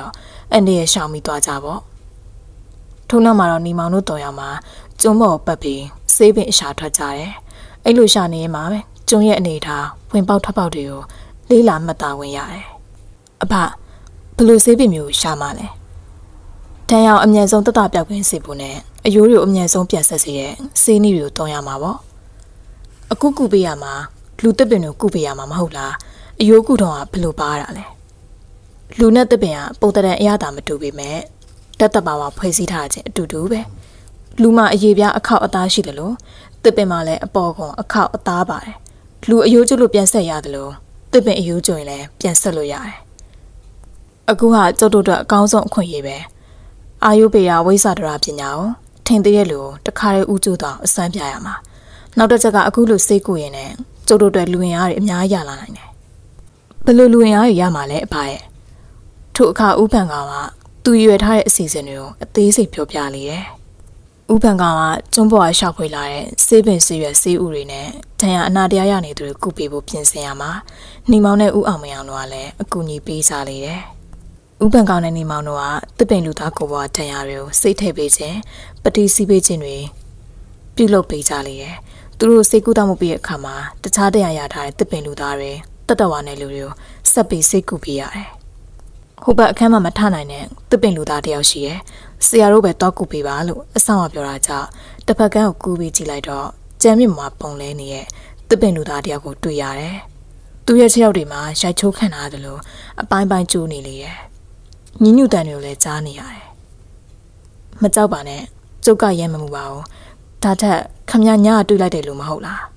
အဲ့ဒီရဲ့ရှောင်းမိသွားကြပေါ့ထုံးနောက်မှာတော့နေမောင်တို့တော်ရမှာကျုံမော်ပတ်ပြီးစေးပင်အရှာထွက်ကြတယ်အဲ့လိုရှာနေရင်မှာပဲကျုံရဲ့အနေထားဝင်ပေါက်ထွက်ပေါက်တွေကိုလေးလာမှတ်သားဝင်ရတယ်အဖဘယ်လိုစေးပင်မျိုးရှာမှလဲတန်ရောက်အမြန်ဆုံးတတပြောက်ကွင်းစီဖို့နဲ့အယိုးတွေကိုအမြန်ဆုံးပြန်ဆက်စေတဲ့စေးနည်းတွေကိုတောင်းရမှာပေါ့အခုကုပေးရမှာလူတစ်ပင်ကိုကုပေးရမှာမဟုတ်လားအယိုးကုတော့ကဘယ်လိုပါရတာလဲလူနဲ့တစ်ပင်ကပုံတန်အရသာမတူပေမဲ့တက်တက်ပါပါဖွဲ့စည်းထားခြင်းအတူတူပဲလူမအရေးပြားအခောက်အသားရှိတယ်လို့တစ်ပင်မှာလည်းအပေါ်ကောင်အခောက်အသားပါတယ်လူအယိုးကျလို့ပြန်ဆက်ရတယ်လို့တစ်ပင်အယိုးကျရင်လည်းပြန်ဆက်လို့ရတယ်အခုဟာကျုပ်တို့အတွက်အကောင်းဆုံးအခွင့်အရေးပဲအာယုပေယဝိဇာဒရာပညာကိုထင်သေးရဲ့လို့တခါတည်းဥကျူတော့အစမ်းပြရမှာနောက်တစ်ချက်ကအခုလိုစိတ်ကူရင်နဲ့ကျုပ်တို့အတွက်လူဝင်အားတွေအများကြီးရလာနိုင်တယ်ဘယ်လိုလူဝင်အားတွေရမှာလဲအဖရဲ့ထို့အခါဥပန်ကောင်ကသူရွယ်ထားတဲ့အစီအစဉ်တွေကိုအသေးစိတ်ပြောပြလေတယ်ဥပန်ကောင်ကကျွန်းပေါ်အရှောက်ဖွေလာတဲ့စေးပင်စေးရွက်စေးဥတွေနဲ့တန်ရအနာတရားရနေသူတွေကုပေးဖို့ပြင်ဆင်ရမှာနေမောင်နဲ့ဥအောင်မအောင်တို့ကလည်းအကူအညီပေးစားလေတယ်ဥပန်ကောင်နဲ့နေမောင်တို့ကတစ်ပင်လူသားကိုပေါ်တန်ရတွေကိုစိတ်ထည့်ပေးခြင်းပတိစီးပေးခြင်းတွေပြုလုပ်ပေးကြလေတယ်သူတို့စိတ်ကူးတောက်မှုပြီးတဲ့အခါမှာတခြားတရားရထားတဲ့တစ်ပင်လူသားတွေတတဝါနဲ့လူတွေကိုဆက်ပြီးစိတ်ကူးပေးရတယ်ဟိုဘက်အခန်းမှာမထနိုင်တဲ့တစ်ပင်လူသားတယောက်ရှိရဲ့ဆရာတို့ပဲတောက်ကူပေးပါလို့အဆောင်ကပြောတာကြောင့်တစ်ဖက်ကန်းကိုကူးပြီးကြည့်လိုက်တော့ကြမ်းမြင့်မှာပုံလဲနေရဲ့တစ်ပင်လူသားတယောက်ကိုတွေ့ရတယ်သူရဲ့ခြေထောက်တွေမှာရိုက်ချိုးခံထားတယ်လို့အပိုင်းပိုင်းကျိုးနေလေရဲ့ညညူတန်တွေကိုလည်းကြားနေရတယ်မကြောက်ပါနဲ့ကျုပ်ကရဲမမှုပါဘူးဒါထက်ခမညာတွေ့လိုက်တယ်လို့မဟုတ်လား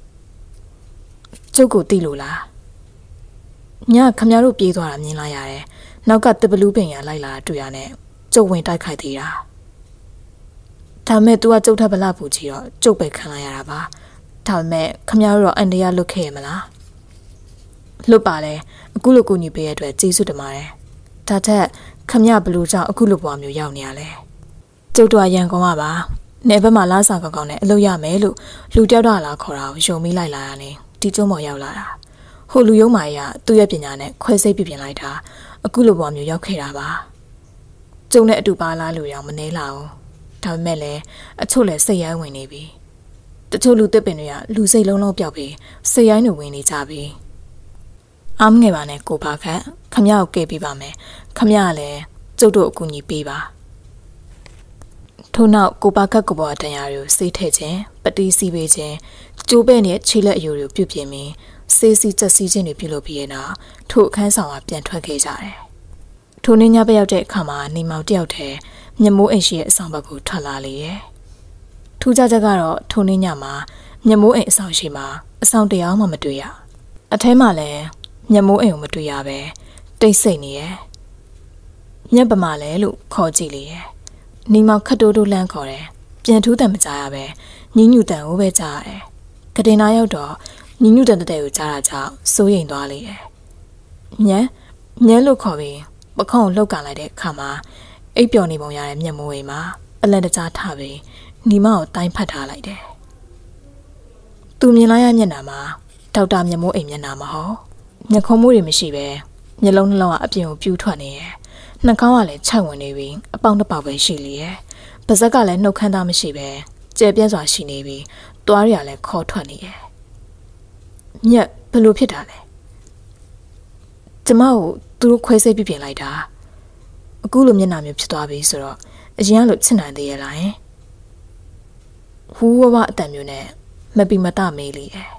ကျုပ်ကိုသိလို့လားညခမညာတို့ပြေးသွားတာမြင်လိုက်ရတယ်နောက်ကတပလူးပင်ရလိုက်လာတွေ့ရနဲ့ကျုပ်ဝင်တိုက်ခိုက်သေးတာဒါမဲ့ तू ကကျုပ်ထက်ဗလာပူကြီးတော့ကျုပ်ပဲခံလိုက်ရတာပါဒါမဲ့ခမညာတို့တော့အန်တရားလွတ်ခဲ့ရမလားလွတ်ပါလေအခုလိုကူညီပေးရတဲ့အတွက်ကျေးဇူးတင်ပါတယ်ဒါထက်ခမညာဘလူးကြောင့်အခုလိုပွားမျိုးရောက်နေရလဲကျုပ်တို့ရန်ကုန်ကပါနေဘက်မှာလာဆောင်ကောင်းကောင်းနဲ့အလုပ်ရမယ်လို့လူတယောက်တော့လာခေါ်တာကိုယုံမိလိုက်လာတာနဲ့ဒီကျုံမော်ရောက်လာတာဟိုလူယုံမာကြီးကသူ့ရဲ့ပညာနဲ့ခွဲစိတ်ပြပြင်လိုက်တာအခုလိုပေါ်မျိုးရောက်ခဲ့တာပါကျုံနဲ့အတူပါလာလို့ရောမနှဲလာဘူးဒါပေမဲ့လည်းအချို့လည်းစိတ်ရိုင်းဝင်နေပြီတချို့လူတစ်ပင်တွေကလူစိတ်လုံးလုံးပျောက်ပြီးစိတ်ရိုင်းတွေဝင်နေကြပြီအားမငယ်ပါနဲ့ကိုပါခန့်ခမရကိုကဲပေးပါမယ်ခမရကလည်းကျုပ်တို့အကူအညီပေးပါထို့နောက်ကိုပါခတ်ကိုပေါ်တန်ရာတွေကိုစေးထည့်ခြင်းပတိစီးပေးခြင်းကျိုးပဲ့နဲ့ခြေလက်အယိုးတွေကိုပြုပြင်ပြီးစေးစီးချက်စီးခြင်းတွေပြုလုပ်ပြီးရနောက်ထို့အခန်းဆောင်ကပြန်ထွက်ခဲ့ကြတယ်ထိုနေ့ညဘက်ရောက်တဲ့အခါမှာနေမောင်တယောက်တည်းမြမိုးအိမ်ရှိရဲ့အဆောင်ဘက်ကိုထွက်လာလေတယ်ထူးခြားချက်ကတော့ထိုနေ့ညမှာမြမိုးအိမ်အဆောင်ရှိမှာအဆောင်တရားမှမတွေ့ရအထဲမှာလည်းမြမိုးအိမ်ကိုမတွေ့ရပဲတိတ်ဆိတ်နေရဲ့မြက်ပမာလဲလို့ခေါ်ကြည့်လေရဲ့နေမောင်ခတ်တိုးတိုးလန့်ခေါ်တယ်ပြန်ထူးတယ်မကြားရပဲညညူတန်ကိုပဲကြားရတယ်ကတင်နာရောက်တော့ညညူတန်တဲ့ကိုကြားတာကြောင့်စိုးရိမ်သွားလေတယ်ညံညံလို့ခေါ်ပြီးပခုံးကိုလှုပ်ကန်လိုက်တဲ့အခါမှာအိပ်ပျော်နေပုံရတဲ့မျက်မိုးအိမ်မှာအလန့်တကြားထပြီးနီမကိုတိုင်းဖတ်ထားလိုက်တယ်သူမြင်လိုက်ရမျက်နှာမှာဒေါက်တာမျက်မိုးအိမ်မျက်နှာမဟုတ်မျက်ခုံးမိုးတွေမရှိပဲမျက်လုံးနှလုံးကအပြင်ကိုပြူးထွက်နေရဲ့နှာခေါင်းကလည်းခြောက်ဝင်နေပြီးအပေါင်းတစ်ပေါက်ပဲရှိလေရဲ့ပါးစပ်ကလည်းနှုတ်ခမ်းသားမရှိပဲကျဲပြန့်စွာရှိနေပြီးသွားရရလည်းခေါ်ထွက်နေရဲ့မြက်ဘယ်လိုဖြစ်တာလဲကျမကိုသူတို့ခွဲစိတ်ပြပြင်လိုက်တာအခုလိုမျက်နှာမျိုးဖြစ်သွားပြီဆိုတော့အရင်ကလိုချစ်နိုင်သေးရဲ့လားဟင်ဟူးဝဝအတန်မျိုးနဲ့မပီမတမေးလေရဲ့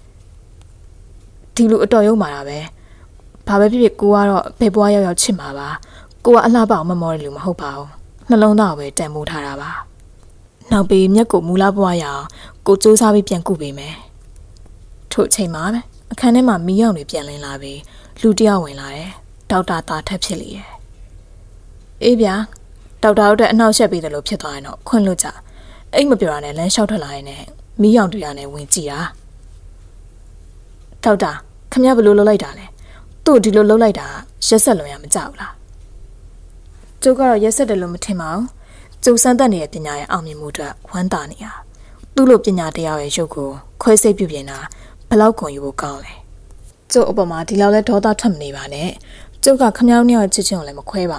ဒီလိုအတော်ရုံမာတာပဲဘာပဲဖြစ်ဖြစ်ကိုကတော့ဘယ်ဘွားရောက်ရောက်ချစ်မှာပါကိုကအလှပအောင်မမောတယ်လို့မဟုတ်ပါဘူးနှလုံးသားကိုပဲတန်မိုးထားတာပါနောက်ပြီးမျက်ကိုမူလာဘွားရအောင်ကိုစူးစမ်းပြီးပြန်ကုပေးမယ်ထို့အချိန်မှာပဲအခန်းထဲမှာမီးရောင်တွေပြန်လင်းလာပြီးလူတယောက်ဝင်လာတယ်ဒေါက်တာသားထက်ဖြစ်လေရဲ့အေးဗျာဒေါက်တာတို့အနှောက်ယှက်ပေးတယ်လို့ဖြစ်သွားရင်တော့ခွင့်လွတ်ကြအိတ်မပြောရနဲ့လမ်းလျှောက်ထွက်လာရင်လည်းမီးရောင်တွေ့ရနဲ့ဝင်ကြည့်တာဒေါက်တာခမရဘယ်လိုလုပ်လိုက်တာလဲသူ့ဒီလိုလုပ်လိုက်တာရက်ဆက်လွန်ရမကြောက်လားကျုပ်ကတော့ရက်ဆက်တယ်လို့မထင်ပါဘူးကျုပ်စမ်းသပ်နေတဲ့ပညာရဲ့အောင်မြင်မှုအတွက်ဝမ်းသာနေတာသူ့လိုပညာတရားရဲ့ရုပ်ကိုခွဲစိတ်ပြုပြင်တာဘယ်လောက်ကုန်ယူဖို့ကောင်းလဲကျုပ်ဥပမာဒီလောက်လဲဒေါသထွက်မနေပါနဲ့ကျုပ်ကခမရနှစ်ယောက်ချစ်ချင်းကိုလည်းမခွဲပါဘူး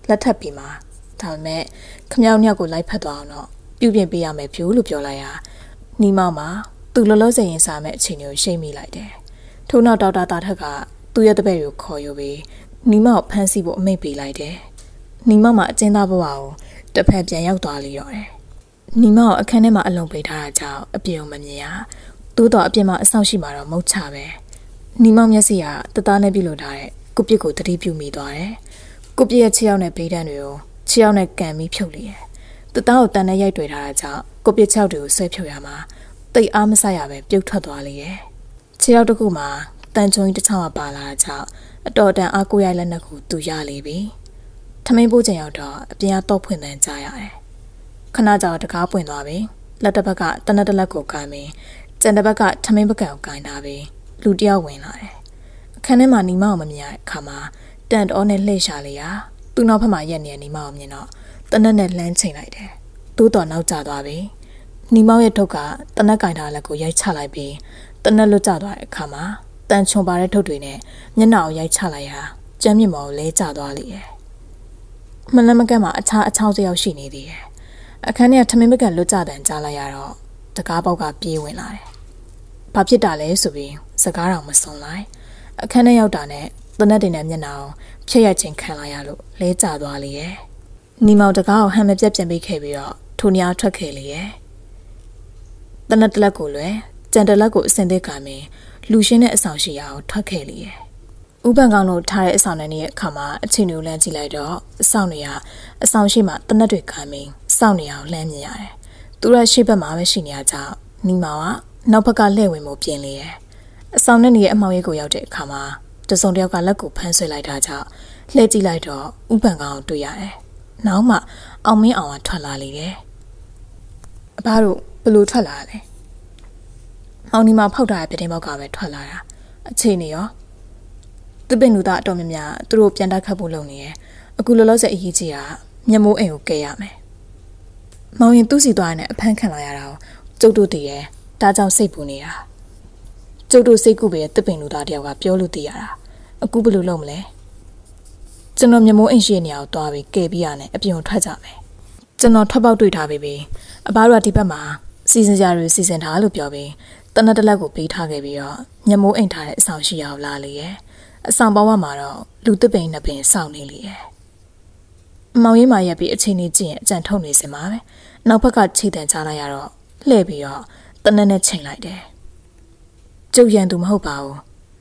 လက်ထပ်ပြီးမှာဒါပေမဲ့ခမောက်ညောက်ကိုလိုက်ဖက်သွားအောင်တော့ပြုပြင်ပေးရမယ်ဖြူလို့ပြောလိုက်ရနီမောင်မှာသူလောလောဆယ်ရင်စားမဲ့အချိန်ကိုရှိမိလိုက်တယ်ထို့နောက်ဒေါက်တာတာထက်ကသူ့ရဲ့တပည့်ကိုခေါ်ယူပြီးနီမောင်ဖမ်းဆီးဖို့အမိန့်ပေးလိုက်တယ်နီမောင်မှာအကျဉ်းသားဘဝကိုတစ်ဖက်ပြန်ရောက်သွားလိရောတယ်နီမောင်အခန်းထဲမှာအလုံပိတ်ထားတာကြောင့်အပြင်ကိုမမြင်ရသို့တော့အပြင်မှာအဆောင်ရှိမှာတော့မဟုတ်ချပဲနီမောင်မျက်စိကတသားနဲ့ပြုတ်လို့ထားတဲ့ကုပစ်ကိုတတိပြုမိသွားတယ်ကုပစ်ရဲ့ခြေရောက်နဲ့ဘေးတန်းတွေကိုခြေရောက်နဲ့ကန်ပြီးဖြုတ်လိုက်တယ်တသားကိုတန်နဲ့ရိုက်တွေ့ထားတာကြောင့်ကုပစ်ချောက်တွေကိုဆွဲဖြုတ်ရမှာတိတ်အားမဆက်ရပဲပြုတ်ထွက်သွားလိရဲ့ခြေရောက်တစ်ခုမှာတန်ချုံကြီးတစ်ချောင်းကပါလာတာကြောင့်အတော်တန်အားကိုရိုက်လက်နက်ကိုသူရလေပြီထမင်းပိုးချိန်ရောက်တော့အပြင်ကတော့ဖွင့်တန်းကြရတယ်ခဏကြာတကားပွင့်သွားပြီလက်တစ်ဘက်ကတနက်တစ်လက်ကိုကိုင်းပြီးကျန်တစ်ဘက်ကထမင်းပကံကိုကိုင်းထားပြီးလူတယောက်ဝင်လာတယ်အခန်းထဲမှာနီမောင်မမြင်ရတဲ့အခါမှာတန်တော်နဲ့လှည့်ရှာလေရသူ့နောက်ဖက်မှာရက်နေတဲ့နီမောင်မြင်တော့တနက်နဲ့လှမ်းချိန်လိုက်တယ်သို့တော်နောက်ကျသွားပြီနီမောင်ရဲ့ထုတ်ကတနက်ကင်ထားလက်ကိုရိုက်ချလိုက်ပြီးတနက်လွတ်ကျသွားတဲ့အခါမှာတန်ချုံပါတဲ့ထုတ်တွေနဲ့မျက်နှာကိုရိုက်ချလိုက်ရာကျမ်းမြင့်မော်ကိုလဲကျသွားလိရဲ့မလန်းမကတ်မှာအခြားအချောင်းစယောက်ရှိနေသေးတယ်အခန်းထဲကထမင်းပကံလွတ်ကျတန်ကြားလိုက်ရတော့တကားပေါက်ကပြေးဝင်လာတယ်ဘာဖြစ်တာလဲဆိုပြီးစကားတော်မစုံလိုက်အခန်းထဲရောက်တာနဲ့တနက်တင်တဲ့မျက်နှာကိုဖြည့်ရချင်းခံလိုက်ရလို့လဲကျသွားလိရဲ့နီမောင်တကားကိုဟန်မပြတ်ပြန်ပေးခဲ့ပြီးတော့ထိုနေရာထွက်ခဲ့လိရဲ့တနက်တလက်ကိုလွယ်ကြံတလက်ကိုအစင်သစ်ကမင်းလူရှင်းတဲ့အဆောင်ရှိရာကိုထွက်ခဲ့လိရဲ့ဥပန်ကောင်တို့ထားတဲ့အဆောင်နဲ့အခါမှာအချင်းတွေလမ်းကြည့်လိုက်တော့အဆောင်တွေကအဆောင်ရှိမှတနက်တွေကမင်းစောင့်နေအောင်လှမ်းမြင်ရတယ်သူရရှိဘက်မှာပဲရှိနေရကြောင်းနီမောင်ကနောက်ဘက်ကလှည့်ဝင်မှုပြင်လေရဲ့အဆောင်နဲ့နေရဲ့အမောင်ရိပ်ကိုရောက်တဲ့အခါမှာတစုံတယောက်ကလက်ကိုဖမ်းဆွဲလိုက်တာကြောင့်လှည့်ကြည့်လိုက်တော့ဥပန်ကောင်ကိုတွေ့ရတယ်နောက်မှအောင်မင်းအောင်ကထွက်လာလေတယ်အဘတို့ဘလို့ထွက်လာလဲမောင်နီမောင်ဖောက်ထားတဲ့ပြတင်းပေါက်ကပဲထွက်လာတာအချိန်နေရောသူပင်လူသားအတော်များများသူတို့ပြန်တက်ခတ်ဖို့လုပ်နေရဲ့အခုလောလောဆယ်အရေးကြီးတာမျက်မိုးအိမ်ကိုကဲရမယ်မောင်ရင်သူ့စီသွားနေအဖမ်းခံလာရတာကိုကျုပ်တို့တည်ရဲ့ဒါကြောင့်စိတ်ပူနေတာကျုပ်တို့စိတ်ကူပဲတပင်လူသားတယောက်ကပြောလို့တည်ရတာအခုဘယ်လိုလုပ်မလဲကျွန်တော်မျက်မိုးအိမ်ရှိနေအောင်တွားပြီးကဲပြီးရတယ်အပြင်ထွက်ကြမယ်ကျွန်တော်ထပ်ပေါက်တွေ့ထားပြီပြီအဘတို့ကဒီဘက်မှာစီစဉ်ကြရစီစဉ်ထားလို့ပြောပြီးတနက်တလက်ကိုပေးထားခဲ့ပြီးတော့မျက်မိုးအိမ်ထားတဲ့အဆောင်ရှိအောင်လာလေရဲ့အဆောင်ပေါင်းမှာတော့လူတပင်နှစ်ပင်စောင့်နေလေရဲ့မောင်ရင်းမရက်ပြီးအချိန်ကြီးကြည့်ရင်အကြံထုတ်နေစင်ပါပဲနောက်ဘက်ကခြေတံချလိုက်ရတော့လှည့်ပြီးတော့တနက်နဲ့ချိန်လိုက်တယ်ကျုပ်ရန်သူမဟုတ်ပါဘူး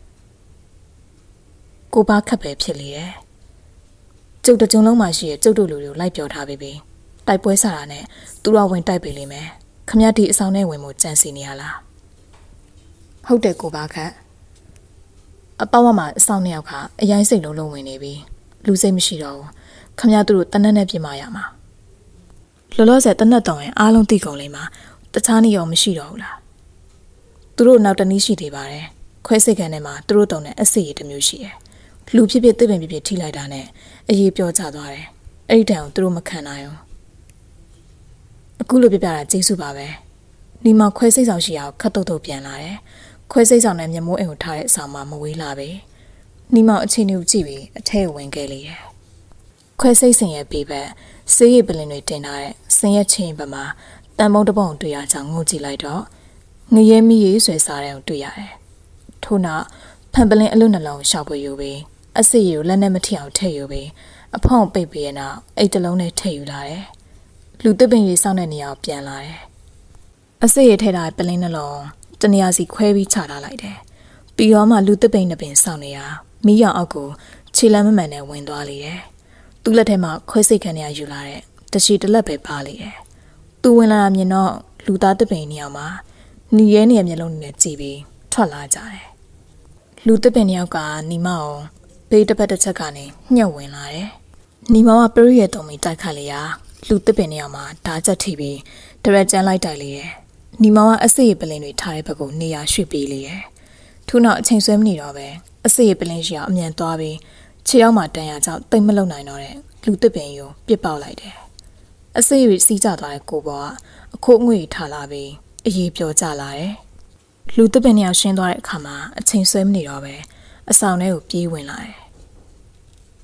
ကိုပါခက်ပဲဖြစ်လေရဲ့ကျုပ်တကြုံလုံးမှာရှိရဲ့ကျုပ်တို့လူတွေကိုလိုက်ပြောထားပြီးပြီတိုက်ပွဲဆတာနဲ့သူတော်ဝင်တိုက်ပေးလိမ့်မယ်ခမရဒီအဆောင်နဲ့ဝင်မှုကြံစီနေရလားဟုတ်တယ်ကိုပါခက်အပေါက်မှာအဆောင်နှစ်ယောက်ကအရင်စိတ်လုံးလုံးဝင်နေပြီလူစိတ်မရှိတော့ဘူးခမရသူတို့တနက်နဲ့ပြင်မာရမှာလောလောဆယ်တနက်တောင်ရင်အားလုံးသိကုန်လိမ့်မှာတခြားနေရောမရှိတော့ဘူးလားသူတို့နောက်တနည်းရှိသေးပါတယ်ခွဲစိတ်ကန်ထဲမှာသူတို့တုံတဲ့အစစ်ရည်တစ်မျိုးရှိတယ်လူဖြစ်ဖြစ်တစ်ပင်ဖြစ်ဖြစ်ထိလိုက်တာနဲ့အရေးပြောချသွားတယ်အဲ့ဒီတန်ကိုသူတို့မခံနိုင်ဘူးအခုလိုပြပြတာကျေးဇူးပါပဲဒီမှာခွဲစိတ်ဆောင်ရှိအောင်ခတ်တုတ်တုတ်ပြန်လာတယ်ခွဲစိတ်ဆောင်နဲ့မျက်မိုးအိမ်ကိုထားတဲ့အဆောင်မှာမဝေးလာပဲနီမောင်အချိန်ကိုကြည့်ပြီးအထဲကိုဝင်ခဲ့လေတယ်ခွဲစိတ်စင်ရဲ့ဘေးဘက်ဆေးရည်ပလင်တွေတင်ထားတဲ့စင်ရဲ့ချင်းဘက်မှာတန်ပုံးတစ်ပုံတွေ့ရကြောင်းငိုကြည့်လိုက်တော့ငရဲမီရေးဆွဲစားတဲ့ကိုတွေ့ရတယ်ထို့နောက်ဖန်ပလင်အလွတ်နှလုံးရှောက်ပွေယူပြီးအစစ်ရည်ကိုလက်နဲ့မထီအောင်ထည့်ယူပြီးအဖောင်းပိတ်ပြီးရနောက်အိတ်တလုံးနဲ့ထည့်ယူလာတယ်လူသစ်ပင်ကြီးစောင့်တဲ့နေရာကိုပြန်လာတယ်အစစ်ရည်ထည့်ထားတဲ့ပလင်နှလုံးတနေရာစီခွဲပြီးချထားလိုက်တယ်ပြီးတော့မှလူသစ်ပင်နှစ်ပင်စောင့်နေရမီးရောင်အောက်ကိုခြေလမ်းမမှန်နဲ့ဝင်သွားလေတယ်သူ့လက်ထဲမှာခွဲစိတ်ခန်းရယူလာတဲ့တရှိတလက်ပဲပါလေတယ်သူဝင်လာတာမြင်တော့လူသားသစ်ပင်နေရာမှာနီရဲနေရမျက်လုံးနဲ့ကြည့်ပြီးထွက်လာကြတယ်လူသစ်ပင်တယောက်ကနီမောင်ဘေးတစ်ပတ်တစ်ချက်ကနေညှက်ဝင်လာတယ်နီမောင်ကပရိရဲ့တုံးမီတိုက်ခတ်လေရာလူသစ်ပင်နေရာမှာဓာချက်ထိပြီးဒရက်ကျန်းလိုက်တိုက်လေတယ်နီမောင်ကအစစ်ရပလင်တွေထားတဲ့ဘက်ကိုနေရာရွှေ့ပေးလေတယ်ထို့နောက်အချိန်ဆွဲမနေတော့ပဲအစစ်ရပလင်ရှိအောင်အမြန်သွားပြီးခြေရောက်မှတန်ရကြောင့်တိတ်မလုံနိုင်တော့တဲ့လူသစ်ပင်ကိုပြစ်ပေါက်လိုက်တယ်အစစ်ရစီးကျသွားတဲ့ကိုပေါ်ကအခိုးအငွေ့ထားလာပြီးအရေးပြောကြလာတယ်လူသစ်ပင်နေရာရှင်းသွားတဲ့အခါမှာအချိန်ဆွဲမနေတော့ပဲအဆောင်ထဲကိုပြေးဝင်လာတယ်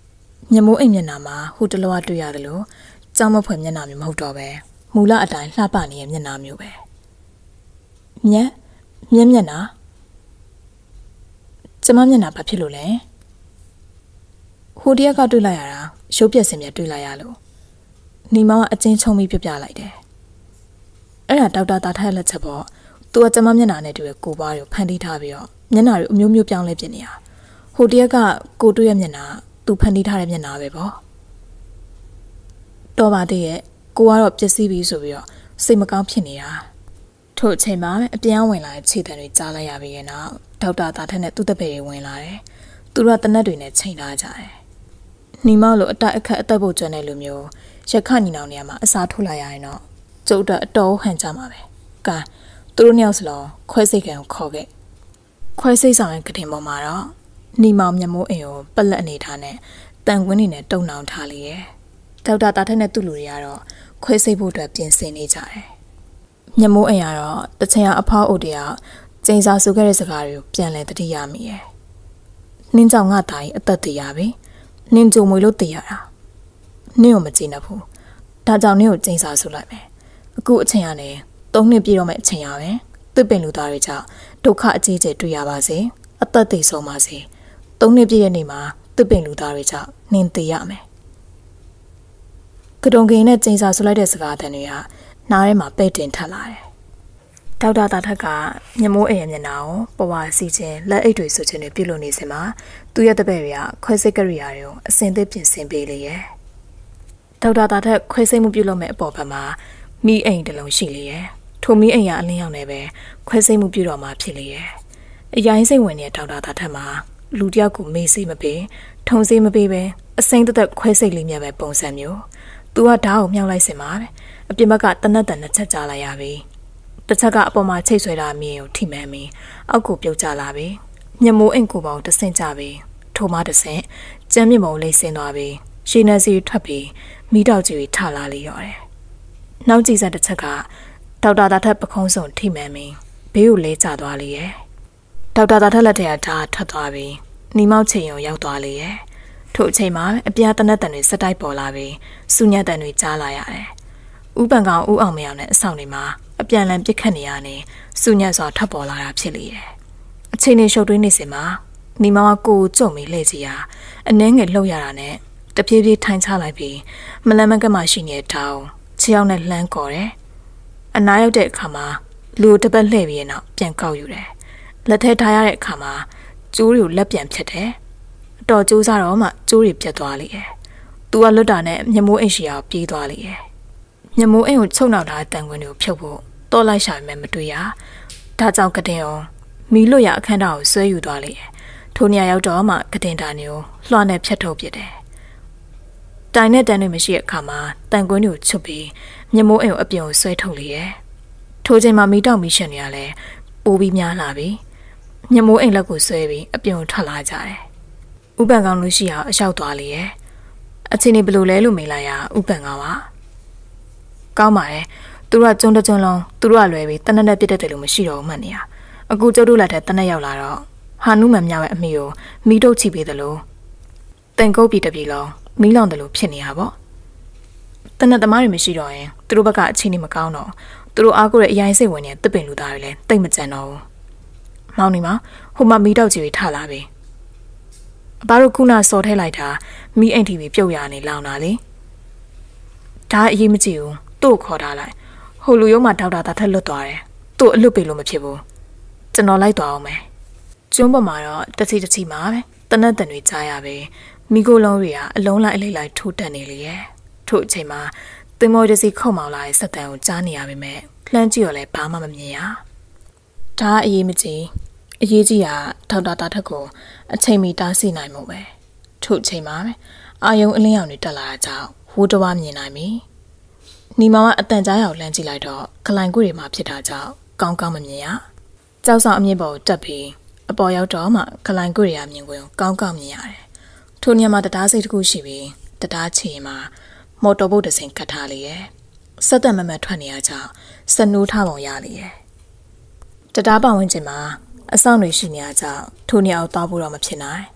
မျက်မိုးအိမ်မျက်နှာမှာဟိုတလောကတွေ့ရတယ်လို့ကြောင်မဖွယ်မျက်နှာမျိုးမဟုတ်တော့ပဲမူလအတိုင်းလှပနေတဲ့မျက်နှာမျိုးပဲမျက်မျက်မျက်နှာကျမမျက်နှာဘာဖြစ်လို့လဲဟိုတရက်ကတွေ့လိုက်ရတာရုပ်ပြက်စင်ပြက်တွေ့လိုက်ရလို့နေမောင်ကအချင်းချုံပြီးပြပြလိုက်တယ်အဲ့ဒါဒေါက်တာတာထိုက်လက်ချက်ပေါ့သူကကျမမျက်နှာနဲ့တူတဲ့ကိုပွားတွေကိုဖန်တီးထားပြီးတော့မျက်နှာတွေအမျိုးမျိုးပြောင်းလဲပြနေတာဟိုတရက်ကကိုတွေ့ရမျက်နှာသူဖန်တီးထားတဲ့မျက်နှာပဲပေါ့တော်ပါသေးရဲ့ကိုကတော့ပျက်စီးပြီဆိုပြီးတော့စိတ်မကောင်းဖြစ်နေတာထို့အချိန်မှာအပြန်ဝင်လာတဲ့ခြေတံတွေကြားလိုက်ရပြီးရဲ့နောက်ဒေါက်တာတာထက်နဲ့သူ့တပည့်တွေဝင်လာတယ်သူတို့ကတနက်တွေနဲ့ချိန်ထားကြတယ်နီမောက်လိုအတက်အခက်အသက်ဖို့ကျွမ်းတဲ့လူမျိုးရက်ခညီနောင်နေရာမှာအစားထိုးလိုက်ရရင်တော့ကျုပ်တော့အတော်ဟန်ကြမှာပဲကဲသူတို့နှစ်ယောက်စလုံးခွဲစိတ်ကံကိုခေါ်ခဲ့ခွဲစိတ်ဆောင်ရဲ့ကတင်ပေါ်မှာတော့နီမောင်မျက်မိုးအိမ်ကိုပလက်အနေထားနဲ့တန်ကွင်းနေနဲ့တုံနှောင်ထားလေရဲ့ဒေါက်တာတာထက်နဲ့သူ့လူတွေကတော့ခွဲစိတ်ဖို့အတွက်ပြင်ဆင်နေကြတယ်မျက်မိုးအိမ်ကတော့တချင်အဖောက်အုပ်တရကျင်းစာဆူခဲ့တဲ့စကားတွေကိုပြန်လဲတတိယမိရဲ့နင်းကြောင့်ငါသားကြီးအသက်တည်ရပြီနင်းကြုံမွေလို့တည်ရတာနင်းကိုမကြည့်နဲ့ဘူးဒါကြောင့်နင်းကိုကျင်းစာဆူလိုက်မယ်အခုအချိန်ကနေသုံးနှစ်ပြည့်တော့မယ့်အချိန်ရပဲသူ့ပင်လူသားတွေကြောင့်ဒုက္ခအကြီးအကျယ်တွေ့ရပါစေအသက်တည်ဆုံးပါစေသုံးနှစ်ပြည့်ရဲ့နေ့မှာသူ့ပင်လူသားတွေကြောင့်နင်းတည်ရမယ်ကတုံကင်းနဲ့ကျင်းစာဆူလိုက်တဲ့စကားတန်တွေကနားထဲမှာပဲ့တင်ထပ်လာတယ်ဒေါက်တာတာထက်ကမျက်မိုးအိမ်ရဲ့မျက်နှာကိုပဝါစီခြင်းလက်အိတ်တွေဆိုခြင်းတွေပြုလုပ်နေစမှာသူ့ရဲ့တပည့်တွေကခွဲစိတ်ကရိယာတွေကိုအစင်သစ်ပြင်ဆင်ပေးလေရဲ့ဒေါက်တာတာထက်ခွဲစိတ်မှုပြုလုပ်မဲ့အပေါ်ဘက်မှာမိအိမ်တစ်လုံးရှိလေရဲ့ထိုမိအိမ်ကအလင်းရောက်နေပဲခွဲစိတ်မှုပြုတော့မှဖြစ်လေရဲ့အရင်စိတ်ဝင်နေတဲ့ဒေါက်တာတာထက်မှာလူတယောက်ကိုမေးစိတ်မပေးထုံစိတ်မပေးပဲအစိမ့်သက်သက်ခွဲစိတ်လေးမြတ်ပဲပုံစံမျိုးသူကဓာတ်ကိုမြောက်လိုက်စင်ပါပဲအပြင်ဘက်ကတနက်တန်နှစ်ချက်ကြားလိုက်ရပြီတစ်ချက်ကအပေါ်မှာချိတ်ဆွဲတာမြင်ကိုထိမှန်ပြီးအောက်ကိုပြုတ်ကျလာပြီမျက်မိုးအိမ်ကိုပေါင်းတဆင့်ကြပြီထိုမှတဆင့်ကျမ်းမြင့်မုံလေးဆင်းသွားပြီရှင်းနေစီထွက်ပြီးမိတောက်ကြီးထလာလေရော်တယ်နောက်ကြည့်ဆက်တစ်ချက်ကဒေါက်တာတာထက်ပခုံးစုံထိမှန်ပြီးဘေးကိုလဲကျသွားလေရဲ့ဒေါက်တာတာထက်လက်ထက်ကဓာတ်ထွက်သွားပြီးနီမောက်ချိန်ကိုရောက်သွားလေရဲ့ထို့အချိန်မှာအပြားတနက်တန်တွေစက်တိုက်ပေါ်လာပြီးစူညက်တန်တွေကြားလာရတယ်ဥပန်ကောင်ဥအောင်မယောင်နဲ့အဆောင်တွေမှာအပြန်လန်ပြစ်ခတ်နေရနေစူညက်စွာထပ်ပေါ်လာတာဖြစ်လေတယ်အချိန်နဲ့ရှုပ်ထွေးနေစင်မှာနီမောင်ကကိုကြုံပြီးလှည့်ကြည့်ရာအနှဲငယ်လှုပ်ရတာနဲ့တပြေးပြေးထိုင်ချလိုက်ပြီးမလန်းမကမှရှိနေတဲ့ထောင်ခြေရောက်နဲ့လှမ်းကော်တယ်အနားရောက်တဲ့အခါမှာလူတပတ်လှည့်ပြီးရနောက်ပြန်ကောက်ယူတယ်လက်ထဲထားရတဲ့အခါမှာကျိုးတွေကိုလက်ပြန်ဖြတ်တယ်အတော်ကျိုးစားတော့မှကျိုးတွေပြတ်သွားလေတယ်သူကလွတ်တာနဲ့မျက်မိုးအိမ်ရှိအောင်ပြေးသွားလေတယ်မျက်မိုးအိမ်ကိုချုပ်နှောက်ထားတဲ့တန်ခွင်တွေကိုဖြုတ်ဖို့တော့လိုက်ရှာပေမဲ့မတွေ့ရဒါကြောင့်ကတင်အောင်မီလွတ်ရအခန်းသားကိုဆွဲယူသွားလေတယ်ထိုနေရာရောက်တော့မှကတင်တာနေကိုလွှာနဲ့ဖြတ်ထုတ်ပစ်တယ်တိုင်နဲ့တန်းတွေမရှိတဲ့အခါမှာတန်ခွင်တွေကိုချုပ်ပြီးမျက်မိုးအိမ်ကိုအပြင်ကိုဆွဲထုတ်လေတယ်ထိုချိန်မှာမီတောက်မီရှင်တွေကလည်းပိုးပြီးများလာပြီမျက်မိုးအိမ်လက်ကိုဆွဲပြီးအပြင်ကိုထွက်လာကြတယ်ဥပန်ကောင်လူရှိအောင်အလျှောက်သွားလေတယ်အချိန်နေဘလို့လဲလို့မေးလိုက်ရဥပန်ကောင်ပါကောင်းပါတယ်သူတို့ကကျုံတကျုံလုံးသူတို့ကလွယ်ပြီးတနက်နဲ့ပြစ်တတ်တယ်လို့မရှိတော့ဘူးမှတ်နေရအခုကျုပ်တို့လက်ထက်တနက်ရောက်လာတော့ဟာနုမန်မြရဲ့အမိကိုမီးတုပ်ချိပေးတယ်လို့တင်ကုတ်ပြီးတပြီလုံးမီးလောင်တယ်လို့ဖြစ်နေတာပေါ့တနက်သမားတွေမရှိတော့ရင်သူတို့ဘက်ကအချိန်နေမကောင်းတော့သူတို့အားကိုးတဲ့အရင်စိတ်ဝင်နေတဲ့တစ်ပင်လူသားတွေလည်းတိတ်မကြံတော့ဘူးမောင်နေမှာဟိုမှာမီးတောက်ကြီးထလာပြီအဘတို့ခုနစော်ထဲလိုက်တာမီးအိမ်တီဗီပြုတ်ရနေလောင်တာလေဒါအရေးမကြည့်ဘူးသူ့ကိုခေါ်ထားလိုက်ဟိုလူရုံးမှာဒေါက်တာတာထက်လွတ်သွားတယ်သူ့အလွတ်ပေးလို့မဖြစ်ဘူးကျွန်တော်လိုက်သွားအောင်မယ်ကျွန်းပေါ်မှာတော့တချီတချီမှာပဲတနက်တန်တွေကြားရပဲမိကိုလုံးတွေကအလုံးလိုက်အလိမ့်လိုက်ထိုးတက်နေလေရဲ့ထို့အချိန်မှာသင်္ဘောတစီခုတ်မောင်လာတဲ့စက်တန်ကိုကြားနေရပါမယ်လှမ်းကြည့်တော့လည်းဘာမှမမြင်ရဒါအရေးမကြီးအရေးကြီးတာဒေါက်တာတာထက်ကိုအချိန်မီတားဆီးနိုင်မှုပဲထို့အချိန်မှာပဲအာယုံအလင်းရောင်တွေတက်လာတာကြောင့်ဝိုးတဝါမြင်နိုင်ပြီနီမောင်ကအတန်ကြားရောက်လှမ်းကြည့်လိုက်တော့ခလိုင်ကွေတွေမှာဖြစ်တာကြောင့်ကောင်းကောင်းမမြင်ရကြောက်ဆောင်အမြင့်ပေါ်ကိုတက်ပြီးအပေါ်ရောက်တော့မှခလိုင်ကွေတွေကမြင်ကိုကောင်းကောင်းမြင်ရတယ်ထိုညမှာတရားစိတ်တစ်ခုရှိပြီးတရားချီမှာမော်တော်ဘုတ်တစ်စင်ကတ်ထားလေရဲ့စက်တံမမတ်ထွက်နေရကြောင်းစနိုးထားပုံရလေရဲ့တရားပဝန်းကျင်မှာအဆောင်တွေရှိနေရကြောင်းထိုနေရာကိုတောက်ဖို့တော့မဖြစ်နိုင်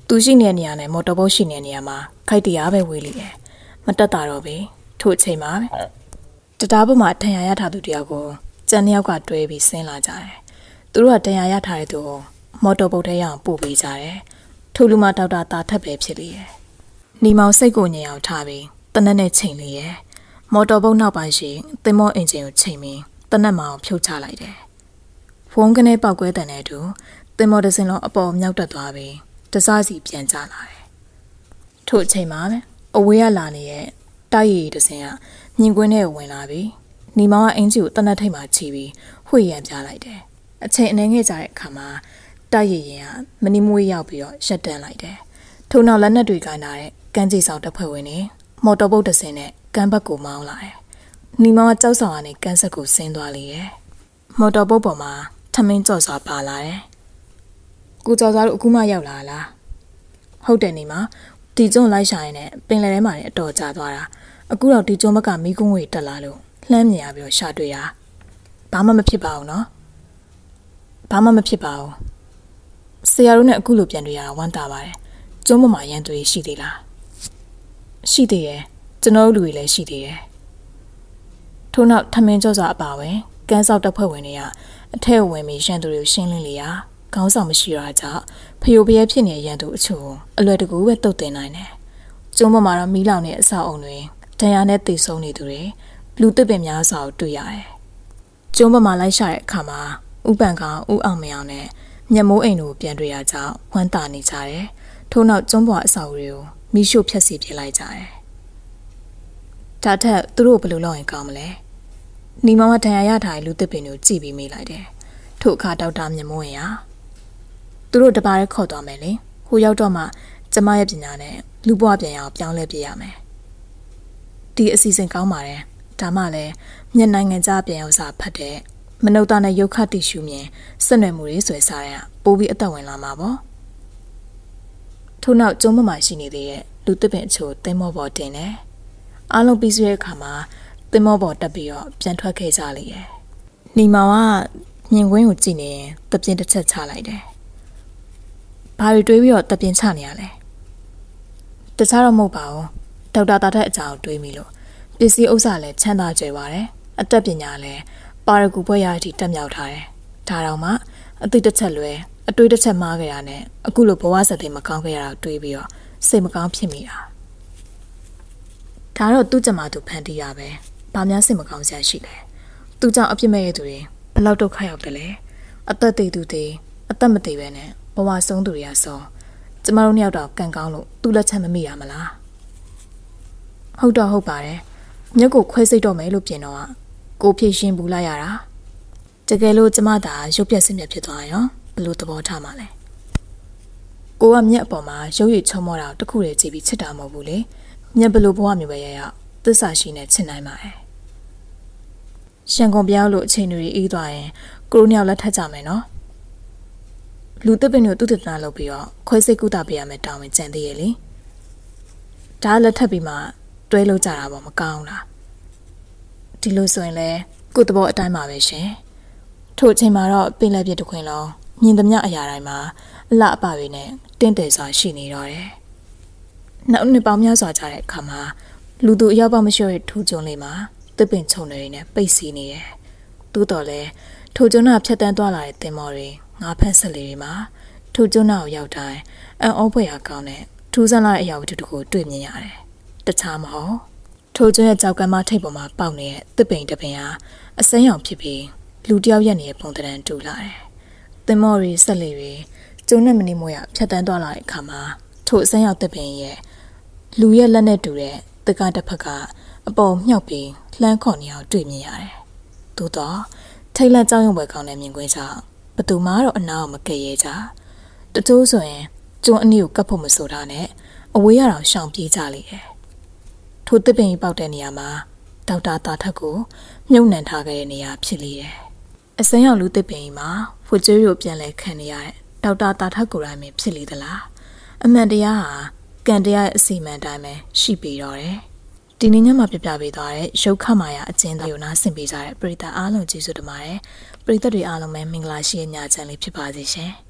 သူရှိနေတဲ့နေရာနဲ့မော်တော်ဘုတ်ရှိနေတဲ့နေရာမှာခိုက်တရားပဲဝေးလိတယ်မတက်တာတော့ပဲထို့အချိန်မှာတတားပေါ်မှာထန်ရရထားသူတယောက်ကိုကျန်နှစ်ယောက်ကတွဲပြီးဆင်းလာကြတယ်သူတို့ကတန်ရရထားတဲ့သူကိုမော်တော်ဘုတ်ထဲရောက်ပို့ပေးကြတယ်ထို့လူမဒေါက်တာတာထက်ပဲဖြစ်လေတယ်နီမောင်စိတ်ကိုညင်အောင်ထားပြီးတနက်နဲ့ချိန်လေရဲ့မော်တော်ဘုတ်နောက်ပိုင်းရှိသင်္ဘောအင်ဂျင်ကိုချိန်ပြီးတနက်မအောင်ဖြုတ်ချလိုက်တယ်ဖုန်းကနေပောက်ကွဲတဲ့နဲ့တူသင်္ဘောတစ်စင်းလုံးအပေါ်မြောက်တက်သွားပြီးတစားစီပြန်ကျလာတယ်ထို့အချိန်မှာပဲအဝေးကလာနေတဲ့တိုက်ရည်တစ်စင်းကမြင်ကွင်းထဲကိုဝင်လာပြီးနီမောင်ကအင်ဂျီကိုတနက်ထိပ်မှာချီပြီးဝှေ့ရန်ပြလိုက်တယ်အချိန်အနေငယ်ကြတဲ့အခါမှာတိုက်ရည်ရင်ကမနီမွေးရောက်ပြီးတော့ရှက်တန်းလိုက်တယ်ထို့နောက်လက်နက်တွေကင်လာတဲ့ကမ်းခြေဆောင်တပ်ဖွဲ့ဝင်တွေမော်တော်ဘုတ်တစ်စင်းနဲ့ကမ်းဘက်ကိုမောင်းလာတယ်နီမောင်ကကြောက်ဆောင်ကနေကမ်းဆက်ကိုဆင်းသွားလေရဲ့မော်တော်ဘုတ်ပေါ်မှာထမင်းကြော်စွာပါလာတယ်ကိုကြော်စွာတို့အခုမှရောက်လာလားဟုတ်တယ်နီမတီကျွန်းလိုက်ရှာရင်လည်းပင်လယ်ထဲမှာလည်းအတော်ကြာသွားတာအခုတော့တီကျွန်းဘက်ကမီးကုန်းဝေတက်လာလို့လှမ်းမြင်ရပြီးရှာတွေ့တာဘာမှမဖြစ်ပါဘူးနော်ဘာမှမဖြစ်ပါဘူးဆရာတို့နဲ့အခုလိုပြန်တွေ့ရတာဝမ်းသာပါတယ်ကျွန်းပေါ်မှာရန်သူရှိသေးလားရှိသေးတယ်ကျွန်တော်တို့လူတွေလည်းရှိသေးတယ်ထို့နောက်ထမင်းကြောစွာအပါဝင်ကန်းဆောက်တပ်ဖွဲ့ဝင်တွေကအထက်ဝင်ပြီးရန်သူတွေကိုရှင်းလင်းလေရာခေါင်းဆောင်မရှိတာကြောင့်ဖျို့ဖျဲဖြစ်နေတဲ့ရန်သူအချို့အလွယ်တကူပဲတုတ်တင်နိုင်တယ်ကျွန်းပေါ်မှာတော့မီးလောင်တဲ့အဆောက်အုံတွေဒဏ်ရာနဲ့တေဆုံးနေသူတွေလူတစ်ပင်များစွာကိုတွေ့ရတယ်ကျွန်းပေါ်မှာလိုက်ရှာတဲ့အခါမှာဥပန်ကောင်ဥအောင်မယောင်နဲ့မျက်မိုးအိမ်တို့ပြန်တွေ့ရကြောင်းဝမ်းသာနေကြတယ်ထို့နောက်ကျွန်းပေါ်အဆောက်အဦတွေကိုမီးရှို့ဖျက်ဆီးပြလိုက်ကြတယ်ဒါထက်သူတို့ဘယ်လိုလုပ်ရင်ကောင်းမလဲနီမောင်ကဒဏ်ရာရထားတဲ့လူတစ်ပင်ကိုကြည့်ပြီးမိလိုက်တယ်ထို့အခါဒေါက်တာမျက်မိုးရင်ဟာသူတို့တပါးရဲခေါ်သွားမယ်လေဟိုရောက်တော့မှကျမရဲ့ပညာနဲ့လူဘဝပြန်ရအောင်ပြောင်းလဲပြရမယ်ဒီအစီအစဉ်ကောင်းပါတယ်ဒါမှလည်းမြန်မာနိုင်ငံသားပြန်ရောက်စာဖတ်တဲ့မနုဿာနဲ့ရုပ်ခတိရှုမြင်ဆက်နွယ်မှုတွေဆွဲစားတဲ့ပိုးပြီးအသက်ဝင်လာမှာပေါ့ထို့နောက်ကျုံးမမရှိနေသေးတဲ့လူတစ်ပင်အချို့သင်္ဘောပေါ်တင်တယ်အားလုံးပြီးဆွဲတဲ့အခါမှာသင်္ဘောပေါ်တက်ပြီးတော့ပြန်ထွက်ခဲ့ကြလေရဲ့နီမောင်ကမြင်ကွင်းကိုကြည့်နေရင်တပြင်းတစ်ချက်ချလိုက်တယ်ဘာတွေတွေးပြီးတော့တပြင်းချနေရလဲတခြားတော့မဟုတ်ပါဘူးဒေါက်တာတာထက်အကြောင်းတွေးမိလို့ပစ္စည်းဥစ္စာလည်းချမ်းသာကြွယ်ပါတယ်အသက်ပညာလည်းပါရဂူဘွဲ့ရအထိတက်မြောက်ထားတယ်ဒါတော့မှအသိတစ်ချက်လွဲအတွေးတစ်ချက်မှားခဲ့ရတဲ့အခုလိုဘဝဆက်တွေမကောင်းခဲ့ရတာတွေးပြီးတော့စိတ်မကောင်းဖြစ်မိတာဒါတော့သူ့ကြမှာသူဖန်တီးရပဲဘာများစိတ်မကောင်းစရာရှိလဲသူကြောင့်အပြစ်မဲ့ရသူတွေဘလောက်ဒုက္ခရောက်တယ်လဲအသက်သေးသူသေးအသက်မသေးပဲနဲ့ဘဝဆုံးသူတွေကဆုံးကျမတို့နှစ်ယောက်တော့ကံကောင်းလို့သူ့လက်ချက်မမိရမလားဟုတ်တော့ဟုတ်ပါတယ်မြက်ကိုခွဲစိတ်တော့မယ်လို့ပြင်တော့ကိုဖြည့်ရှင်းပူလိုက်ရတာတကယ်လို့ကျမသာရုပ်ပြက်စင်ပြက်ဖြစ်သွားရောဘလို့သဘောထားမှလဲကိုကမြက်အပေါ်မှာရုပ်ရည်ချုံမောတာတခုတည်းကြည့်ပြီးချစ်တာမဟုတ်ဘူးလေမြက်ဘလို့ဘဝမျိုးပဲရရသစ္စာရှိနေချစ်နိုင်ပါရဲ့ရှန်ကုန်ပြောင်းလို့အချိန်တွေအေးသွားရင်ကိုရိုနီယောက်လက်ထပ်ကြမယ်နော်လူတစ်ပင်တို့သူ့တနာလုပ်ပြီးတော့ခွဲစိတ်ကုသပေးရမယ်တောင်းဝင်ကြံသေးရဲ့လေဒါလက်ထပ်ပြီးမှတွဲလို့ကြတာပေါ့မကောင်းလားဒီလိုဆိုရင်လဲကိုယ့်သဘောအတိုင်းပါပဲရှင်ထို့အချိန်မှာတော့ပင်လယ်ပြတစ်ခွင်လုံးမြင်သမျှအရာတိုင်းမှာအလှအပတွေနဲ့တင်းတယ်စွာရှိနေတော့တယ်နောက်နှစ်ပေါင်းများစွာကြာတဲ့အခါမှာလူသူအရောက်ပေါမရှိတဲ့ထိုးကျုံလေးမှာတစ်ပင်ချုံတွေနဲ့ပိတ်စီးနေတယ်သို့တော်လဲထိုကျုံနာဖြတ်တန်းသွားလာတဲ့သင်္ဘောတွေငါးဖက်ဆက်လေးတွေမှာထိုကျုံနာကိုရောက်တိုင်းအံ့ဩဖွယ်ရာကောင်းတဲ့ထူးဆန်းလာတဲ့အရာဝတ္ထုတခုတွေ့မြင်ရတယ်တခြားမဟုတ်ထိုကျုံရဲ့ကြောက်ကမ်းမထိပ်ပေါ်မှာပေါက်နေတဲ့တစ်ပင်တစ်ပင်ဟာအစမ်းရောင်ဖြစ်ပြီးလူတယောက်ရက်နေတဲ့ပုံသဏ္ဍာန်တူလာတယ်သင်္ဘောတွေဆက်လေးတွေကျုံနဲ့မနေမို့ရဖြတ်တန်းသွားလာတဲ့အခါမှာထိုအစမ်းရောင်တစ်ပင်ရဲ့လူရဲ့လက်နဲ့တူတဲ့တက္ကတစ်ဖက်ကအပေါ်မြောက်ပြီးလှမ်းခေါ်နေအောင်တွေ့မြင်ရတယ်။သို့တော့ထိတ်လန့်ကြောက်ရွံ့ပွဲကောင်းတဲ့မြင်ကွင်းကြောင့်ဘသူမှတော့အနာကိုမကယ်ရဲကြ။တချို့ဆိုရင်ကျုံအနည်းကိုကပ်ဖို့မဆိုတာနဲ့အဝေးရအောင်ရှောင်ပြေးကြလေတယ်။ထိုတစ်ပင်ကြီးပေါက်တဲ့နေရာမှာဒေါက်တာတာထက်ကိုမြုပ်နှံထားခဲ့တဲ့နေရာဖြစ်လေတယ်။အစမ်းရောက်လူတစ်ပင်ကြီးမှာဖွကျွေးကိုပြန်လဲခံနေရတဲ့ဒေါက်တာတာထက်ကိုယ်တိုင်ပဲဖြစ်လေသလား။အမှန်တရားဟာကံတရားရဲ့အစီအမံတိုင်းပဲရှိပြီးတော့တယ်။ဒီနေ့ညမှာပြပြပေးသွားတဲ့ရုပ်ခမာယာအကျဉ်းသားကိုနားဆင်ပေးကြတဲ့ပရိသတ်အားလုံးကျေးဇူးတင်ပါတယ်။ပရိသတ်တွေအားလုံးပဲမင်္ဂလာရှိတဲ့ညချမ်းလေးဖြစ်ပါစေရှင်။